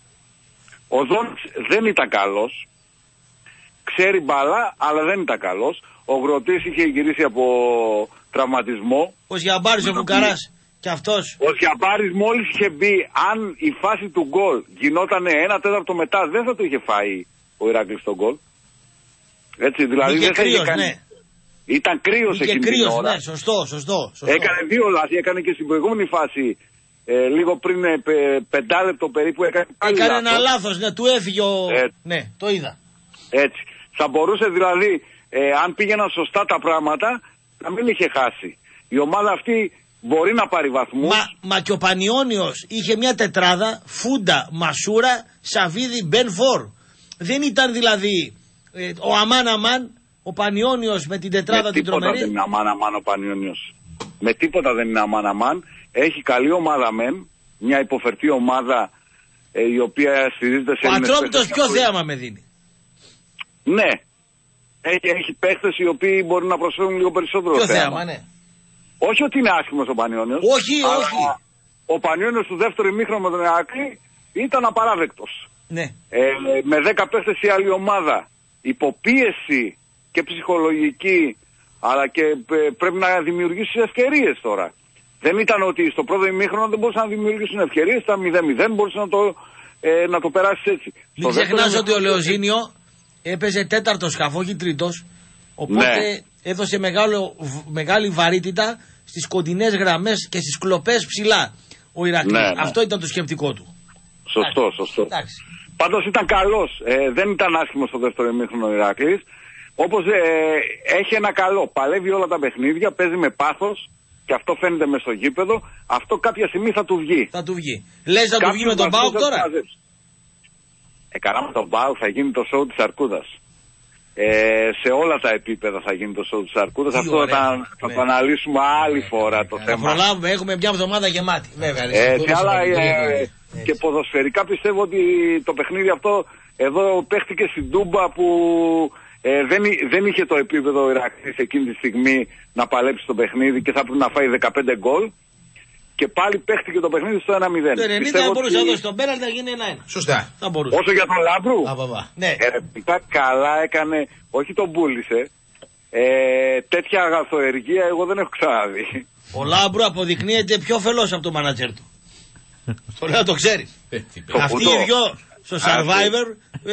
Ο Δόνης δεν ήταν καλός, ξέρει μπάλα, αλλά δεν ήταν καλός. Ο Γροτής είχε γυρίσει από τραυματισμό. Ο Γιαμπάρης ο Βουκαράς. Και αυτός. Ο Γιαμπάρης μόλις είχε μπει, αν η φάση του γκολ γινόταν ένα τέταρτο μετά, δεν θα το είχε φάει ο Ηράκλης τον γκολ. Έτσι, δηλαδή Είχε δεν κρύος, θα είχε κάνει... ναι. Ήταν κρύος εκείνη κρύος, την ώρα. Ναι, σωστό, σωστό, σωστό. Έκανε δύο λάθη, έκανε και στην προηγούμενη φάση, ε, λίγο πριν ε, πε, πεντάλεπτο περίπου, έκανε πάλι Έκανε λάθος. ένα λάθος, ναι, του έφυγε ο... Ε, ναι, το είδα. Έτσι. Θα μπορούσε δηλαδή, ε, αν πήγαιναν σωστά τα πράγματα, να μην είχε χάσει. Η ομάδα αυτή μπορεί να πάρει βαθμούς. Μα, μα και ο Πανιόνιος είχε μια τετράδα, Φούντα, Μασούρα, Σαβίδη, Μπεν Φορ. Δεν ήταν δηλαδή ε, ο Αμάν Αμάν, ο Πανιόνιος με την τετράδα την τρομερή. Με τίποτα δεν είναι Αμάν Αμάν ο Πανιόνιος. Με τίποτα δεν είναι Αμάν Αμάν. Έχει καλή ομάδα μεν, μια υποφερτή ομάδα ε, η οποία στηρίζεται σε... Ο Ατρόμητος ποιο θέαμα με δίνει. Ναι. Έχει, έχει παίχτες οι οποίοι μπορεί να προσφέρουν λίγο περισσότερο ποιο θέαμα. θέαμα, ναι. Όχι ότι είναι άσχημος ο Πανιόνιος. Όχι, αλλά όχι. Ο Πανιόνιος του δεύτερου ημίχρονου με τον Ηρακλή ήταν απαράδεκτος. Ναι. Ε, με δέκα παίχτες η άλλη ομάδα, υποπίεση και ψυχολογική, αλλά και ε, πρέπει να δημιουργήσει ευκαιρίες τώρα. Δεν ήταν ότι στο πρώτο ημίχρονο δεν μπορούσαν να δημιουργήσουν ευκαιρίες, στα μηδέν μηδέν μπορούσε να το, ε, να το περάσει έτσι. Μην ξεχνάς ότι ο Λεοζίνιο έπαιζε τέταρτο σκαφό, όχι τρίτος. Οπότε ναι. έδωσε μεγάλο, μεγάλη βαρύτητα στις κοντινές γραμμές και στις κλοπές ψηλά ο Ηρακλής. Ναι, ναι. Αυτό ήταν το σκεπτικό του. Σωστό, Εντάξει. σωστό. Εντάξει. Πάντως ήταν καλός. Ε, δεν ήταν άσχημος στο δεύτερο ημίχρονο ο Ηρακλής. Όπως ε, έχει ένα καλό. Παλεύει όλα τα παιχνίδια, παίζει με πάθος. και αυτό φαίνεται μες στο γήπεδο, αυτό κάποια στιγμή θα του βγει. Θα του βγει. Λες να του βγει με τον ΠΑΟΚ τώρα. Ε, καλά, με τον ΠΑΟΚ θα γίνει το σοου της Αρκούδας. Ε, σε όλα τα επίπεδα θα γίνει το σοου της Αρκούδας. Αυτό θα, θα ναι. το αναλύσουμε άλλη φορά το ναι, θέμα. Θα προλάβουμε, έχουμε μια εβδομάδα γεμάτη. Βέβαια. Ε, και, άλλα, ε, και ποδοσφαιρικά πιστεύω ότι το παιχνίδι αυτό εδώ παίχτηκε στην Τούμπα που ε, δεν, δεν είχε το επίπεδο ο Ηρακλής εκείνη τη στιγμή να παλέψει το παιχνίδι και θα πρέπει να φάει δεκαπέντε γκολ. Και πάλι παίχτηκε το παιχνίδι στο ένα μηδέν. Το ενενήντα θα μπορούσε να δώσει τον πέναλτι να γίνει ένα ένα. Σωστά. Θα μπορούσε. Όσο για τον Λάμπρου. Ναι. Ε, καλά έκανε, όχι τον πούλησε. Ε, τέτοια αγαθοεργία εγώ δεν έχω ξαναδεί. Ο Λάμπρου αποδεικνύεται πιο φελός από το μάνατζερ του. Το λέω να το ξέρεις. Αυτοί οι δυο στο Survivor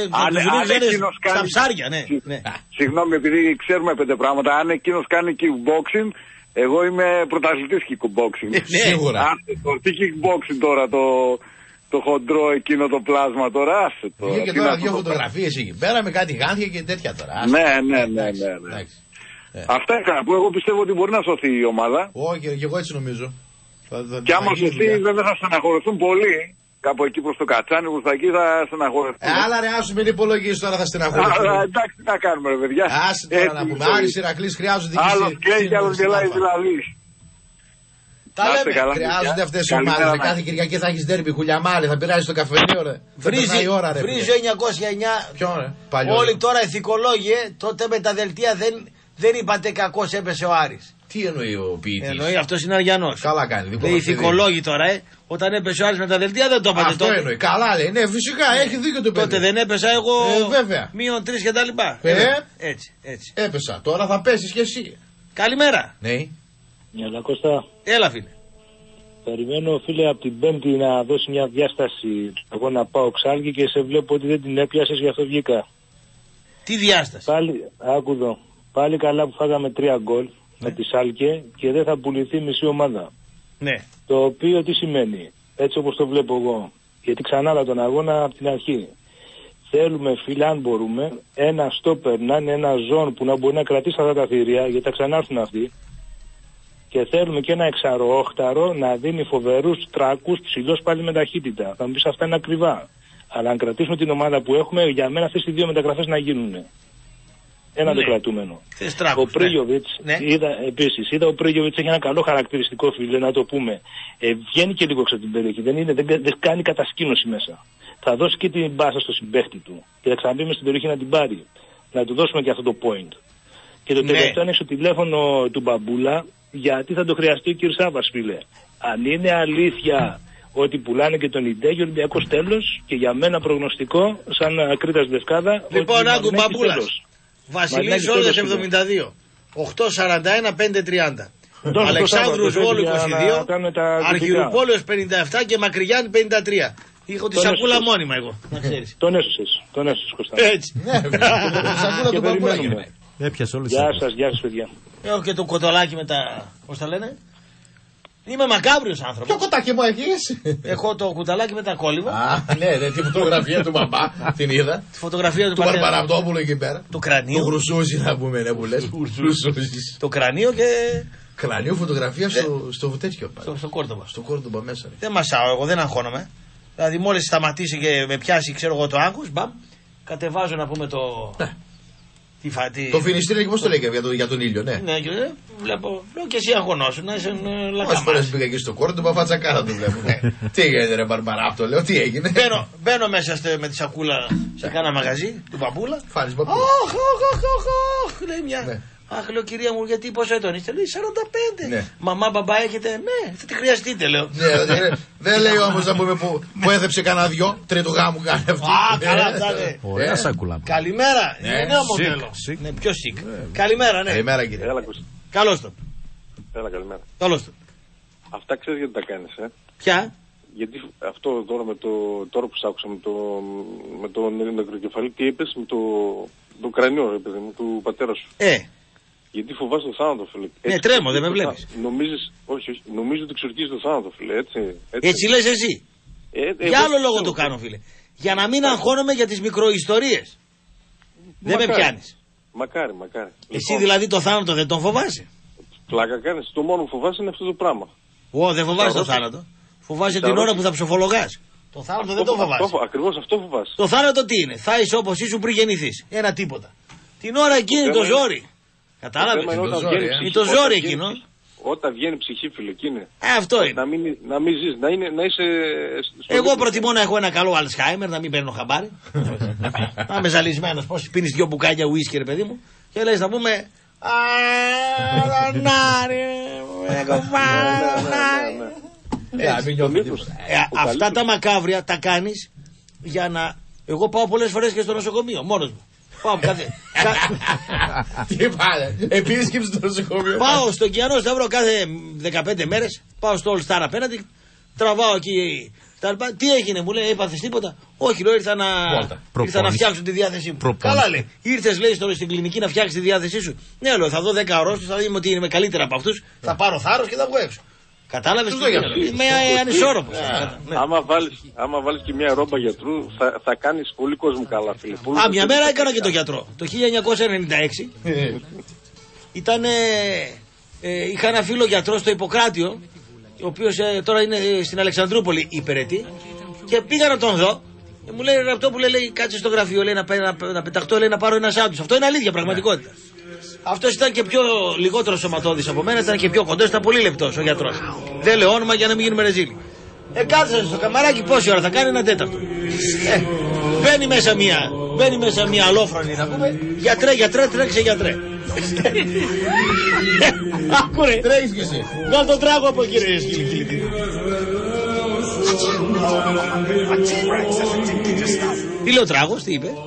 στα ψάρια, ναι. Συγγνώμη, επειδή ξέρουμε πέντε πράγματα, αν εκείνος κάνει kickboxing, εγώ είμαι πρωταθλητής kickboxing. Σίγουρα. Άσε το, τι kickboxing τώρα, το, το χοντρό εκείνο το πλάσμα τώρα, άσε το. Βγήκε και τώρα δύο φωτογραφίες εκεί πέρα με κάτι γάντια και τέτοια τώρα. Ναι, ναι, ναι, ναι, ναι. Αυτά έκανα που εγώ πιστεύω ότι μπορεί να σωθεί η ομάδα. Όχι, και εγώ έτσι νομίζω. Και άμα σωθεί δεν θα στεναχωρηθούν πολύ. Κάπου εκεί προς το Κατσάνι, προς τα εκεί θα στεναχωρηθούν. Ε, άλλα ρε, άσου μην υπολογίσεις τώρα θα στεναχωρηθούν. Αλλά εντάξει, τι να κάνουμε ρε παιδιά. Άσε τώρα να πούμε, Άρης Ηρακλής χρειάζονται και άλλος κλαίει και άλλος γελάει δηλαδή. Τα λέμε, χρειάζονται αυτές οι ομάδες. Κάθε Κυριακή θα έχεις ντέρμπι χουλιαμάλι, θα πειράζει το καφενείο ρε. Βρίζει εννιακόσια εννιά. Ποιον ρε, όλοι τώρα ηθικολόγοι, τότε με τα δελτία δεν είπατε κακώς έπεσε ο Άρης. Τι εννοεί ο ποιητής. Εννοεί αυτός είναι Αριανός. Καλά κάνει. Οι ηθικολόγοι τώρα, ε, όταν έπεσε ο Άρης με τα δελτία δεν το είπατε αυτό τότε. Εννοεί. Καλά λέει. Ναι, φυσικά έχει δίκιο το παιδί. Τότε δεν έπεσα εγώ. Ε, βέβαια. Μείον τρεις και τα λοιπά. Ε, έτσι, έτσι. Έπεσα. Τώρα θα πέσεις κι εσύ. Καλημέρα. Ναι. Έλα Κώστα. Έλα φίλε. Περιμένω φίλε από την Πέμπτη να δώσει μια διάσταση. Εγώ να πάω Ξάλγη και σε βλέπω ότι δεν την έπιασες, γι' αυτό βγήκα. Τι διάσταση. Πάλι, άκου εδώ. Πάλι καλά που φάγαμε τρία γκολ. Ναι. Με τη Σάλκε και δεν θα πουληθεί μισή ομάδα. Ναι. Το οποίο τι σημαίνει, έτσι όπως το βλέπω εγώ, γιατί ξανά τον αγώνα από την αρχή. Θέλουμε φίλε, αν μπορούμε, ένα στόπερ να είναι ένα ζών που να μπορεί να κρατήσει αυτά τα θηρία, γιατί θα ξανάρθουν αυτοί. Και θέλουμε και ένα εξαρόχταρο να δίνει φοβερούς τράκους ψηλός πάλι με ταχύτητα. Θα μου πεις αυτά είναι ακριβά. Αλλά αν κρατήσουμε την ομάδα που έχουμε, για μένα αυτές οι δύο μεταγραφές να γίνουν. Ένα ναι. το κρατούμενο. Τράκους, ο Πρίγιοβιτς, ναι. είδα, επίσης, είδα ο Πρίγιοβιτς έχει ένα καλό χαρακτηριστικό φίλε, να το πούμε. Ε, βγαίνει και λίγο από την περιοχή, δεν, είναι, δεν, δεν κάνει κατασκήνωση μέσα. Θα δώσει και την μπάσα στο συμπαίχτη του και θα ξαναμπεί μες στην περιοχή να την πάρει. Να του δώσουμε και αυτό το point. Και το ναι. τελευταίο είναι στο τηλέφωνο του Μπαμπούλα, γιατί θα το χρειαστεί ο κ. Σάβας, φίλε. Αν είναι αλήθεια ότι πουλάνε και τον Ιντέγιο Ολυμπιακός τέλος, και για μένα προγνωστικό, σαν Κρήτας Λευκάδα. Λοιπόν, άκου Μπαμπούλας. Βασιλής Όλδες εβδομήντα δύο. οκτώ σαράντα ένα πέντε τριάντα. Αλεξάνδρου Βόλου είκοσι δύο. Αργυρουπόλεως πενήντα επτά και Μακρυγιάννη πενήντα τρία. Είχα τη σακούλα μόνιμα εγώ. Να ξέρεις. Τον έσωσες. Τον έσωσες Κωστά. Έτσι. Τη σακούλα του Μπαμπούλα. Έπιασε όλες. Γεια σας, γεια σας παιδιά. Έχω και το κοτολάκι με τα. Πώς τα λένε. Είμαι μακάβριος άνθρωπος. Ποιο κοτάκι μου έχεις? Έχω το κουταλάκι με τα κόλληβα. Α, ναι, ναι, τη φωτογραφία του μπαμπά. Την είδα. Τη φωτογραφία του Του Μπαρμπαραπτόπουλου εκεί πέρα. Το κρανίο. Το γρουσούζι να πούμε, ναι, που λες. Το κρανίο και. Κρανίο φωτογραφία στο, στο τέτοιο. Στο, στο Κόρδοβα. Στο Κόρδοβα μέσα. Ναι. Δεν μασάω, εγώ δεν αγχώνομαι. Δηλαδή, μόλις σταματήσει και με πιάσει, ξέρω εγώ, το άγχος, μπαμ, κατεβάζω να πούμε το. Ναι. Τι φατί. Το φινιστήρι, πώς το λέει για, το, για τον ήλιο, ναι. Ναι, και βλέπω. Λέω και εσύ αγχωνόσου να είσαι λακκαμάς. Όσες φορές πήγα εκεί στο Κόρδοβα, φάτσα κάρα του βλέπω. Τι έγινε, ρε Μπαρμπαράπτο, λέω, τι έγινε. Μπαίνω, μπαίνω μέσα στε, με τη σακούλα σε κάνα μαγαζί του Παπούλα. Φάνης Παπούλα. Αχ, αχ, αχ, αχ, λέει μια. Αχ, λέω κυρία μου, γιατί πόσο έτον είστε, λέει σαράντα πέντε. Ναι. Μαμά, μπαμπά έχετε, ναι, θα τη χρειαστείτε, λέω. Ναι, δε, δεν λέει όμως να πούμε που, που έδεψε κανένα δυο, τρίτο γάμου κάνει αυτή. Α, καλά, τσάνε. Ωραία σακούλα. Καλημέρα, είναι νέο μοντέλο. Ναι, πιο σικ. Καλημέρα, ναι. Καλημέρα, κύριε. Καλώς το. Έλα, καλημέρα. Καλώς το. Αυτά ξέρεις γιατί τα κάνεις, ε. Ποια? Γιατί αυτό τώρα με το, τώρα που σ' άκουσα με, το, με τον νεκροκεφαλή, τι είπες, με το, το κρανιό, ρε παιδί μου, του πατέρα σου. Ε. Γιατί φοβάσαι το θάνατο, φίλε. Ναι, τρέμω, δεν με βλέπεις. Νομίζεις, όχι, όχι, νομίζω ότι εξορκίζεις το θάνατο, φίλε, έτσι. Έτσι, έτσι λες εσύ. Ε, ε, για άλλο λόγο το κάνω, φίλε. Για να μην αγχώνομαι για τις μικροϊστορίες. Δεν με πιάνεις. Μακάρι, μακάρι. Εσύ λοιπόν, δηλαδή το θάνατο δεν τον φοβάσαι. Πλάκα κάνεις. Το μόνο που φοβάσαι είναι αυτό το πράγμα. Ω, δεν φοβάσαι το θάνατο. Φοβάσαι την ώρα που θα ψοφολογάς. Το θάνατο αυτό, δεν το φοβάσαι. Ακριβώς αυτό φοβάσαι. Το θάνατο τι είναι? Θα είσαι όπως ήσουν πριν γεννηθείς. Ένα τίποτα. Την ώρα εκείνη το ζόρι. Κατάλαβες? Είναι το ζόρι εκείνο. Όταν βγαίνει ψυχή, φίλε, εκείνη. Ε, αυτό είναι. Να μην, να μην ζεις, να, είναι, να είσαι. Εγώ προτιμώ να έχω ένα καλό Αλσχάιμερ, να μην παίρνω χαμπάρι. Να είμαι ζαλισμένος. Πώς πίνεις δυο μπουκάλια ουίσκι, ρε παιδί μου, και λες να πούμε. Αυτά τα μακάβρια τα κάνεις για να. Εγώ πάω πολλές φορές και στο νοσοκομείο, μόνος μου. Πάω κάθε. Τι πάνε, επίσκεψη στο νοσοκομείο. Πάω στον Κιανό Σταυρό κάθε δεκαπέντε μέρες. Πάω στο All Star απέναντι. Τραβάω εκεί. Τι έγινε, μου λέει, έπαθες τίποτα? Όχι, λέω, ήρθα να, ήρθα να φτιάξω τη διάθεσή μου. Προπόνηση. Καλά, λέει. Ήρθες, λέει, στο, στην κλινική να φτιάξεις τη διάθεσή σου. Ναι, λέω, θα δω δέκα ορόστους, θα δούμε ότι είμαι καλύτερα από αυτούς. Θα πάρω θάρρος και θα βγω έξω. Κατάλαβες? Είμαι ανισόρροπος. Άμα βάλεις, άμα βάλεις και μια ρόμπα γιατρού, θα, θα κάνεις πολύ κόσμο καλά, φίλε. Α, μια μέρα έκανα και το γιατρό. Το χίλια εννιακόσια ενενήντα έξι ήταν. Ε, είχα ένα φίλο γιατρό στο Ιπποκράτιο, ο οποίος ε, τώρα είναι στην Αλεξανδρούπολη υπηρετή, και πήγα να τον δω. Και μου λέει αυτό που λέει, λέει, κάτσε στο γραφείο, λέει, να, να, να πεταχτώ, λέει, να πάρω ένα σάντουιτς. Αυτό είναι αλήθεια, πραγματικότητα. Αυτός ήταν και πιο λιγότερο σωματώδης από μένα, ήταν και πιο κοντός, ήταν πολύ λεπτός ο γιατρός. Δεν λέω όνομα για να μην γίνουμε ρεζίλοι. Ε, κάθεσα στο καμαράκι, πόση ώρα θα κάνει? Ένα τέταρτο. Ε, μπαίνει μέσα μία, μπαίνει μέσα μία αλόφρονη, να πούμε. Γιατρέ, γιατρέ, τρέξε γιατρέ. Άκουρε. Τρέχεις κι εσύ. Να το τράγω από εκεί, ρε σκυλί. Τι λέει ο τράγος, τι είπε?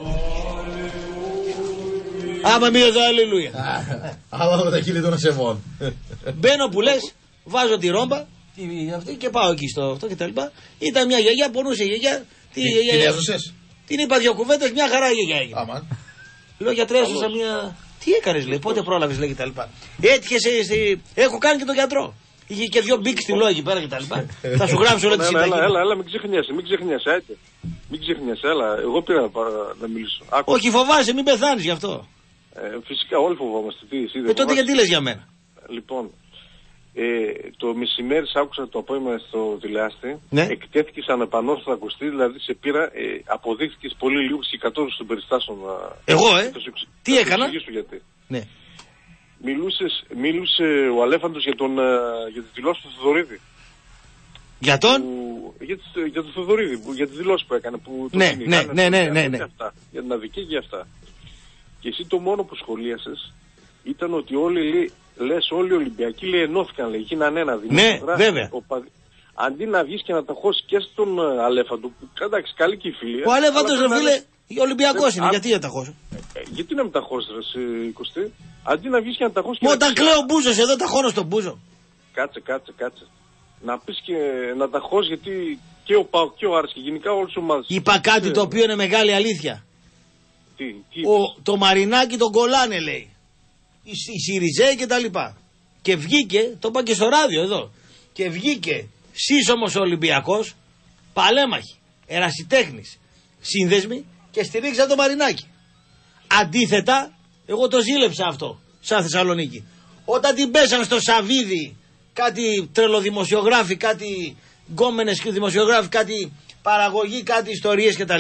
Άμα μία εδώ, αλληλούια. Άμα με τα χείλη των ασεβών. Μπαίνω που λες, βάζω τη ρόμπα και πάω εκεί στο αυτό και τα λοιπά. Ήταν μια γιαγιά, πονούσε η γιαγιά. Την έζωσες? Την είπα δύο κουβέντες, μια χαρά η γιαγιά έγινε. Λέω, γιατρέ, έζωσα μια. Τι έκανες, λέει, πότε πρόλαβες, λέει, και τα λοιπά. Έτυχε, έχω κάνει και τον γιατρό. Είχε και δύο μπικ στη λόγια εκεί πέρα και τα λοιπά. Θα σου γράψω όλα τη συνταγή. Έλα, έλα, έλα, μην ξεχνιέσαι, μην ξεχνιέσαι, έτσι. Μην ξεχνιέσαι, έλα, εγώ πήρα να, να μιλήσω. Άκου. Όχι, φοβάσαι, μην πεθάνεις γι' αυτό. Ε, φυσικά, όλοι φοβόμαστε. Τι, εσύ, ε, τότε γιατί λες για μένα? Λοιπόν, ε, το μεσημέρι σ' άκουσα το απόγευμα στο τηλεάστη. Ναι. Εκτέθηκες ανεπανώς στο ακουστή, δηλαδή σε πήρα, ε, αποδείχθηκες πολύ λίγο στις εκατόρους των περιστάσεων. Εγώ, ε, το, το, τι το, έκανα? Γιατί. Ναι. Μιλούσες, μίλουσε ο Αλέφαντος για, τον, για τη δηλώση του Θοδωρίδη. Για τον? Που, για, για τον Θοδωρίδη, που, για τη δηλώση που έκανε. Που ναι, ναι, ναι, ναι, ναι, ναι, ναι. Αυτά, για την αδικία και αυτά. Και εσύ το μόνο που σχολίασες ήταν ότι όλοι, λες, όλοι οι Ολυμπιακοί, λέει, ενώθηκαν, λέει, γίνανε ένα δημόσιο. Ναι, βέβαια. Ο, αντί να βγεις και να ταχώσεις και στον Αλέφαντο, που εντάξει, καλή και η φιλία. Ο Αλέφαντος, ρε φίλε, Ολυμπιακός είναι, γιατί να ταχώσω? Ε, γιατί να μην ταχώσεις, ρε Κωστή? Αντί να βγεις και να ταχώσεις. Μα όταν κλαίω Μπούζος εδώ, ταχώνω στον Μπούζο. Κάτσε, κάτσε, κάτσε. Να πεις και να ταχώσεις, γιατί και ο Πάο και ο Άρης και γενικά όλες οι ομάδες. Είπα κάτι το οποίο είναι μεγάλη αλήθεια. Τι, τι ο, το Μαρινάκι τον κολλάνε, λέει. Οι, οι Σιριζέοι και τα λοιπά. Και βγήκε, το είπα και στο ράδιο εδώ, και βγήκε σύσσωμος Ολυμπιακός, παλέμαχοι, ερασιτέχνης, σύνδεσμοι, και στηρίξαν το Μαρινάκι. Αντίθετα, εγώ το ζήλεψα αυτό, σαν Θεσσαλονίκη. Όταν την πέσαν στο Σαβίδι κάτι τρελοδημοσιογράφοι, κάτι γκόμενες δημοσιογράφοι, κάτι παραγωγή, κάτι ιστορίες κτλ.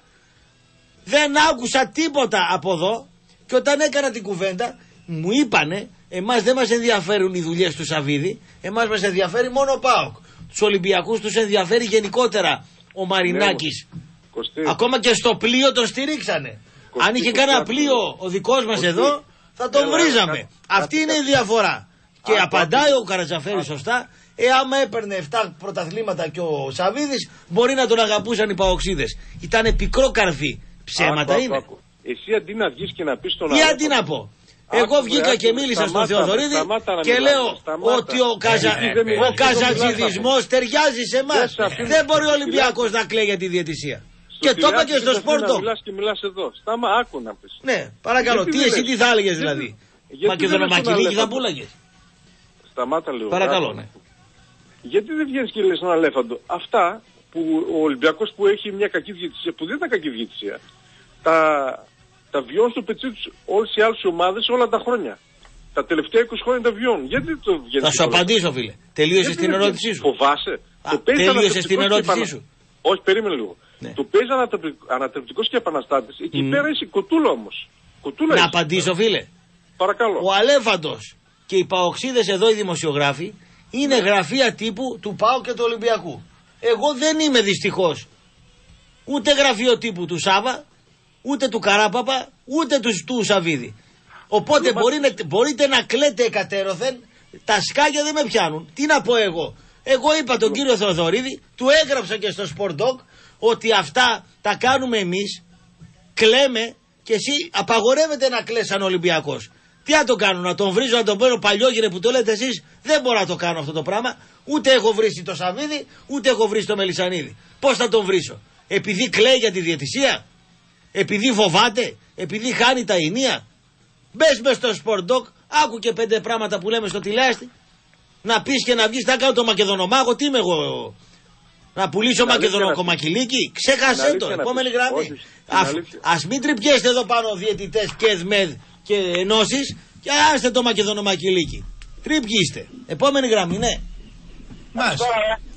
Δεν άκουσα τίποτα από εδώ, και όταν έκανα την κουβέντα μου είπανε, εμάς δεν μας ενδιαφέρουν οι δουλειές του Σαβίδη, εμάς μας ενδιαφέρει μόνο ο ΠΑΟΚ. Τους Ολυμπιακούς τους ενδιαφέρει γενικότερα ο Μαρινάκης. Ναι, ακόμα και στο πλοίο τον στηρίξανε. Κωστή, αν είχε κανένα πλοίο ο δικός μας Κωστή. Εδώ θα τον Έλα, βρίζαμε. Κα... Αυτή κα... είναι η διαφορά. Και Α, απαντάει ο Καρατζαφέρης σωστά. Ε, άμα έπαιρνε επτά πρωταθλήματα και ο Σαβίδης, μπορεί να τον αγαπούσαν οι Παοξίδες. Ήτανε πικρό καρφί. Ψέματα άκου, είναι. Άκου. Εσύ αντί να βγεις και να πεις τον άλλο. Τι αντί να πω. Εγώ βγήκα άκου, και μίλησα στον Θεοδωρίδη και λέω σταμάτα. Ότι ο, Καζα... ο καζατζιδισμός ταιριάζει σε εμάς. Δεν μπορεί ο Ολυμπιακός να κλαίει για τη διαιτησία. Και το είπα και στο Σπόρτο. Να μιλάς και μιλάς εδώ. Στάμα, άκου να πεις. Ναι, παρακαλώ. Τι εσύ τι θα έλεγες δηλαδή? Μακεδονομακυλίκη θα πούλαγες? Σταμάτα λίγο. Παρακαλώ, ναι. Γιατί δεν βγαίνεις και λες τον Αλέφαντο? Αυτά που ο Ολυμπιακός που έχει μια κακή διαιτησία, που δεν ήταν κακή διαιτησία, τα, τα βιώνουν στο πετσί τους όλες οι άλλες ομάδες όλα τα χρόνια. τα τελευταία είκοσι χρόνια τα βιώνουν. Γιατί το βγαίνει. Θα σου απαντήσω, φίλε. Τελείωσε την ερώτησή σου. Φοβάσαι. Α, τελείωσε την ερώτησή σου. Όχι, περίμενε λίγο. Ναι. Το παίζει ανατρεπτικό και επαναστάτη. Εκεί mm. πέρα είσαι κοτούλα όμω. Να απαντήσω, φίλε. Παρακαλώ. Ο Αλέφαντος και οι παοξίδες εδώ οι δημοσιογράφοι είναι ναι. γραφεία τύπου του ΠΑΟ και του Ολυμπιακού. Εγώ δεν είμαι δυστυχώς ούτε γραφείο τύπου του Σάβα, ούτε του Καράπαπα, ούτε του, του Σαββίδη. Οπότε μπορεί να, μπορείτε να κλαίτε εκατέρωθεν, τα σκάκια δεν με πιάνουν. Τι να πω εγώ. Εγώ είπα τον κύριο Θεοδωρίδη, του έγραψα και στο Sport Dog ότι αυτά τα κάνουμε εμείς, κλαίμε και εσύ απαγορεύεται να κλαις σαν Ολυμπιακός. Τι να το κάνω, να τον βρίζω, να τον παίρνω παλιόγυρε που το λέτε εσείς, δεν μπορώ να το κάνω αυτό το πράγμα. Ούτε έχω βρίσει το Σαββίδη, ούτε έχω βρίσει το Μελισσανίδη. Πώς θα τον βρίσω, επειδή κλαίει για τη διαιτησία, επειδή φοβάται, επειδή χάνει τα ηνία. Μπες μες στο Sport Dog, άκου και πέντε πράγματα που λέμε στο τηλεάστη. Να πεις και να βγεις, θα κάνω το Μακεδονομάγο, τι είμαι εγώ. Να πουλήσω μακεδονοκομακυλίκι, ξέχασέ το, επόμενη γραμμή. Ας μην τριπιέστε εδώ πάνω διαιτητές και ΕΔΜΕΔ και ενώσεις και άστε το μακεδονομακυλίκι. Τρίπιστε. Επόμενη γραμμή, ναι. Μάλιστα.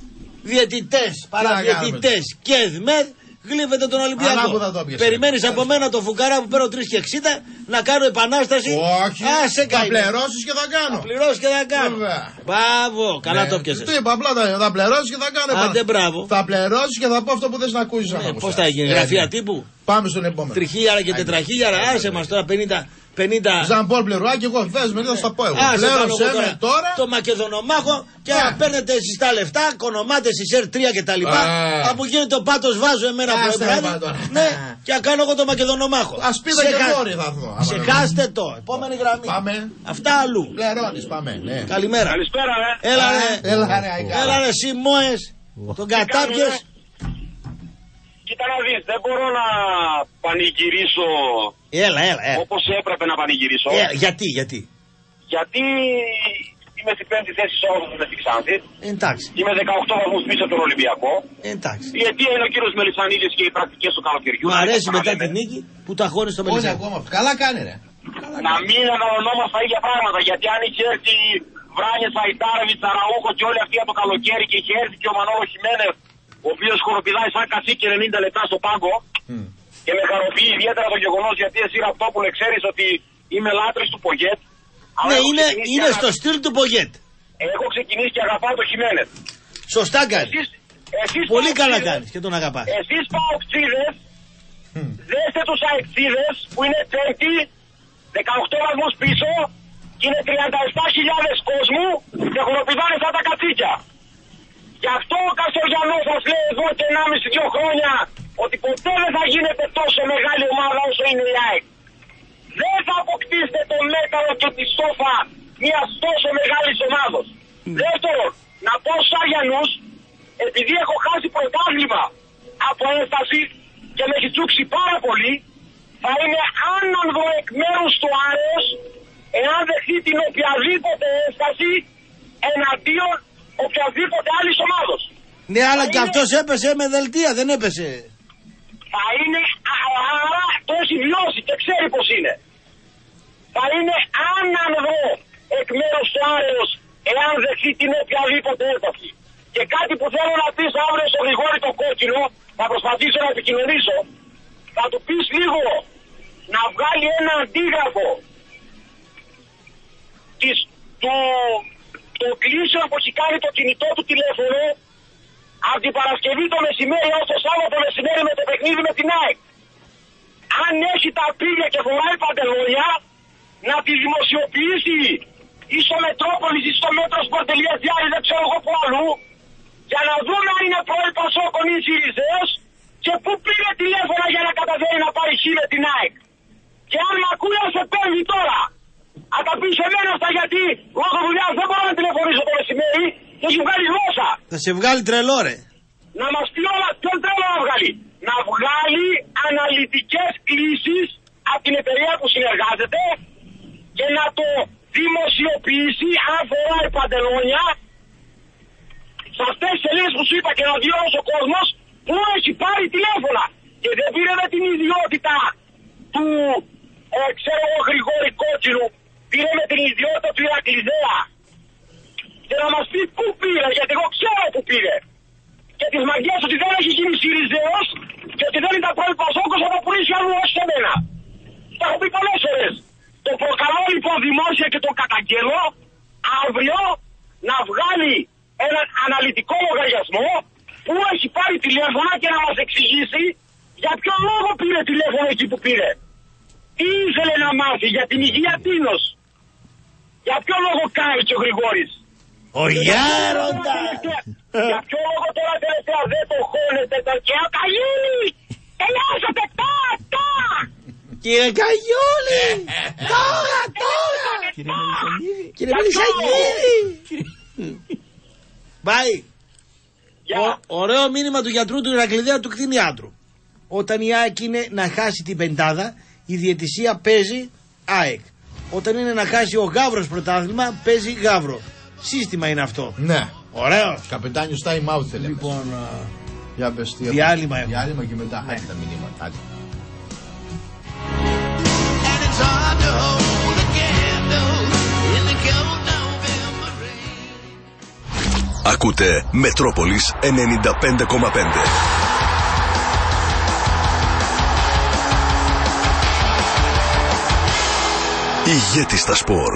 Διαιτητές, παραδιαιτητές και ΕΔΜΕΔ γλύφετε τον Ολυμπιακό. Περιμένεις από μένα το φουκαρά που παίρνω τρεις και εξήντα να κάνω επανάσταση. Όχι. Α, σε θα πληρώσεις και θα κάνω. Θα πληρώσεις και θα κάνω. Μπράβο, καλά ναι. το πιάσες. Τι είπα, απλά θα πληρώσεις και θα κάνω. Άντε, μπράβο. Θα πληρώσεις και θα πω αυτό που δεν να ακούσεις. Ναι, πώς θα γίνει, γραφεία τύπου. Πάμε στον επόμενο. Τριχίλιαρα και τετραχίλιαρα, άσε μας τώρα πενήντα. πενήντα... Ζαμπόλ πληρωάκι, εγώ θες με, θα στα πω εγώ. Πλέρωσέ με τώρα. Το Μακεδονομάχο και να παίρνετε εσείς τα λεφτά, κονομάτε εσείς ερ τρία και τα λοιπά. Από εκεί το πάτος βάζω εμένα πρωί. Ναι, και να κάνω εγώ το Μακεδονομάχο. Ασπίδα και γόρι θα δω. Ξεχάστε το. Επόμενη γραμμή. Πάμε. Αυτά αλλού. Πληρώνεις, πάμε. Καλημέρα. Καλησπέρα, ρε. Έλα ρε. Έλα ρε, Σιμώες. Τον κατάπιες. Κοίτα να δεις, δεν μπορώ να πανηγυρίσω έλα, έλα, έλα. όπως έπρεπε να πανηγυρίσω. Έλα, γιατί, γιατί. Γιατί είμαι στην πέμπτη θέση σε όλους με τη Ξάνθη. Εντάξει. Είμαι δεκαοκτώ βαθμούς πίσω από τον Ολυμπιακό. Εντάξει. Η αιτία είναι ο κύριος Μελισσανίδης και οι πρακτικές του καλοκαιριού. Μου αρέσει μετά τη νίκη που τα χώνει στο Μελισσανίδη. Καλά κάνει ρε. Να μην αναλωνόμαστε τα ίδια πράγματα. Γιατί αν είχε έρθει Βράνιες, Αϊτάρεβιτς, Αραούχο και όλοι αυτοί από το καλοκαίρι και είχε έρθει και ο Μανώλο Χιμένεθ, ο οποίος χοροπηδάει σαν κατσίκι ενενήντα λεπτά στο πάγκο. Mm. Και με χαροποιεί ιδιαίτερα το γεγονός γιατί εσύ Ραπτόπουλε ξέρεις ότι είμαι λάτρης του Πογέτ. Ναι, είναι, είναι στο στυλ του Πογέτ. Έχω ξεκινήσει και αγαπάω το Χιμένεθ. Σωστά κάνεις. Εσείς, εσείς πολύ καλά κάνεις και τον αγαπάς. Εσείς παοξίδες, mm. δέστε τους αεξίδες που είναι πέμπτη, δεκαοκτώ βαθμούς πίσω και είναι τριάντα επτά χιλιάδες κόσμου και χοροπηδάνε σαν τα κατσίκια. Γι' αυτό ο Καστοριανός σας λέει εδώ και ενάμιση δύο χρόνια ότι ποτέ δεν θα γίνετε τόσο μεγάλη ομάδα όσο είναι η ΑΕΚ. Δεν θα αποκτήσετε το μέταλλο και τη σόφα μιας τόσο μεγάλης ομάδος. Mm. Δεύτερον, να πω στους Αριανούς, επειδή έχω χάσει πρωτάθλημα από ένσταση και με έχει τσούξει πάρα πολύ, θα είναι άνανδο εκ μέρους του Άρεος εάν δεχτεί την οποιαδήποτε ένσταση εναντίον οποιαδήποτε άλλη ομάδος. Ναι, αλλά θα και είναι... αυτός έπεσε με δελτία, δεν έπεσε. Θα είναι, άρα το έχει βιώσει και ξέρει πως είναι. Θα είναι άνανδο εκ μέρους του Άρεος εάν δεχτεί την οποιαδήποτε ένσταση. Και κάτι που θέλω να πεις αύριο στο Γρηγόρη το Κόκκινο, θα προσπαθήσω να επικοινωνήσω, θα του πεις λίγο να βγάλει ένα αντίγραφο της, του, των κλήσεων που έχει κάνει το κινητό του τηλέφωνο από την Παρασκευή το μεσημέρι ως το Σάββατο μεσημέρι με το παιχνίδι με την ΑΕΚ. Αν έχει τα πύλια και φοράει παντελόνια, να τη δημοσιοποιήσει ή στο Μετρόπολης ή στο μέτρο sport.gr, δεν ξέρω εγώ που αλλού, για να δούμε αν είναι πρώην Πασόκων ή Συριζέος και πού πήρε τηλέφωνα για να καταφέρει να πάει χ με την ΑΕΚ. Και αν μ' ακούει να σε παίρνει τώρα, αν τα πει σε μένα αυτά γιατί εγώ το δουλειά δεν μπορώ να τηλεφωνήσω το μεσημέρι και έχει βγάλει γλώσσα. Θα σε βγάλει τρελό ρε. Να μας πει όλα ποιον τρέλο να βγάλει. Να βγάλει αναλυτικές κλήσεις από την εταιρεία που συνεργάζεται και να το δημοσιοποιήσει αν φοράει παντελόνια σε αυτές τις σελίδες που σου είπα και να δει όλος ο κόσμος που έχει πάρει τηλέφωνα και δεν πήρε με την ιδιότητα του ε, ξέρω εγώ Γρηγόρη Κόκκινου πήρε με την ιδιότητα του Ηρακλειδέα. Και να μας πει πού πήρε, γιατί εγώ ξέρω πού πήρε. Και τις μαγκές ότι δεν έχει γίνει Σιριζέος και ότι δεν ήταν πρώην Πασόκος, θα το πουλήσει αλλού, όχι σε μένα. Τα έχω πει πολλές φορές. Το προκαλώ λοιπόν δημόσια και το καταγγέλω αύριο να βγάλει έναν αναλυτικό λογαριασμό που έχει πάρει τηλέφωνα και να μας εξηγήσει για ποιο λόγο πήρε τηλέφωνο εκεί που πήρε. Τι ήθελε να μάθει, για την υγεία τίνος. Για ποιο λόγο κάνει και ο Γρηγόρης. Ο Γέροντα! Για ποιο λόγο τώρα τελευταία δεν το χώνετε τα και Καγιούλη! Τελειώσατε τα, τα! Κύριε Καγιούλη! Τώρα, τώρα! Κύριε Μελισσανίδη! Πάει! Ωραίο μήνυμα του γιατρού του Ηρακλειδέα του κτηνιάτρου. Όταν η ΑΕΚ είναι να χάσει την πεντάδα, η διαιτησία παίζει ΑΕΚ. Όταν είναι να χάσει ο Γαύρος πρωτάθλημα, παίζει Γαύρο. Σύστημα είναι αυτό. Ναι. Ωραίο. Καπετάνιο time out θέλει. Λοιπόν, για πες, τι διάλειμμα έχουμε. Διάλειμμα και μετά. Ναι. Άντε τα μηνύματα. Άντε. Ακούτε Μετρόπολης ενενήντα πέντε κόμμα πέντε. Ηγέτης στα σπορ.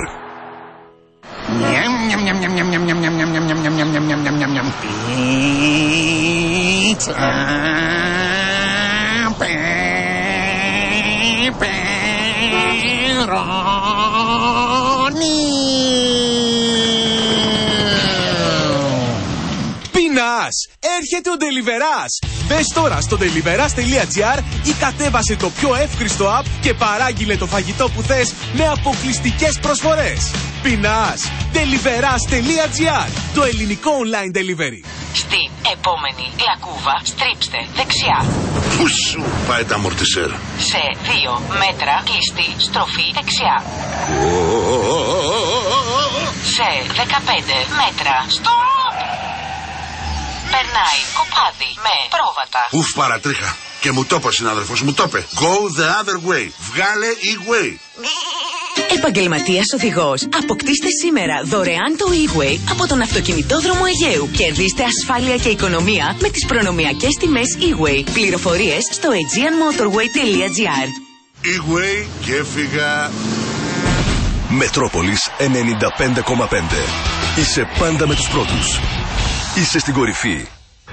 Πεινάς! Έρχεται ο Deliverás! Μπες τώρα στο deliverás.gr ή κατέβασε το πιο εύκριστο app και παράγγειλε το φαγητό που θες με αποκλειστικές προσφορές. Πεινάς! deliverás.gr, το ελληνικό online delivery. Στην επόμενη λακκούβα στρίψτε δεξιά. Πού σου πάει τα αμορτισέρ? Σε δύο μέτρα κλειστή στροφή δεξιά. Σε δεκαπέντε μέτρα stop. Περνάει κοπάδι με πρόβατα. Ουφ, παρατρίχα. Και μου το είπε ο συνάδελφος, μου το είπε. Go the other way. Βγάλε e-way. Επαγγελματίας οδηγός. Αποκτήστε σήμερα δωρεάν το e-way από τον αυτοκινητόδρομο Αιγαίου. Κερδίστε ασφάλεια και οικονομία με τις προνομιακές τιμές e-way. Πληροφορίες στο aegeanmotorway.gr. E-way και έφυγα. Μετρόπολης ενενήντα πέντε κόμμα πέντε. Είσαι πάντα με τους πρώτους. Είσαι στην κορυφή.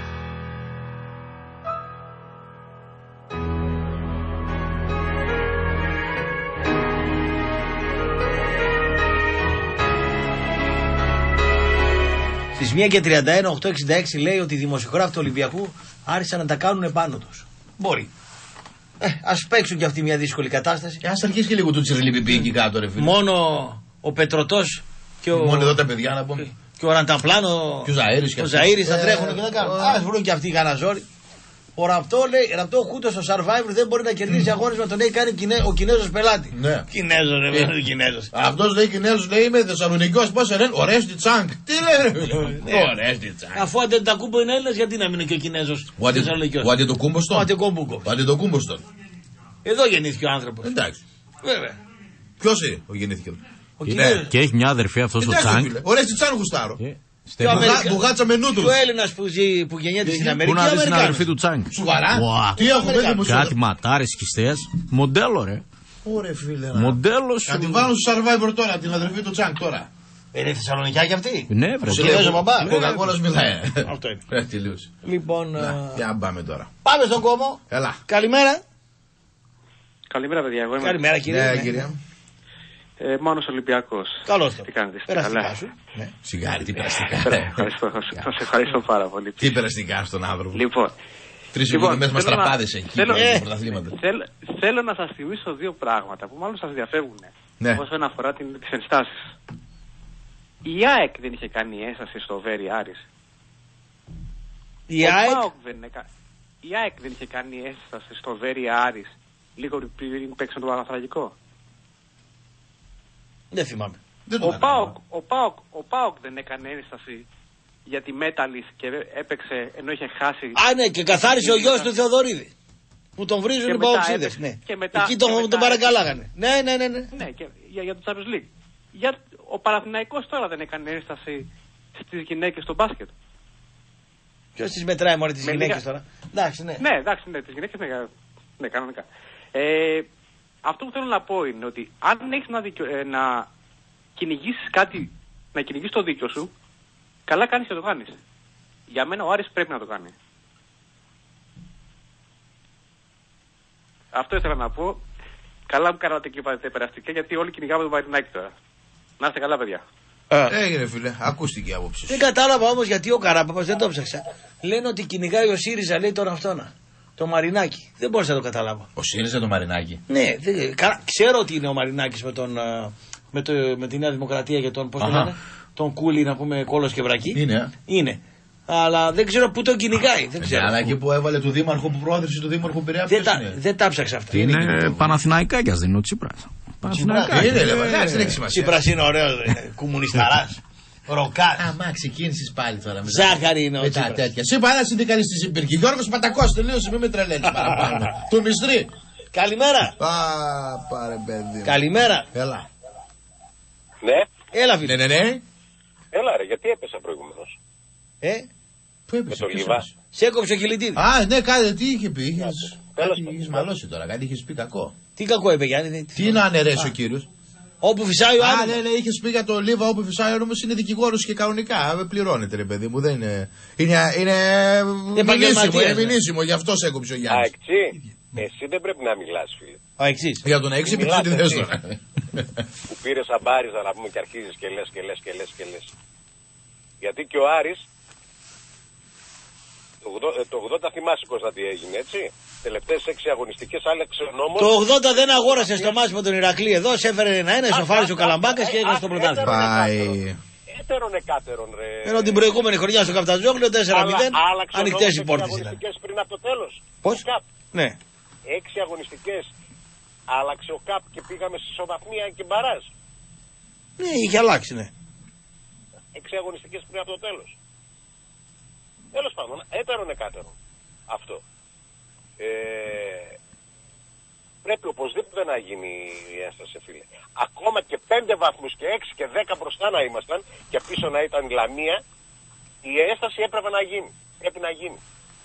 Στις μία και τριάντα ένα, οκτώ εξήντα έξι λέει ότι οι δημοσιογράφοι του Ολυμπιακού άρχισαν να τα κάνουν επάνω τους. Μπορεί. Ε, ας παίξουν κι αυτή μια δύσκολη κατάσταση. Ε, ας αρχίσει και λίγο το τσιρλιπιπί εκεί κάτω, ρε φίλε. Μόνο ο Πετρωτός και ο... Μόνο εδώ τα παιδιά να πούμε. Και ο Ρανταπλάνο και ο Ζαΐρης, ο Ζαΐρης θα ε, τρέχουν και δεν κάνουν. Ας βρουν κι αυτοί κανένα ζόρι. Ο Ραπτό λέει, Ραπτό Χούτο στο Survivor δεν μπορεί να κερδίσει mm. αγώνισμα, τον έχει κάνει Κινέ, ο Κινέζος πελάτη. Ναι. Κινέζος, ρε yeah. ο Κινέζος. Αυτός λέει Κινέζος, λέει είμαι Θεσσαλονικός, πώς λένε, ο Ρέστι Τσάνκ. Τι λέει, ο Ρέστι Τσάνκ. Αφού Αντετοκούμπο είναι Έλληνας, γιατί να μην είναι και ο Κινέζος. Ο Αντετοκούμπος. Ο Αντετοκούμπος. Εδώ γεννήθηκε ο άνθρωπος. Εντάξει. Βέβαια. Ποιος είναι ο γεννήθηκε. Και έχει μια αδερφή αυτός ο Τσάνκ. Ο Ρέστι Τσάνκ γουστάρω. Του γάτσα με νούτλους. Ο Έλληνας που, ζει, που γεννιέται στην Αμερική. Πού να δεις την αδερφή του Τσάνκ. Σοβαρά. Τι έχουμε δημοσιογραφία. Κάτι ματάρες χιστές. Μοντέλο ρε. Ωραία φίλε. Μοντέλο σου. Να την βάλω στο Survivor τώρα, την αδερφή του Τσάνκ τώρα. Είναι Θεσσαλονικιά κι αυτή. Ναι, βρε. Σε λέω μπαμπά. Ο Κοκακόλας μιλάει. Αυτό είναι. Ρε τελείωσε. Λοιπόν. Για να πάμε τώρα. Πάμε στον κόμμα. Έλα. Καλημέρα. Καλημέρα παιδιά. Καλημέρα κύριε. Ε, Μάνος Ολυμπιακός. Καλώς το. Τι κάνετε, περαστικά σου. Ναι. Σιγάρι, τι περαστικά. Ευχαριστώ, θα σε ευχαριστώ πάρα πολύ. Τι περαστικά στον άνθρωπο. Λοιπόν, τρεις εβδομάδες μας τραπάδες εκεί. Θέλω να σας θυμίσω δύο πράγματα που μάλλον σας διαφεύγουν. Ναι. Όσον αφορά τις ενστάσεις. Η ΑΕΚ δεν είχε κάνει ένσταση στο Βέρι Άρης. Η ΑΕΚ. Η ΑΕΚ δεν είχε κάνει ένσταση στο Βέρι Άρης λίγο πριν παίξουν το Παναθραγικό. Δεν θυμάμαι. Δεν ο, Πάοκ, ο, Πάοκ, ο Πάοκ δεν έκανε ένσταση για τη Μέταλης και έπαιξε ενώ είχε χάσει. Α, ναι, και καθάρισε ο γιος του Θεοδωρίδη. Που τον βρίζουν οι Παοξίδες. Ναι. Και μετά, εκεί τον, και μετά τον παρακαλάγανε. Ναι, ναι, ναι. ναι. ναι και για, για το Champions League. Για, ο Παναθηναϊκός τώρα δεν έκανε ένσταση στις γυναίκες στο μπάσκετ. Ποιος τις μετράει μόνο τις γυναίκες λίγα... τώρα. Εντάξει, ναι. Ναι, εντάξει, ναι, τις γυναίκες ναι, ναι κανονικά. Ε, αυτό που θέλω να πω είναι ότι αν έχεις να, δικιο... ε, να κυνηγήσεις κάτι, να κυνηγήσεις το δίκιο σου, καλά κάνεις και το κάνεις. Για μένα ο Άρης πρέπει να το κάνει. Αυτό ήθελα να πω. Καλά που κάνατε και είπατε περαστικά, γιατί όλοι κυνηγάμε τον Μαρινάκη τώρα. Να είστε καλά, παιδιά. Έγινε φίλε, ακούστηκε η άποψη. Δεν κατάλαβα όμως γιατί ο Καράπαπας, δεν το ψάξα. Λένε ότι κυνηγάει ο ΣΥΡΙΖΑ, λέει τον αυτόνα. Το Μαρινάκη. Δεν μπορούσα να το καταλάβω. Ο ΣΥΡΙΖΑ το Μαρινάκη. Ναι, δεν, κα, ξέρω ότι είναι ο Μαρινάκης με, τον, με, το, με τη Νέα Δημοκρατία και τον, πώς το λένε, τον Κούλι, να πούμε, κόλος και βρακί. Είναι. Είναι. Αλλά δεν ξέρω πού τον κυνηγάει. Δεν ξέρω. Αλλά εκεί που έβαλε του Δήμαρχου, που πρόεδρε του Δήμαρχου Πειραιά. Δεν, τα, δεν τα ψάξα αυτά. Είναι Παναθηναϊκάκιας, δεν είναι ο Τσίπρας. Παναθηναϊκάκιας. Είναι, λέμε, εντάξει, δεν έχει σημασία. Τσίπρας είναι ωραίος, κομμουνισταράς. Ροκάς. Αμά, ξεκίνησες πάλι τώρα. Ζάχαρη είναι ο Τσίπρας. Με τα τέτοια. Σου είπα ένα συνδικαλιστής υπήρχε. Γιώργος Πατακός, τελείωσε, μην με τρελαίνεις παραπάνω. Του Μιστρή. Καλημέρα. Α, πάρε παιδί. Καλημέρα. Έλα. Ναι. Έλα, φίλε. Ναι, ναι, ναι. Έλα, ρε, γιατί έπεσα προηγουμένως. Ε, πού έπεσε. Με το Λιβά. Σε έκοψε ο κιλητήρι. Α, ναι, κάτι, τι είχε πει. Είχες, κάτι είχες μαλώσει τώρα, κάτι είχες πει κακό. Τι κακό είπε, Γιάννη. Τι, τι να αναιρέσει ο κύριος. Όπου φυσάει ο άνεμος. Α, ναι, ναι, είχες πει για το Λίβα, όπου φυσάει ο άνεμος είναι δικηγόρος και κανονικά. Πληρώνεται, ρε παιδί μου, δεν είναι. Είναι, είναι μηνύσιμο, είναι μηνύσιμο, γι' αυτό σε έκοψε ο Γιάννης. Αεξή, εσύ δεν πρέπει να μιλάς, φίλε. Αεξής. Για τον Αεξή, πει τι θες τώρα. Που πήρε αμπάριζα να πούμε και αρχίζεις και λες και λες και λες και λες. Γιατί και ο Άρης το ογδόντα θυμάσαι πως να τι έγινε, έτσι. Τελευταίες έξι αγωνιστικές άλλαξε ο νόμος. Το ογδόντα δεν αγόρασε στο μάτς με τον Ηρακλή εδώ, σε έφερε ένα-ένα, ισοφάρισε ο Καλαμπάκας και έγινε στο πρωτάθλημα. Πάει. Έτερον εκάτερον, ρε. Ενώ την προηγούμενη χρονιά στο Καπταζόγλιο τέσσερα μηδέν, ανοιχτές οι πόρτες ήταν. Αγωνιστικές πριν από το τέλος. Πώς? Ναι. Έξι αγωνιστικές άλλαξε ο ΚΑΠ και πήγαμε στη ισοβαθμία και μπαράζ. Ναι, είχε αλλάξει, ναι. Έξι αγωνιστικές πριν από το τέλος. Τέλος πάντων, έτερον εκάτερον αυτό. Ε, πρέπει οπωσδήποτε να γίνει η ένσταση, φίλε. Ακόμα και πέντε βαθμούς και έξι και δέκα μπροστά να ήμασταν και πίσω να ήταν η Λαμία, η ένσταση έπρεπε να γίνει. Πρέπει να γίνει.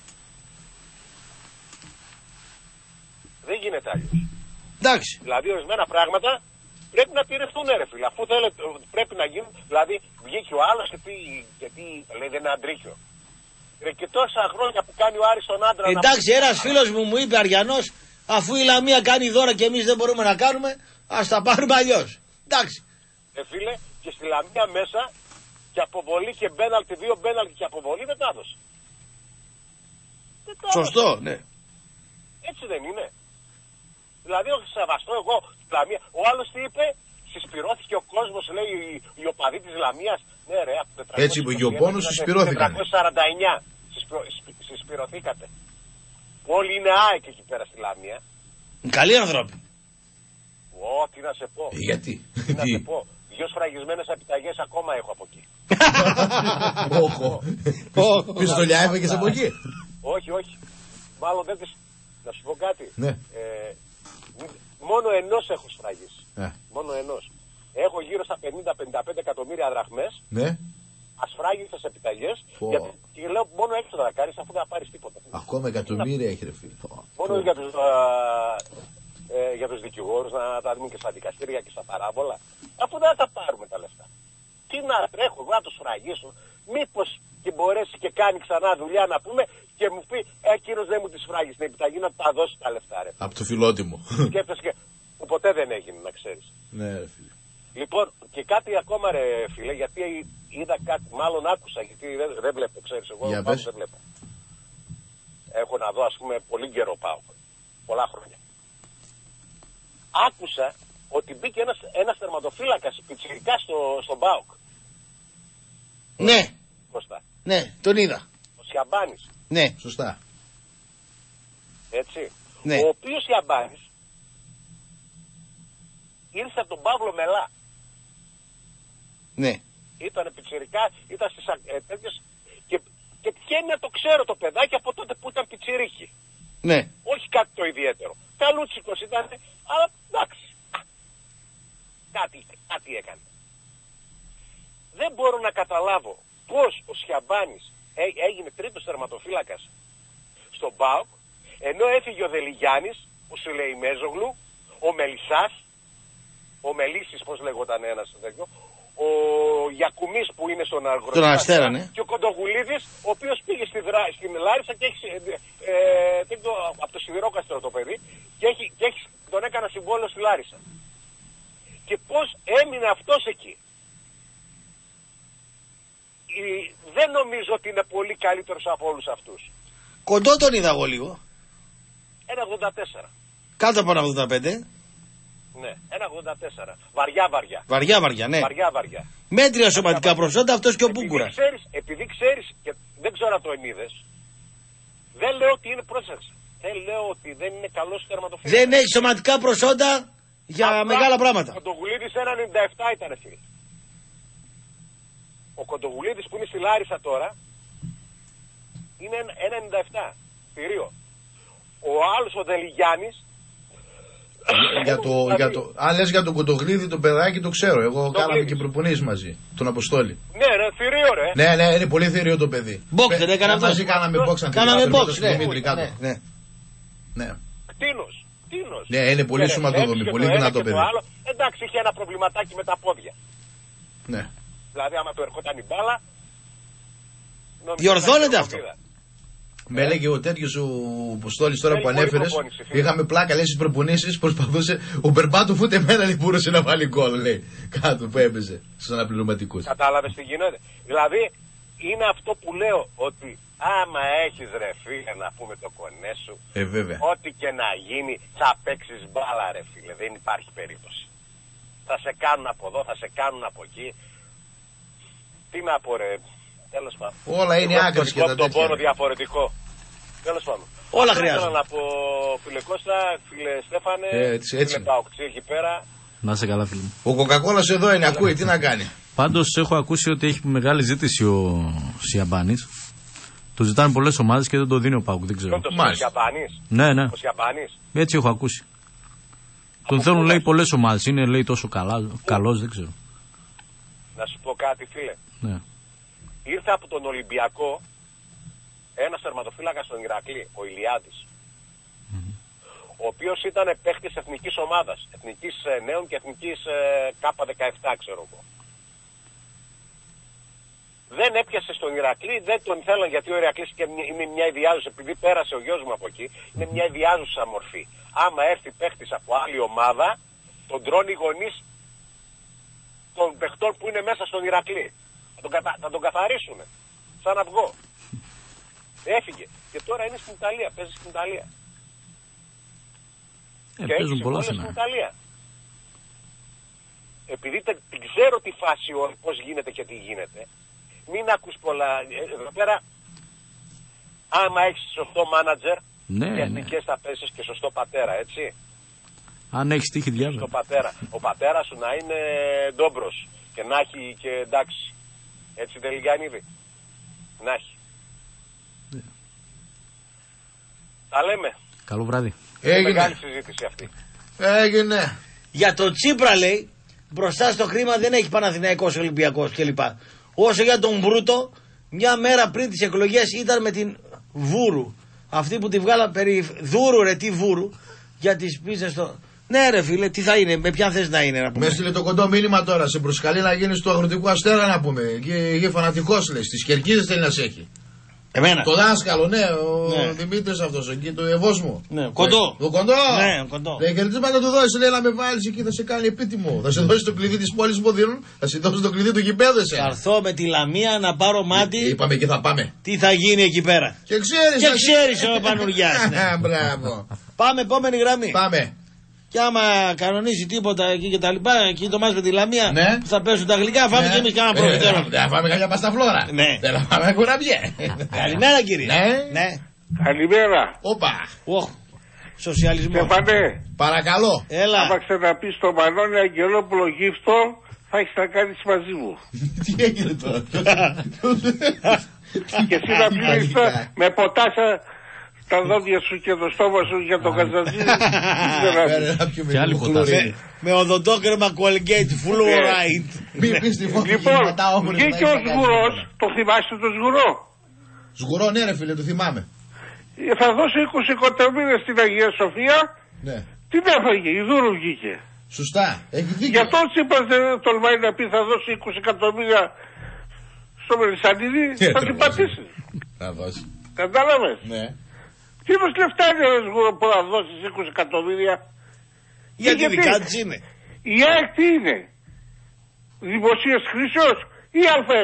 Δεν γίνεται αλλιώς. Εντάξει. Δηλαδή, ορισμένα πράγματα πρέπει να τηρηθούν, ρε φίλε. Αφού θέλετε, πρέπει να γίνουν. Δηλαδή, βγήκε ο άλλος και πει, γιατί λέει δεν είναι αντρίχιο. Και τόσα χρόνια που κάνει ο Άρης τον άντρα. Εντάξει, να... ένας φίλος μου μου είπε Αριανός, αφού η Λαμία κάνει δώρα και εμείς δεν μπορούμε να κάνουμε, ας τα πάρουμε αλλιώς. Εντάξει. Ε, φίλε, και στη Λαμία μέσα και αποβολή και μπέναλτι, δύο μπέναλτι και αποβολή δεν τα έδωσε. Σωστό, ναι. Έτσι δεν είναι. Δηλαδή, όχι σεβαστό εγώ τη Λαμία. Ο άλλος τι είπε, συσπυρώθηκε ο κόσμος, λέει οι, οι οπαδοί της Λαμίας. Ναι, ρε, από τετρακόσια έτσι είπε και ο πόνος, συσπυρώθηκαν. τετρακόσια σαράντα εννιά συσπυρωθήκατε. Όλοι είναι ΑΕΚ εκεί πέρα στη Λαμία. Καλοί άνθρωποι. Ω, τι να σε πω. Ε, γιατί. Τι να σε πω. Δυο σφραγισμένες επιταγές ακόμα έχω από εκεί. Όχι. Πιστολιά έφεγες από εκεί. Όχι, όχι. Μάλλον δεν τις... Να σου πω κάτι. Ναι. Ε, μόνο ενός έχω σφραγίσει. Ε. Μόνο ενός. Έχω γύρω στα πενήντα με πενήντα πέντε εκατομμύρια δραχμές. Ναι. Ασφράγιστες επιταγές. Γιατί και λέω μόνο έξω να κάνεις αφού δεν θα πάρεις τίποτα. Ακόμα εκατομμύρια έχει, ρε φίλε. Μόνο για τους, α, ε, για τους δικηγόρους να τα δούμε και στα δικαστήρια και στα παράβολα. Αφού δεν θα τα πάρουμε τα λεφτά. Τι να τρέχω εγώ να τους σφραγίσω. Μήπως και μπορέσει και κάνει ξανά δουλειά να πούμε και μου πει ε, κύριος δεν μου τη σφράγεις την επιταγή να τα δώσει τα λεφτά, ρε. Από το φιλότιμο. Σκέφτεσαι και που ποτέ δεν έγινε, να ξέρεις. Ναι, ρε φίλε. Λοιπόν, και κάτι ακόμα, ρε φίλε, γιατί είδα κάτι, μάλλον άκουσα, γιατί δεν, δεν βλέπω, ξέρεις, εγώ πάω, δεν βλέπω. Έχω να δω, ας πούμε, πολύ καιρό πάω, πολλά χρόνια. Άκουσα ότι μπήκε ένας, ένας τερματοφύλακας πιτσιρικάς στο, στον ΠΑΟΚ. Ναι. Κώστα. Ναι, τον είδα. Ο Σιαμπάνης. Ναι. Σωστά. Έτσι. Ναι. Ο οποίος Σιαμπάνης ήρθε από τον Παύλο Μελά. Ναι. Ήταν πιτσιρικά, ήταν στις ε, τέτοιες και, και τυχαίνει να το ξέρω το παιδάκι από τότε που ήταν πιτσιρίκι. Ναι. Όχι κάτι το ιδιαίτερο. Καλούτσικος ήταν, αλλά εντάξει. Κάτι, κάτι έκανε. δεν μπορώ να καταλάβω πώς ο Σιαμπάνης έγινε τρίτος τερματοφύλακας στον ΠΑΟΚ, ενώ έφυγε ο Δελιγιάννης, που σου λέει Μέζογλου, ο Μελισσάς, ο Μελίσης, πώς λέγονταν ένας τέτοιο, ο Γιακουμής που είναι στον Αργροστάσιο, ναι. Και ο Κοντογουλίδης, ο οποίος πήγε στη δρα... στην Λάρισα και έχει ε, ε, το, από το Σιδηρόκαστρο το παιδί και, έχει, και έχει, τον έκανα συμβόλαιο στη Λάρισα. Και πώς έμεινε αυτός εκεί. Η, δεν νομίζω ότι είναι πολύ καλύτερος από όλους αυτούς. Κοντό τον είδα εγώ λίγο. ένα ογδόντα τέσσερα. Κάτω από ένα ογδόντα πέντε. Ναι, ένα ογδόντα τέσσερα. Βαριά βαριά. Βαριά βαριά, ναι. Βαριά βαριά. Μέτρια σωματικά προσόντα, αυτός και ο Μπούγκουρας. Επειδή ξέρεις, και δεν ξέρω αν το ενίδες, δεν λέω ότι είναι πρόσεξε. Δεν λέω ότι δεν είναι καλός τερματοφύλακας. Δεν έχει σωματικά προσόντα για απλά μεγάλα πράγματα. Ο Κοντογουλίδης ένα ενενήντα επτά ήταν, φίλε. Ο Κοντογουλίδης που είναι στη Λάρισα τώρα είναι ένα ενενήντα επτά. Θηρίο. Ο άλλος ο Δελιγιάννης. για το, για το, αν λες για τον Κοντογλίδη, το παιδάκι το ξέρω. Εγώ το κάναμε και προπονήσεις μαζί. Τον Αποστόλη. Ναι, ρε, θηρίο, ρε. Ναι, ναι, είναι πολύ θηρίο το παιδί. Μπόξ, δεν έκανα αυτό. Μαζί κάναμε μπόξ. Κάναμε μπόξ, ναι. Ναι. Ναι. Κτίνος. Κτίνος. Ναι, είναι πολύ σωματόδομη, πολύ δυνατό παιδί. Εντάξει, είχε ένα προβληματάκι με τα πόδια. Ναι. Δηλαδή, άμα του ερχόταν η μπάλα. Διορθώνεται αυτό. Με έλεγε ο τέτοιο ο Αποστόλης τώρα που ανέφερε. Είχαμε πλάκα, λέει στι προπονήσεις. Προσπαθούσε. Ο Μπερμπάτοφ ούτε εμένα δεν μπορούσε να βάλει γκολ, λέει. Κάτω που έπαιζε στου αναπληρωματικού. Κατάλαβε τι γίνεται. Δηλαδή, είναι αυτό που λέω ότι άμα έχει ρε φίλε να πούμε το κονέ σου. Ε, βέβαια. Ό,τι και να γίνει θα παίξει μπάλα, ρε φίλε. Δεν υπάρχει περίπτωση. Θα σε κάνουν από εδώ, θα σε κάνουν από εκεί. Τι να πω, ρε. Τέλος πάντων. Όλα είναι άκρες και τα τέτοια. Το πόνο διαφορετικό. Τέλος πάντων. Όλα χρειάζονται. Θέλω να πω, φίλε Κώστα, φίλε Στέφανε, έτσι, έτσι. φίλε Παοκτζή εκεί πέρα. Να είσαι καλά, φίλε μου. Ο Κοκακόλας εδώ είναι, ακούει, τι να κάνει. Πάντως έχω ακούσει ότι έχει μεγάλη ζήτηση ο Σιαμπάνης. Το ζητάνε πολλές ομάδες και δεν το δίνει ο ΠΑΟΚ, δεν ξέρω. Ο Σιαμπάνης. Ναι, ναι. Ο Σιαμπάνης. Έτσι έχω ακούσει. Τον θέλουν, λέει, πολλές ομάδες. Είναι, λέει, τόσο καλά, καλός, δεν ξέρω. Να σου πω κάτι, φίλε. Ναι. Ήρθε από τον Ολυμπιακό ένας τερματοφύλακας στον Ηρακλή, ο Ηλιάδης, mm-hmm. ο οποίος ήταν παίχτης εθνικής ομάδας, εθνικής νέων και εθνικής Κάπα δεκαεπτά, ξέρω εγώ. Δεν έπιασε στον Ηρακλή, δεν τον θέλαν γιατί ο Ηρακλής είναι μια ιδιάζουσα, επειδή πέρασε ο γιος μου από εκεί, είναι μια ιδιάζουσα μορφή. Άμα έρθει παίχτης από άλλη ομάδα, τον τρώνε οι γονείς των παιχτών που είναι μέσα στον Ηρακλή. Θα τον, κατα... θα τον καθαρίσουν. Σαν αυγό. Έφυγε. Και τώρα είναι στην Ιταλία. Παίζει στην Ιταλία. Ε, και παίζουν πολλά στην Ιταλία. Επειδή τε... την ξέρω τη φάση πώς γίνεται και τι γίνεται, μην ακούς πολλά. Εδώ πέρα, άμα έχεις σωστό μάνατζερ, ναι, και εθνικές ναι. θα πέσεις και σωστό πατέρα, έτσι. Αν έχεις τύχη διάβολο. Σωστό πατέρα. Ο πατέρας σου να είναι ντόμπρος και να έχει και εντάξει. Έτσι δεν Λιγιαννίδη. Να έχει. Yeah. Τα λέμε. Καλό βράδυ. Έγινε. Μεγάλη συζήτηση αυτή. Έγινε. Για το Τσίπρα, λέει, μπροστά στο χρήμα δεν έχει Παναθηναϊκός, Ολυμπιακός κλπ. Όσο για τον Μπρούτο, μια μέρα πριν τις εκλογές ήταν με την Βούρου. Αυτή που τη βγάλα περί Δούρου, ρε, τι Βούρου, για τις πίτσες στο... Ναι, ρε φίλε, τι θα είναι, με ποια θες να είναι, να πούμε. Με έστειλε το κοντό μήνυμα τώρα. Σε προσκαλεί να γίνεις του Αγροτικού Αστέρα, να πούμε. Και φανατικός, λες. Τις κερκίδες θέλει να σε έχει. Εμένα. Το δάσκαλο, ναι, ο ναι. Δημήτρης αυτός, εκεί, το Ευόσμο. Ναι, κοντό. Το κοντό. Ναι, κοντό. Ναι, χαιρετίσματα του δώσει, λέει να με βάλεις εκεί, θα σε κάνει επίτιμο. Θα σε δώσει το κλειδί της πόλης που δίνουν, θα σε δώσει το κλειδί του γηπέδου εσένα. Θα έρθω με τη Λαμία να πάρω μάτι. Ε, είπαμε και θα πάμε. Τι θα γίνει εκεί πέρα. Και ξέρεις. Και ξέρεις ο Πανουριάς. Ναι. Μπράβο. Πάμε, επόμενη γραμμή. Πάμε. Και άμα κανονίσει τίποτα εκεί και τα λοιπά, εκεί το μάτς με τη Λαμία, ναι. που θα πέσουν τα γλυκά, φάμε ναι. και εμείς κανένα προφητέρο. Δεν θα φάμε καμιά πασταφλόρα. Ναι. Δεν θα φάμε κουραμπιέ. Καλημέρα, κύριε. Ναι. ναι. Καλημέρα. Όπα. Oh. Σοσιαλισμό. Στεφανέ. Παρακαλώ. Έλα. Άμα ξαναπείς στο Μανώνη Αγγελόπουλο γύφτο, θα έχεις να κάνεις μαζί μου. Τι έγινε τώρα. Και εσύ να πλήρεις με ποτάσια τα δόντια σου και το στόμα σου για τον Καζαντζή. Με οδοντόκρεμα Colgate Fluoride. Λοιπόν, βγήκε ο Σγουρός, το θυμάστε το Σγουρό? Σγουρό, ναι ρε φίλε, το θυμάμαι. Θα δώσει είκοσι εκατομμύρια στην Αγία Σοφία. Ναι. Τι έφαγε, η Δούρου βγήκε. Σωστά, έχει δίκιο. Γι' αυτό ο Τσίπρας δεν τολμάει να πει θα δώσει είκοσι εκατομμύρια στο Μελισσανίδη, θα την πατήσει. Θα δώσει. Κατάλαβες? Ναι. Τι μας λεφτά είναι ρε Σγουρό που θα δώσεις είκοσι εκατομμύρια? Γιατί δικά της είναι. Η ΑΕΚ τι είναι? Δημοσίας χρήσεως ή ΑΕ?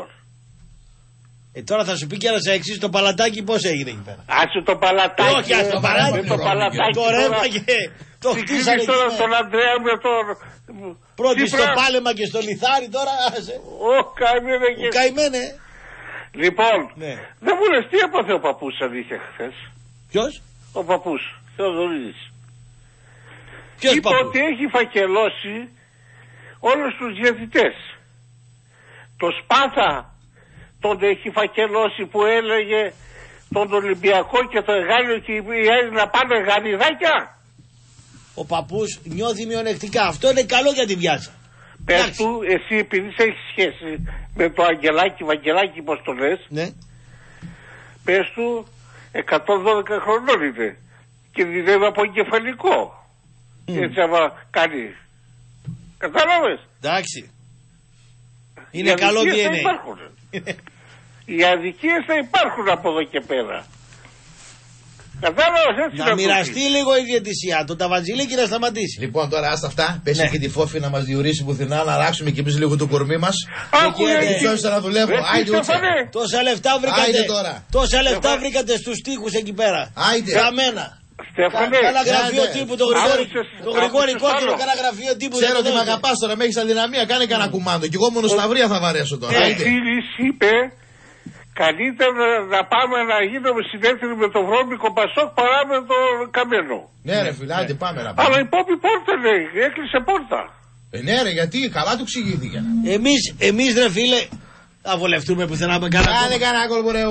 Ε, τώρα θα σου πει και ένας έξι, το παλατάκι πώς έγινε εκεί πέρα. Άσε το παλατάκι. Όχι, άσε το παλατάκι. Το παλατάκι. Το ρεύμα και το χτίσανε εκεί τώρα πέρα. τον Ανδρέα με τον... Πρώτη στο πάλεμα και στο λιθάρι τώρα. Άσε. Ω, καημένε και... Ο καημένε. Λοιπόν, ναι. Δεν μου λες τι έπαθε ο παππούς αν είχε χθες? Ποιος? Ο παππούς, Θεοδωρίδης. Ποιος είπε παππούς? Ότι έχει φακελώσει όλους τους διαιτητές. Το Σπάθα τον έχει φακελώσει που έλεγε τον Ολυμπιακό και το Εγάλιο και οι Έλληνες να πάνε γανιδάκια. Ο παππούς νιώθει μειονεκτικά. Αυτό είναι καλό για τη βιάζα. Πες του, εσύ επειδή έχεις σχέση με το Αγγελάκι, Βαγγελάκι, πώς το λες, ναι. Πες του εκατόν δώδεκα χρονών είναι και διδεύει από εγκεφαλικό. Mm. Έτσι άμα κάνει. Κατάλαβες? Εντάξει. Είναι καλό ντι εν έι. Οι αδικίες θα υπάρχουν από εδώ και πέρα. Κατάλαβες έτσι? Να μοιραστεί λίγο η διαιτησία. Το ταβατζιλίκι να σταματήσει. Λοιπόν, τώρα άστα αυτά. Πέσει ναι. Και τη Φόφη να μας διορίσει πουθενά, να αλλάξουμε κι εμείς λίγο το κορμί μας. Άκουε να δουλεύουμε. Άιντε, τόσα λεφτά βρήκατε. Τόσα λεφτά βρήκατε στους τοίχους εκεί πέρα. Άιντε. Καμένα. Στέφανε. Κάνα γραφείο τύπου, το Γρηγόρη. Το Γρηγόρη Κόκκινο, κάνα γραφείο τύπου. Ξέρω ότι με αγαπάς τώρα, με έχεις αδυναμία. Κάνε κανένα κουμάντο. Κι εγώ μόνο σταυρία θα βαρέσω τώρα. Ο Φίλης είπε καλύτερα να πάμε να γίνουμε συνέθροι με το βρώμικο Πασόκ παρά με το Καμένο. Ναι ρε φιλάτε, πάμε να πάμε. Αλλά η Πόπη πόρτα λέει, έκλεισε πόρτα. Ε, ναι ρε, γιατί καλά του εξηγήθηκε. Εμείς, εμείς ρε φίλε, θα βολευτούμε πουθενά με κανένα κόμμα. Κάνε κανένα κόλπο ρε.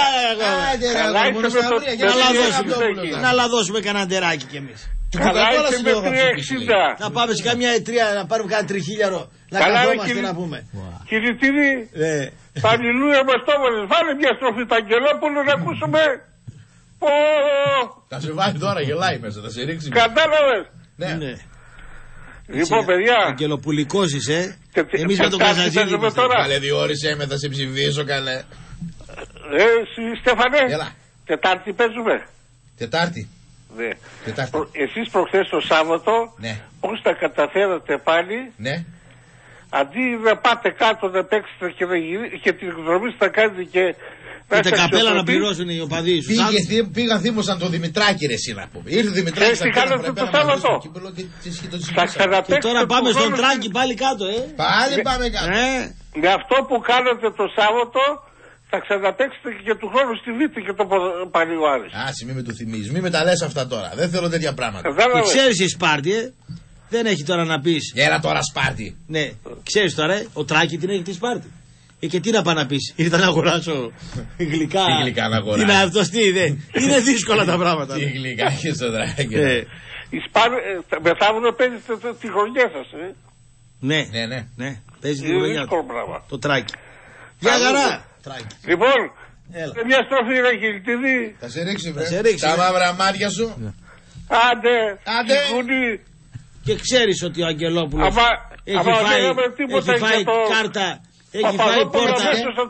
Να λαδώσουμε κανένα ντεράκι κι εμείς. Καλά είσαι με τρία εξήντα. Να πάμε σε καμιά ετρία, να πάρουμε κανένα τριχίλιαρο. Να καθόμαστε να πούμε. Κινητήρι, τα αλληλούια μας το έβαλες. Βάλε μια στροφή τα Αγγελόπουλο να ακούσουμε. Θα σε βάλει τώρα, γελάει μέσα, θα σε ρίξει. Κατάλαβες. Ναι. Λοιπόν παιδιά. Αγγελοπουλικός είσαι. Εμείς με τον Καζαντζή είμαστε. Καλέ διόρισε με, θα σε ψηφίσω καλέ. Ε, Στέφανε. Τετάρτη παίζουμε. Τετάρτη. Ναι. Προ, εσείς προχθές το Σάββατο, ναι. Πώς τα καταφέρατε πάλι, ναι. Αντί να πάτε κάτω να παίξετε και, να γυρί, και την εκδρομή θα κάνετε και με τα καπέλα να πληρώσουν οι οπαδοί σου. Πήγε, πήγαν θύμωσαν τον Δημητράκη ρε εσύ να πούμε. Ήρθε ο Δημητράκης τι κάνετε το Σάββατο. Θα ξαναπαίξετε. Και τώρα πάμε στον Τράκη πάλι κάτω ε. Πάλι με, πάμε κάτω. Ε. Με αυτό που κάνατε το Σάββατο θα ξαναπαίξετε και του χρόνου στη Β' και το Παλαιοάρης. Άσε μη με το θυμίζεις, μη με τα λες αυτά τώρα. Δεν θέλω τέτοια πράγματα. Και ξέρεις η Σπάρτη, ε. Δεν έχει τώρα να πεις. Έλα τώρα Σπάρτη. Ναι, ξέρεις τώρα, ε, ο Τράκη την έχει τη Σπάρτη. Ε, και τι να πάω να πεις. Ήρθα να αγοράσω γλυκά. Τι γλυκά να αγοράσω. Είναι αυτός τι είδε. Είναι δύσκολα τα πράγματα. Τι γλυκά έχεις στο Τράκη. Η Σπάρτη, μεθαύριο παίζετε τη χρονιά σας, ε. Ναι, ναι, ναι. ναι. Παίζει τη χρονιά του. Το Τράκη. Για χαρά. Λοιπόν, έλα. Μια στροφή ρε Χιλτίδη. Θα σε ρίξει βρε. Θα σε ρίξει, τα βρε. μαύρα μάτια σου. Άντε. Άντε. Και ξέρεις ότι ο Αγγελόπουλος αμα, έχει αμα φάει, έχει φάει το... κάρτα, έχει φάει πόρτα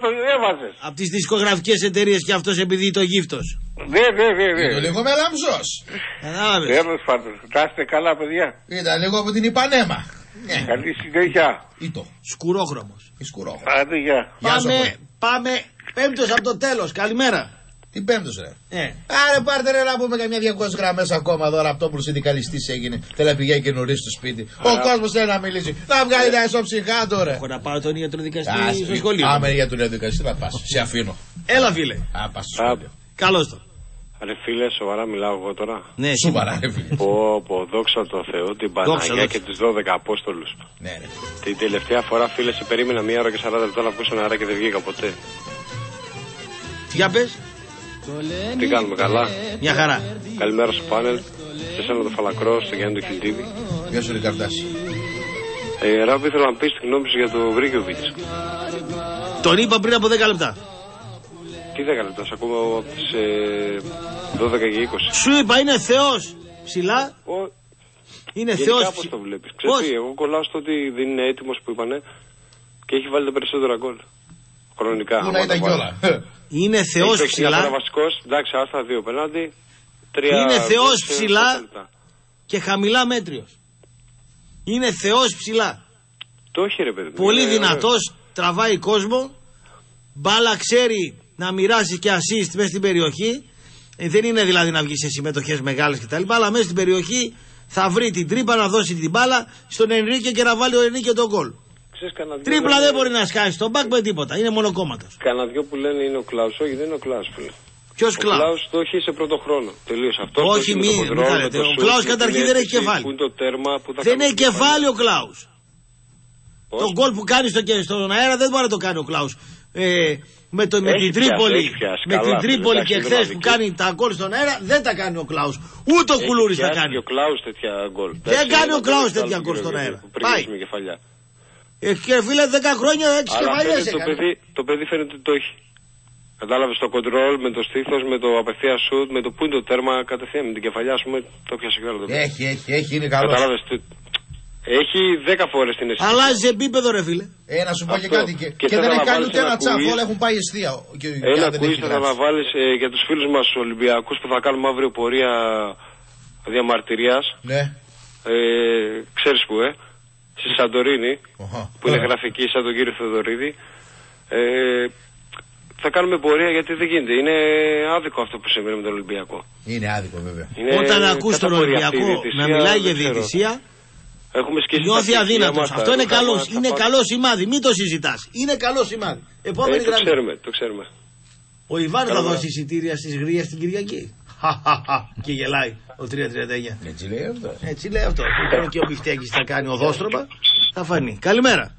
από τις δισκογραφικές εταιρείες και αυτός επειδή το γύφτος. Ναι, ναι, ναι. ναι. Είναι λίγο με λάμψος. Τέλος πάντων. Να είστε καλά παιδιά. Ήταν λίγο από την Ιπανέμα. Καλή συνέχεια. Ήτο. Σκουρόχρωμος. Σκουρόχρωμος. Άντε γεια. Πάμε, πάμε πέμπτος από το τέλος. Καλημέρα. Τι πέμπτος ρε. Ε. Άρε πάρτε ρε να πούμε καμιά διακόσιες γραμμές ακόμα εδώ. Αυτό που συνδικαλιστής έγινε. Θέλει να πηγαίνει και νωρίς στο σπίτι. Α. Ο κόσμος θέλει να μιλήσει. Να βγάλει τα ισοψυχά τώρα. Έχω να πάω τον ιατροδικαστή στο σχολείο. Άμα είναι ιατροδικαστή θα πας. Σε αφήνω. Έλα φίλε. Α, πας στο σχολείο. Καλώς το. Ρε φίλε, σοβαρά μιλάω εγώ τώρα. Ναι, σοβαρά ρε φίλε. Πω, πω, δόξα τω Θεώ, την Παναγία και τους δώδεκα Απόστολους. Ναι ρε. Την τελευταία φορά φίλε σε περίμενα μία ώρα και σαράντα λεπτά να βγω στον αέρα και δεν βγήκα ποτέ. Για πες. Τι κάνουμε, καλά? Μια χαρά. Καλημέρα στο πάνελ. Σε εσένα το Φαλακρό, στο Γιάννη του Κιλτίδη. Γεια σου, Ρικαρτάση. Ε, Ράμπη, ήθελα να πεις τη γνώμη σου για το Βρίκιοβιτς. Τον είπα πριν από δέκα λεπτά. Τι δέκα λεπτά, σε ακούω από τις ε, δώδεκα και είκοσι. Σου είπα, είναι θεός ψηλά. Ο... Είναι Γενικά θεός. Πώς το βλέπεις. Ξέρεις, εγώ κολλάω στο ότι δεν είναι έτοιμος που είπανε και έχει βάλει τα περισσότερα γκολ. Χρονικά. Πού να ήταν κιόλα. Είναι θεός ψηλά. Είναι βασικός, εντάξει, άστα δύο πενάντι. Τρία, είναι θεός δύο, ψηλά και χαμηλά μέτριος. Είναι θεός ψηλά. Το έχει, ρε παιδί. Πολύ δυνατός, τραβάει κόσμο. Μπάλα ξέρει να μοιράσει και assist μέσα στην περιοχή. Ε, δεν είναι δηλαδή να βγει σε συμμετοχές μεγάλες κτλ. Αλλά μέσα στην περιοχή θα βρει την τρύπα να δώσει την μπάλα στον Ενρίκε και να βάλει ο Ενρίκε τον γκολ. Τρίπλα δεν μπορεί να σκάσει στον μπακ με τίποτα. Είναι μονοκόμματος. Κανένα δυο που λένε είναι ο Κλάους. Όχι, δεν είναι ο Κλάους, φίλε. Ποιος Κλάους? Ο Κλάους το έχει σε πρώτο χρόνο. Τελείωσε αυτό. Όχι, μη, μη θέλετε. Ο Κλάους καταρχήν δεν έχει κεφάλι. Που το τέρμα, που δεν έχει κεφάλι ο Κλάους. Το γκολ που κάνει στο, στον αέρα δεν μπορεί να το κάνει ο Κλάους. Ε, με, το, με την Τρίπολη, με την Τρίπολη και χθες που κάνει τα γκολ στον αέρα δεν τα κάνει ο Κλάους. Ούτε ο Κουλούρης τα κάνει. Ο Κλάους τέτοια γκολ. Δεν κάνει ο Κλάους τέτοια γκολ στον αέρα. Πάει. Ε, και φίλε, δέκα χρόνια έξι κεφαλιές έκανε. Το παιδί, το παιδί φαίνεται ότι το έχει. Κατάλαβε το κοντρόλ, με το στήθος, με το απευθεία σουτ, με το που είναι το τέρμα κατευθείαν. Με την κεφαλιά, α πούμε, το πιάσε καλά το παιδί. Έχει, έχει, έχει, είναι καλό. Κατάλαβε. Έχει δέκα φορές την αίσθηση. Αλλάζει επίπεδο, ρε φίλε. Ε, να σου πω και κάτι. Και, και, και δεν έχει κάνει ούτε ένα τσάφ, όλα έχουν πάει αιστεία. Ένα κουίζ θα να βάλει ε, για τους φίλους μας Ολυμπιακούς που θα κάνουμε αύριο πορεία διαμαρτυρίας. Ναι. Ε, ξέρεις που, ε. Στη Σαντορίνη, uh-huh. που είναι γραφική σαν τον κύριο Θεοδωρίδη. Ε, θα κάνουμε πορεία γιατί δεν γίνεται. Είναι άδικο αυτό που συμβαίνει με τον Ολυμπιακό. Είναι άδικο, βέβαια. Είναι όταν ακούς τον Ολυμπιακό να μιλάει για διαιτησία, νιώθει αδύνατος. Αυτό είναι καλό. Είναι καλό σημάδι. Μην το συζητάς. Είναι καλό σημάδι. Επόμενη ε, το γραμμή. Ξέρουμε, το ξέρουμε. Ο Ιβάν θα δώσει εισιτήρια στις γρίες την Κυριακή. Και γελάει ο τρία τριάντα εννιά. Έτσι λέει αυτό. Έτσι λέει αυτό. Που και ο Μπιφτέκης θα κάνει οδόστροπα. Θα φανεί. Καλημέρα.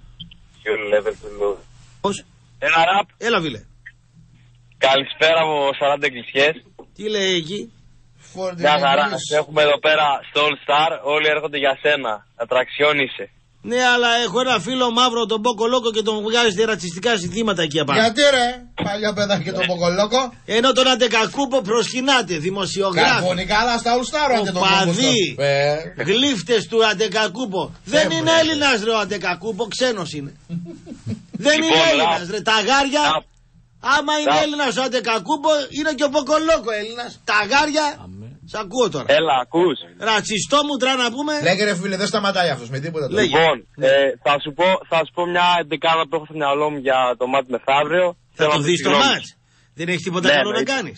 Πώς? Ένα ραπ. Έλα βίλε. Καλησπέρα από σαράντα εκκλησιές. Τι λέει εκεί? Μια χαρά. Έχουμε εδώ πέρα στο All Star. Όλοι έρχονται για σένα. Ατραξιόν είσαι. Ναι, αλλά έχω ένα φίλο μαύρο, τον Μποκολόκο, και τον βγάζετε ρατσιστικά συνθήματα εκεί απάνω. Γιατί ρε, παλιό παιδάκι τον Μποκολόκο. Ενώ τον Αντεκακούπο προσκυνάτε, δημοσιογράφοι. Καρφωνικά, αλλά στα All Star ο παδί, γλύφτες του Αντεκακούπο. Δεν είναι Έλληνας ρε ο Αντεκακούπο, ξένος είναι. Δεν είναι Έλληνας ρε, τα γάρια. Άμα είναι Έλληνας ο Αντεκακούπο, είναι και ο Μποκολόκο Έλληνας. Τα γάρια. Σ' ακούω τώρα. Έλα, ακούς. Ρατσιστό μου τρά να πούμε. Λέγε ρε φίλε, δεν σταματάει αυτός με τίποτα. Λοιπόν, ε, θα, σου πω, θα σου πω μια εντεκάδα που έχω στο μυαλό μου για το μάτς μεθαύριο. Θα το δεις το μάτς. Δεν έχει τίποτα ναι, άλλο ναι, να κάνεις.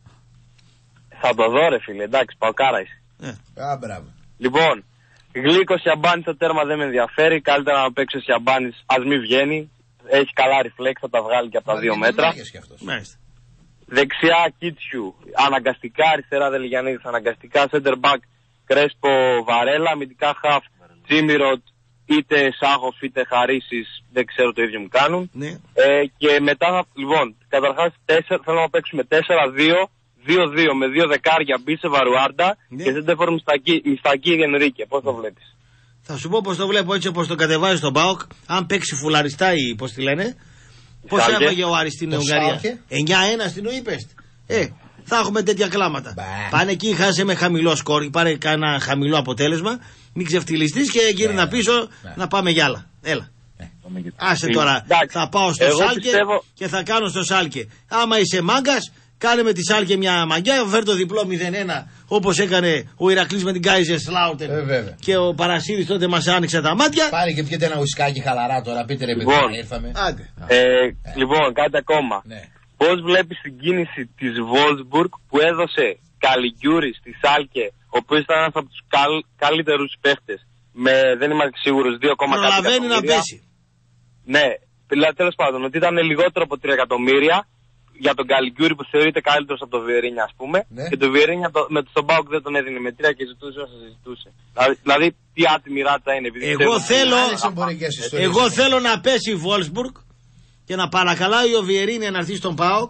Θα το δω ρε φίλε, εντάξει, παοκάρα είσαι. Ε. Α, μπράβο. Λοιπόν, Γλίκος Ιαμπάνης στο τέρμα δεν με ενδιαφέρει. Καλύτερα να παίξει ο Ιαμπάνης, ας μην βγαίνει. Έχει καλά ριφλέξ, θα τα βγάλει και από τα δύο μέτρα. Μάλιστα. Δεξιά Κίτσιου, αναγκαστικά, αριστερά Δελγιανίδης, αναγκαστικά center back Κρέσπο Βαρέλα, αμυντικά half Τσίμιροτ, είτε Σάχοφ είτε Χαρίσης, δεν ξέρω, το ίδιο μου κάνουν. Ναι. Ε, και μετά, λοιπόν, καταρχάς θέλω να παίξουμε τέσσερα δύο δύο δύο με δύο δεκάρια Μπίσε Βαρουάρντα, ναι. Και center Μιστακή Ενρίκε. Πώς το βλέπεις? Θα σου πω πώς το βλέπω, έτσι όπως το κατεβάζει στον ΠΑΟΚ. Αν παίξει φουλαριστά ή πώς τη λένε. Πώς έφαγε ο Άρης στην Ουγγαρία? εννιά ένα στην Ουίπεστ. Ε, θα έχουμε τέτοια κλάματα. Μπα. Πάνε εκεί, χάσε με χαμηλό σκορ, πάρε κάνα χαμηλό αποτέλεσμα, μην ξεφτυλιστείς και γύρνα πίσω Μπα. να πάμε για άλλα. Έλα. Ναι. Άσε τώρα, εντάξει. Θα πάω στο Εγώ Σάλκε πιστεύω... και θα κάνω στο Σάλκε. Άμα είσαι μάγκας, κάνε με τη Σάλκε μια μαγκιά, φέρ το διπλό μηδέν ένα όπως έκανε ο Ηρακλής με την Κάιζερ Σλάουτεν. Ε, και ο Παρασίδης τότε μας άνοιξε τα μάτια. Πάρε και πιέτε ένα ουισκάκι χαλαρά τώρα, πείτε ρε λοιπόν, παιδιά, ήρθαμε. Άντε. Ε, ε. Λοιπόν, κάτι ακόμα. Ναι. Πώς βλέπεις την κίνηση της Βόλσμπουργκ που έδωσε Καλιγκιούρη στη Σάλκε, ο οποίος ήταν ένας από τους καλ, καλύτερους παίχτες, με δεν είμαι σίγουρος δύο κόμμα κάτι εκατομμύρια. Προλαβαίνει να πέσει. Ναι, δηλαδή τέλος πάντων, ότι ήταν λιγότερο από τρία εκατομμύρια για τον Καλιγκιούρη που θεωρείται καλύτερος από τον Βιερίνια, ας πούμε. Ναι. Και τον Βιερίνια το, με τον Μπάουκ δεν τον έδινε με τρία και ζητούσε όσο ζητούσε. Δηλαδή, δηλαδή τι άτιμη ράτσα είναι. Επειδή εγώ θέλω, εγώ ναι. θέλω να πέσει η Βόλσμπουργκ και να παρακαλάει ο Βιερίνια να έρθει στον ΠΑΟΚ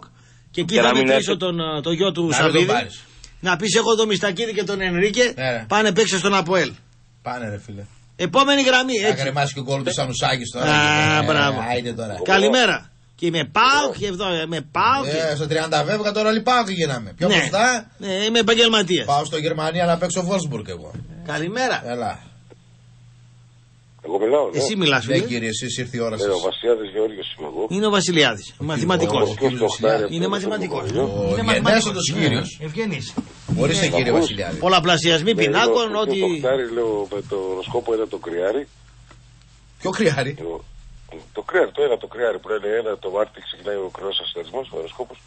Και εκεί θα μετρήσω τον το γιο του Σαββίδη. Να πεις εγώ τον Μιστακίδη και τον Ενρίκε. Ναι. Πάνε παίξε στον Αποέλ. Πάνε ρε φίλε. Επόμενη γραμμή. Θα κρεμάσει και ο γκολ του Σανουσάκης τώρα. Α, μπράβο. Καλημέρα. Και με πάω και εδώ, με πάω. Ε, στο τριάντα βέβαια τώρα όλοι πάω και γίναμε. Πιο μπροστά. Ναι, είμαι επαγγελματίας. Πάω στο Γερμανία να παίξω Βόλσμπουργκ εγώ. Καλημέρα. Έλα. Εγώ μιλάω, ναι. Εσύ μιλάς, ναι, κύριε, εσείς ήρθε η ώρα σας. Ε, ο Βασιλιάδης Γεώργιος είμαι εγώ. Είναι ο Βασιλιάδης, μαθηματικός. Είναι μαθηματικός. Ο γενέσοδος κύριος. Ευγενής. Ορίστε κύριε Βασιλιάδη. Πολλαπλασιασμοί πινάκων, ότι... Το χτάρι, λέω, με το οροσκόπο είδα το κρυάρι. Ποιο κρυάρι? Το κρυάρι, το ένα το κρυάρι που λένε ένα το Μάρτι ξεκινάει ο κρυός αστερισμός, ο οροσκόπος.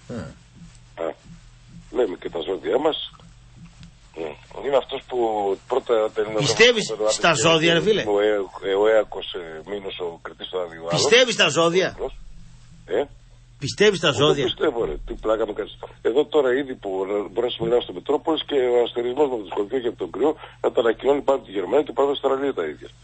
Λέμε και τα ζώδια μας. Είναι αυτός που πρώτα... Πιστεύεις στα ζώδια, ρε φίλε? Ο Έακος μήνος ο κριτής του Άδειου. Πιστεύεις στα ζώδια? Ε? Πιστεύεις στα ζώδια? Πιστεύω ρε, τι πλάκα μου κάνεις. Εδώ τώρα ήδη που μπορεί να σου μιλάω στο Μετρόπολης και ο αστερισμός με τον Σκορπιό και από τον Κρυό να τα ανακοινώνει πάνω τη Γερμανία και πάνω στην Αυστραλία τα ίδια.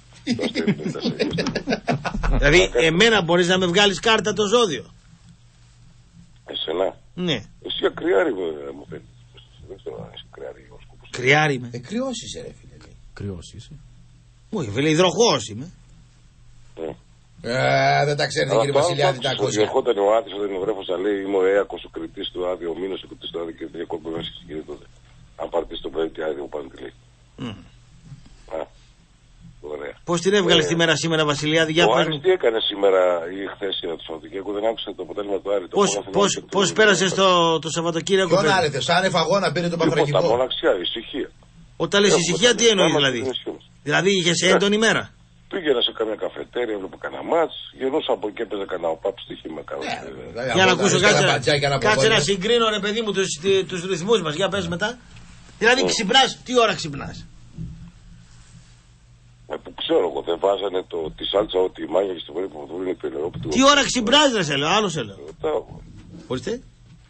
Δηλαδή εμένα μπορείς να με βγάλεις κάρτα το ζώδιο? Εσένα? Ναι. Εσύ ακριάρι μου φαίνεται. Δεν ξέρω αν είσαι κρυάρι. Κρυάρι είμαι. Ε, κρυός είσαι ρε φίλε. Κρυός είσαι. Όχι φίλε, υδροχός είμαι. Ε, δεν τα ξέρετε κύριε Βασιλιάδη τα ακούσια. Ερχόταν ο Άδης όταν είναι βρέφος να λέει είμαι ο Έακος ο κριτής του Άδη, ο μήνος ο κριτής του Άδη και δεν διακόπτω μέσα στην κυρία τότε. Αν πάρτεις το πρωί και Άδη μου πάνε τη λέει. Ωραία. Πώς την έβγαλες τη μέρα σήμερα Βασιλιάδη? Ο Άρης τι έκανε σήμερα ή χθες για το Σαββατοκύριακο? Δεν άκουσα το αποτέλεσμα του Άρη. Πώς πέρασες το Σαββατοκύριακο? Ποιον άρεθες, άνευ αγώνα πήρε τον Παφραγικό? Τα μοναξιά, ησυχία. Όταν λες ησυχία τι εννοείς δηλαδή? Δηλαδή είχες έντονη μέρα? Πήγαινα σε καμιά καφετέρια, έβλεπα κανένα μάτς, γυρνούσα από εκεί, έπαιζε κανένα οπάπ στοίχημα. Για να ακούσω, κάτσε να συγκρίνω ρε παιδί μου τους ρυθμούς μας, για πες μετά. Δηλαδή ξυπνάς, τι ώρα ξυπνάς? Ε, που ξέρω εγώ, δεν βάζανε το, τη σάλτσα ότι η μάγια και στην πόλη που δούλουν η πελερόπιτη. Τι ώρα ξυπνάς ρε σε λέω, άλλο σε λέω. Ορίστε.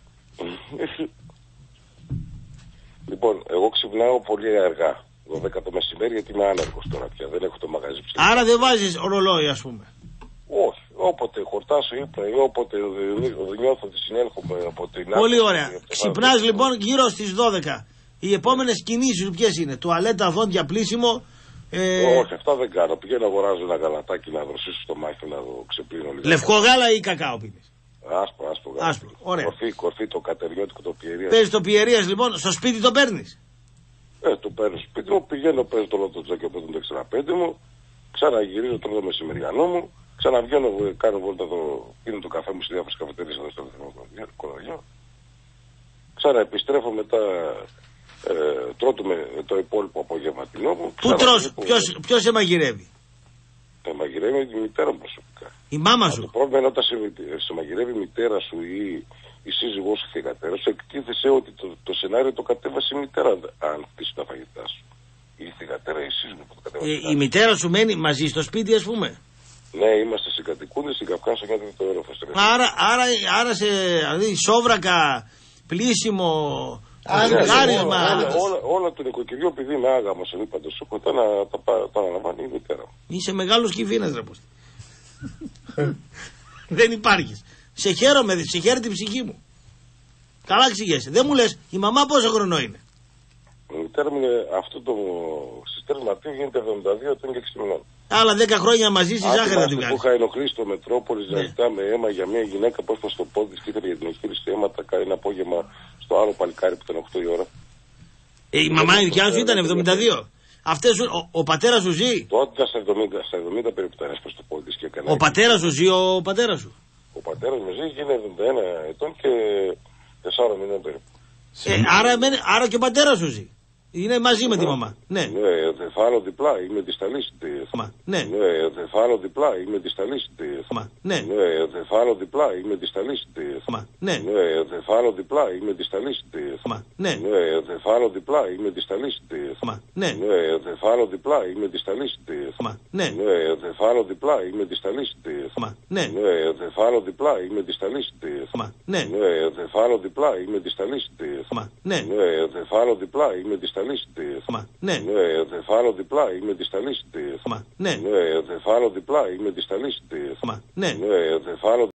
Λοιπόν, εγώ ξυπνάω πολύ αργά. δώδεκα το μεσημέρι γιατί είμαι άνεργος τώρα πια. Δεν έχω το μαγαζί ψηλά. Άρα δεν βάζεις ρολόι ας πούμε? Όχι. Όποτε χορτάσω ύπνο ή όποτε νιώθω ότι συνέλχομαι από την άλλη. Πολύ ωραία. Ξυπνάς λοιπόν γύρω στις δώδεκα. Οι επόμενες κινήσεις σου ποιες είναι? Τουαλέτα, δόντια, πλύσιμο? Ε... Όχι, αυτά δεν κάνω. Πηγαίνω να αγοράζω ένα γαλατάκι να δροσίσω στο μάχη να το ξεπλύνω λίγο. Λευκό γάλα ή κακάο πίνεις? Άσπρο, άσπρο γάλα. Άσπρο. Ωραία. Κορφή, κορφή, το κατεριώτικο, το πιερίας. Παίρνεις το πιερίας λοιπόν, στο σπίτι το παίρνεις? Ε, το παίρνω στο σπίτι μου, πηγαίνω, παίζω το λοτοτζάκι από τον εξήντα πέντε μου, ξαναγυρίζω τρώω το μεσημεριανό μου, ξαναβγαίνω, κάνω βόλτα εδώ, πίνω το καφέ μου σε διάφορες καφετέρειες εδώ στο Κοροϊό. Ξαναεπιστρέφω μετά. Ε, τρώω το, το υπόλοιπο απογευματινό μου. Πού τρως, ποιος, ποιος σε μαγειρεύει? Σε μαγειρεύει η μητέρα μου προσωπικά. Η μάμα σου? Το πρόβλημα είναι όταν σε, σε μαγειρεύει η μητέρα σου ή η σύζυγός σου, η θηγατέρα σου, εκτίθεσαι ότι το, το σενάριο το κατέβασε η μητέρα αν χτίσει τα φαγητά σου. Ή η θηγατέρα ή η σύζυγο που το κατέβασε. Ε, η μητέρα σου μένει μαζί στο σπίτι ας πούμε? Ναι, είμαστε συγκατοικούντες στην Καυκάσο για το έρωφο. Άρα, άρα, άρα σε δηλαδή, σόβρακα, πλύσιμο... Άρισμα, όλα, όλα, όλα του νοικοκυριού, επειδή είμαι άγαμος εδώ είπα το σου, τα, τα, τα αναλαμβάνει η μητέρα μου. Είσαι μεγάλος κυβίνας ρε πως. Δεν υπάρχεις. Σε χαίρομαι, σε χαίρει την ψυχή μου. Καλά ξηγέσαι. Δεν μου λες, η μαμά πόσο χρονό είναι? Η μητέρα μου είναι αυτό το στις τέσσερις Μαρτίου γίνεται εβδομήντα δύο ετών και έξι μηνών. Άλλα δέκα χρόνια μαζί στη ζάχαρη θα την βγάλεις. Που είχα ενοχλήσει στο Μετρόπολης να ζητάμε αίμα για μια γυναίκα που έφτασε στο πόδι της και ήθελε για την εγχείρηση αίματα ένα απόγευμα στο άλλο παλικάρι που ήταν οκτώ η ώρα. Ε, η μαμά η δικιά σου ήταν εβδομήντα δύο. Αυτές, ο, ο πατέρας σου ζει? Τότε στα εβδομήντα, στα εβδομήντα περίπου ήταν έσπασε στο πόδι της και έκανε. Ο πατέρας σου ζει, ο πατέρας σου? Ο πατέρας μου ζει και είναι εβδομήντα ένα ετών και τεσσάρων μηνών περίπου. Ε, άρα, άρα και ο πατέρας σου ζει? Είναι μαζί με τη μαμά. Ναι. Ναι, δεν θα άλλο διπλά, είμαι δισταλής. Ναι. Ναι, δεν θα άλλο διπλά, είμαι δισταλής. Ναι. Ναι, δεν θα άλλο διπλά, είμαι δισταλής. Ναι. Ναι, δεν θα άλλο διπλά, είμαι δισταλής. Ναι. Ναι, δεν θα άλλο διπλά, είμαι δισταλής. Ναι. Ναι, δεν θα άλλο διπλά, είμαι δισταλής. Ναι. Ναι, δεν θα άλλο διπλά, είμαι δισταλής. Ναι. Ναι, δεν θα άλλο διπλά, είμαι δισταλής. Ναι. Ναι, δεν θα άλλο διπλά, είμαι δισταλής. Ναι. Ναι, δεν θα άλλο διπλά, είμαι δισταλής. Ναι. Ναι, δεν θα άλλο διπλά, είμαι δισταλής. Ναι. Ναι, δεν θα άλλο διπλά, είμαι δισταλής. Ναι. Ναι, δεν θα άλλο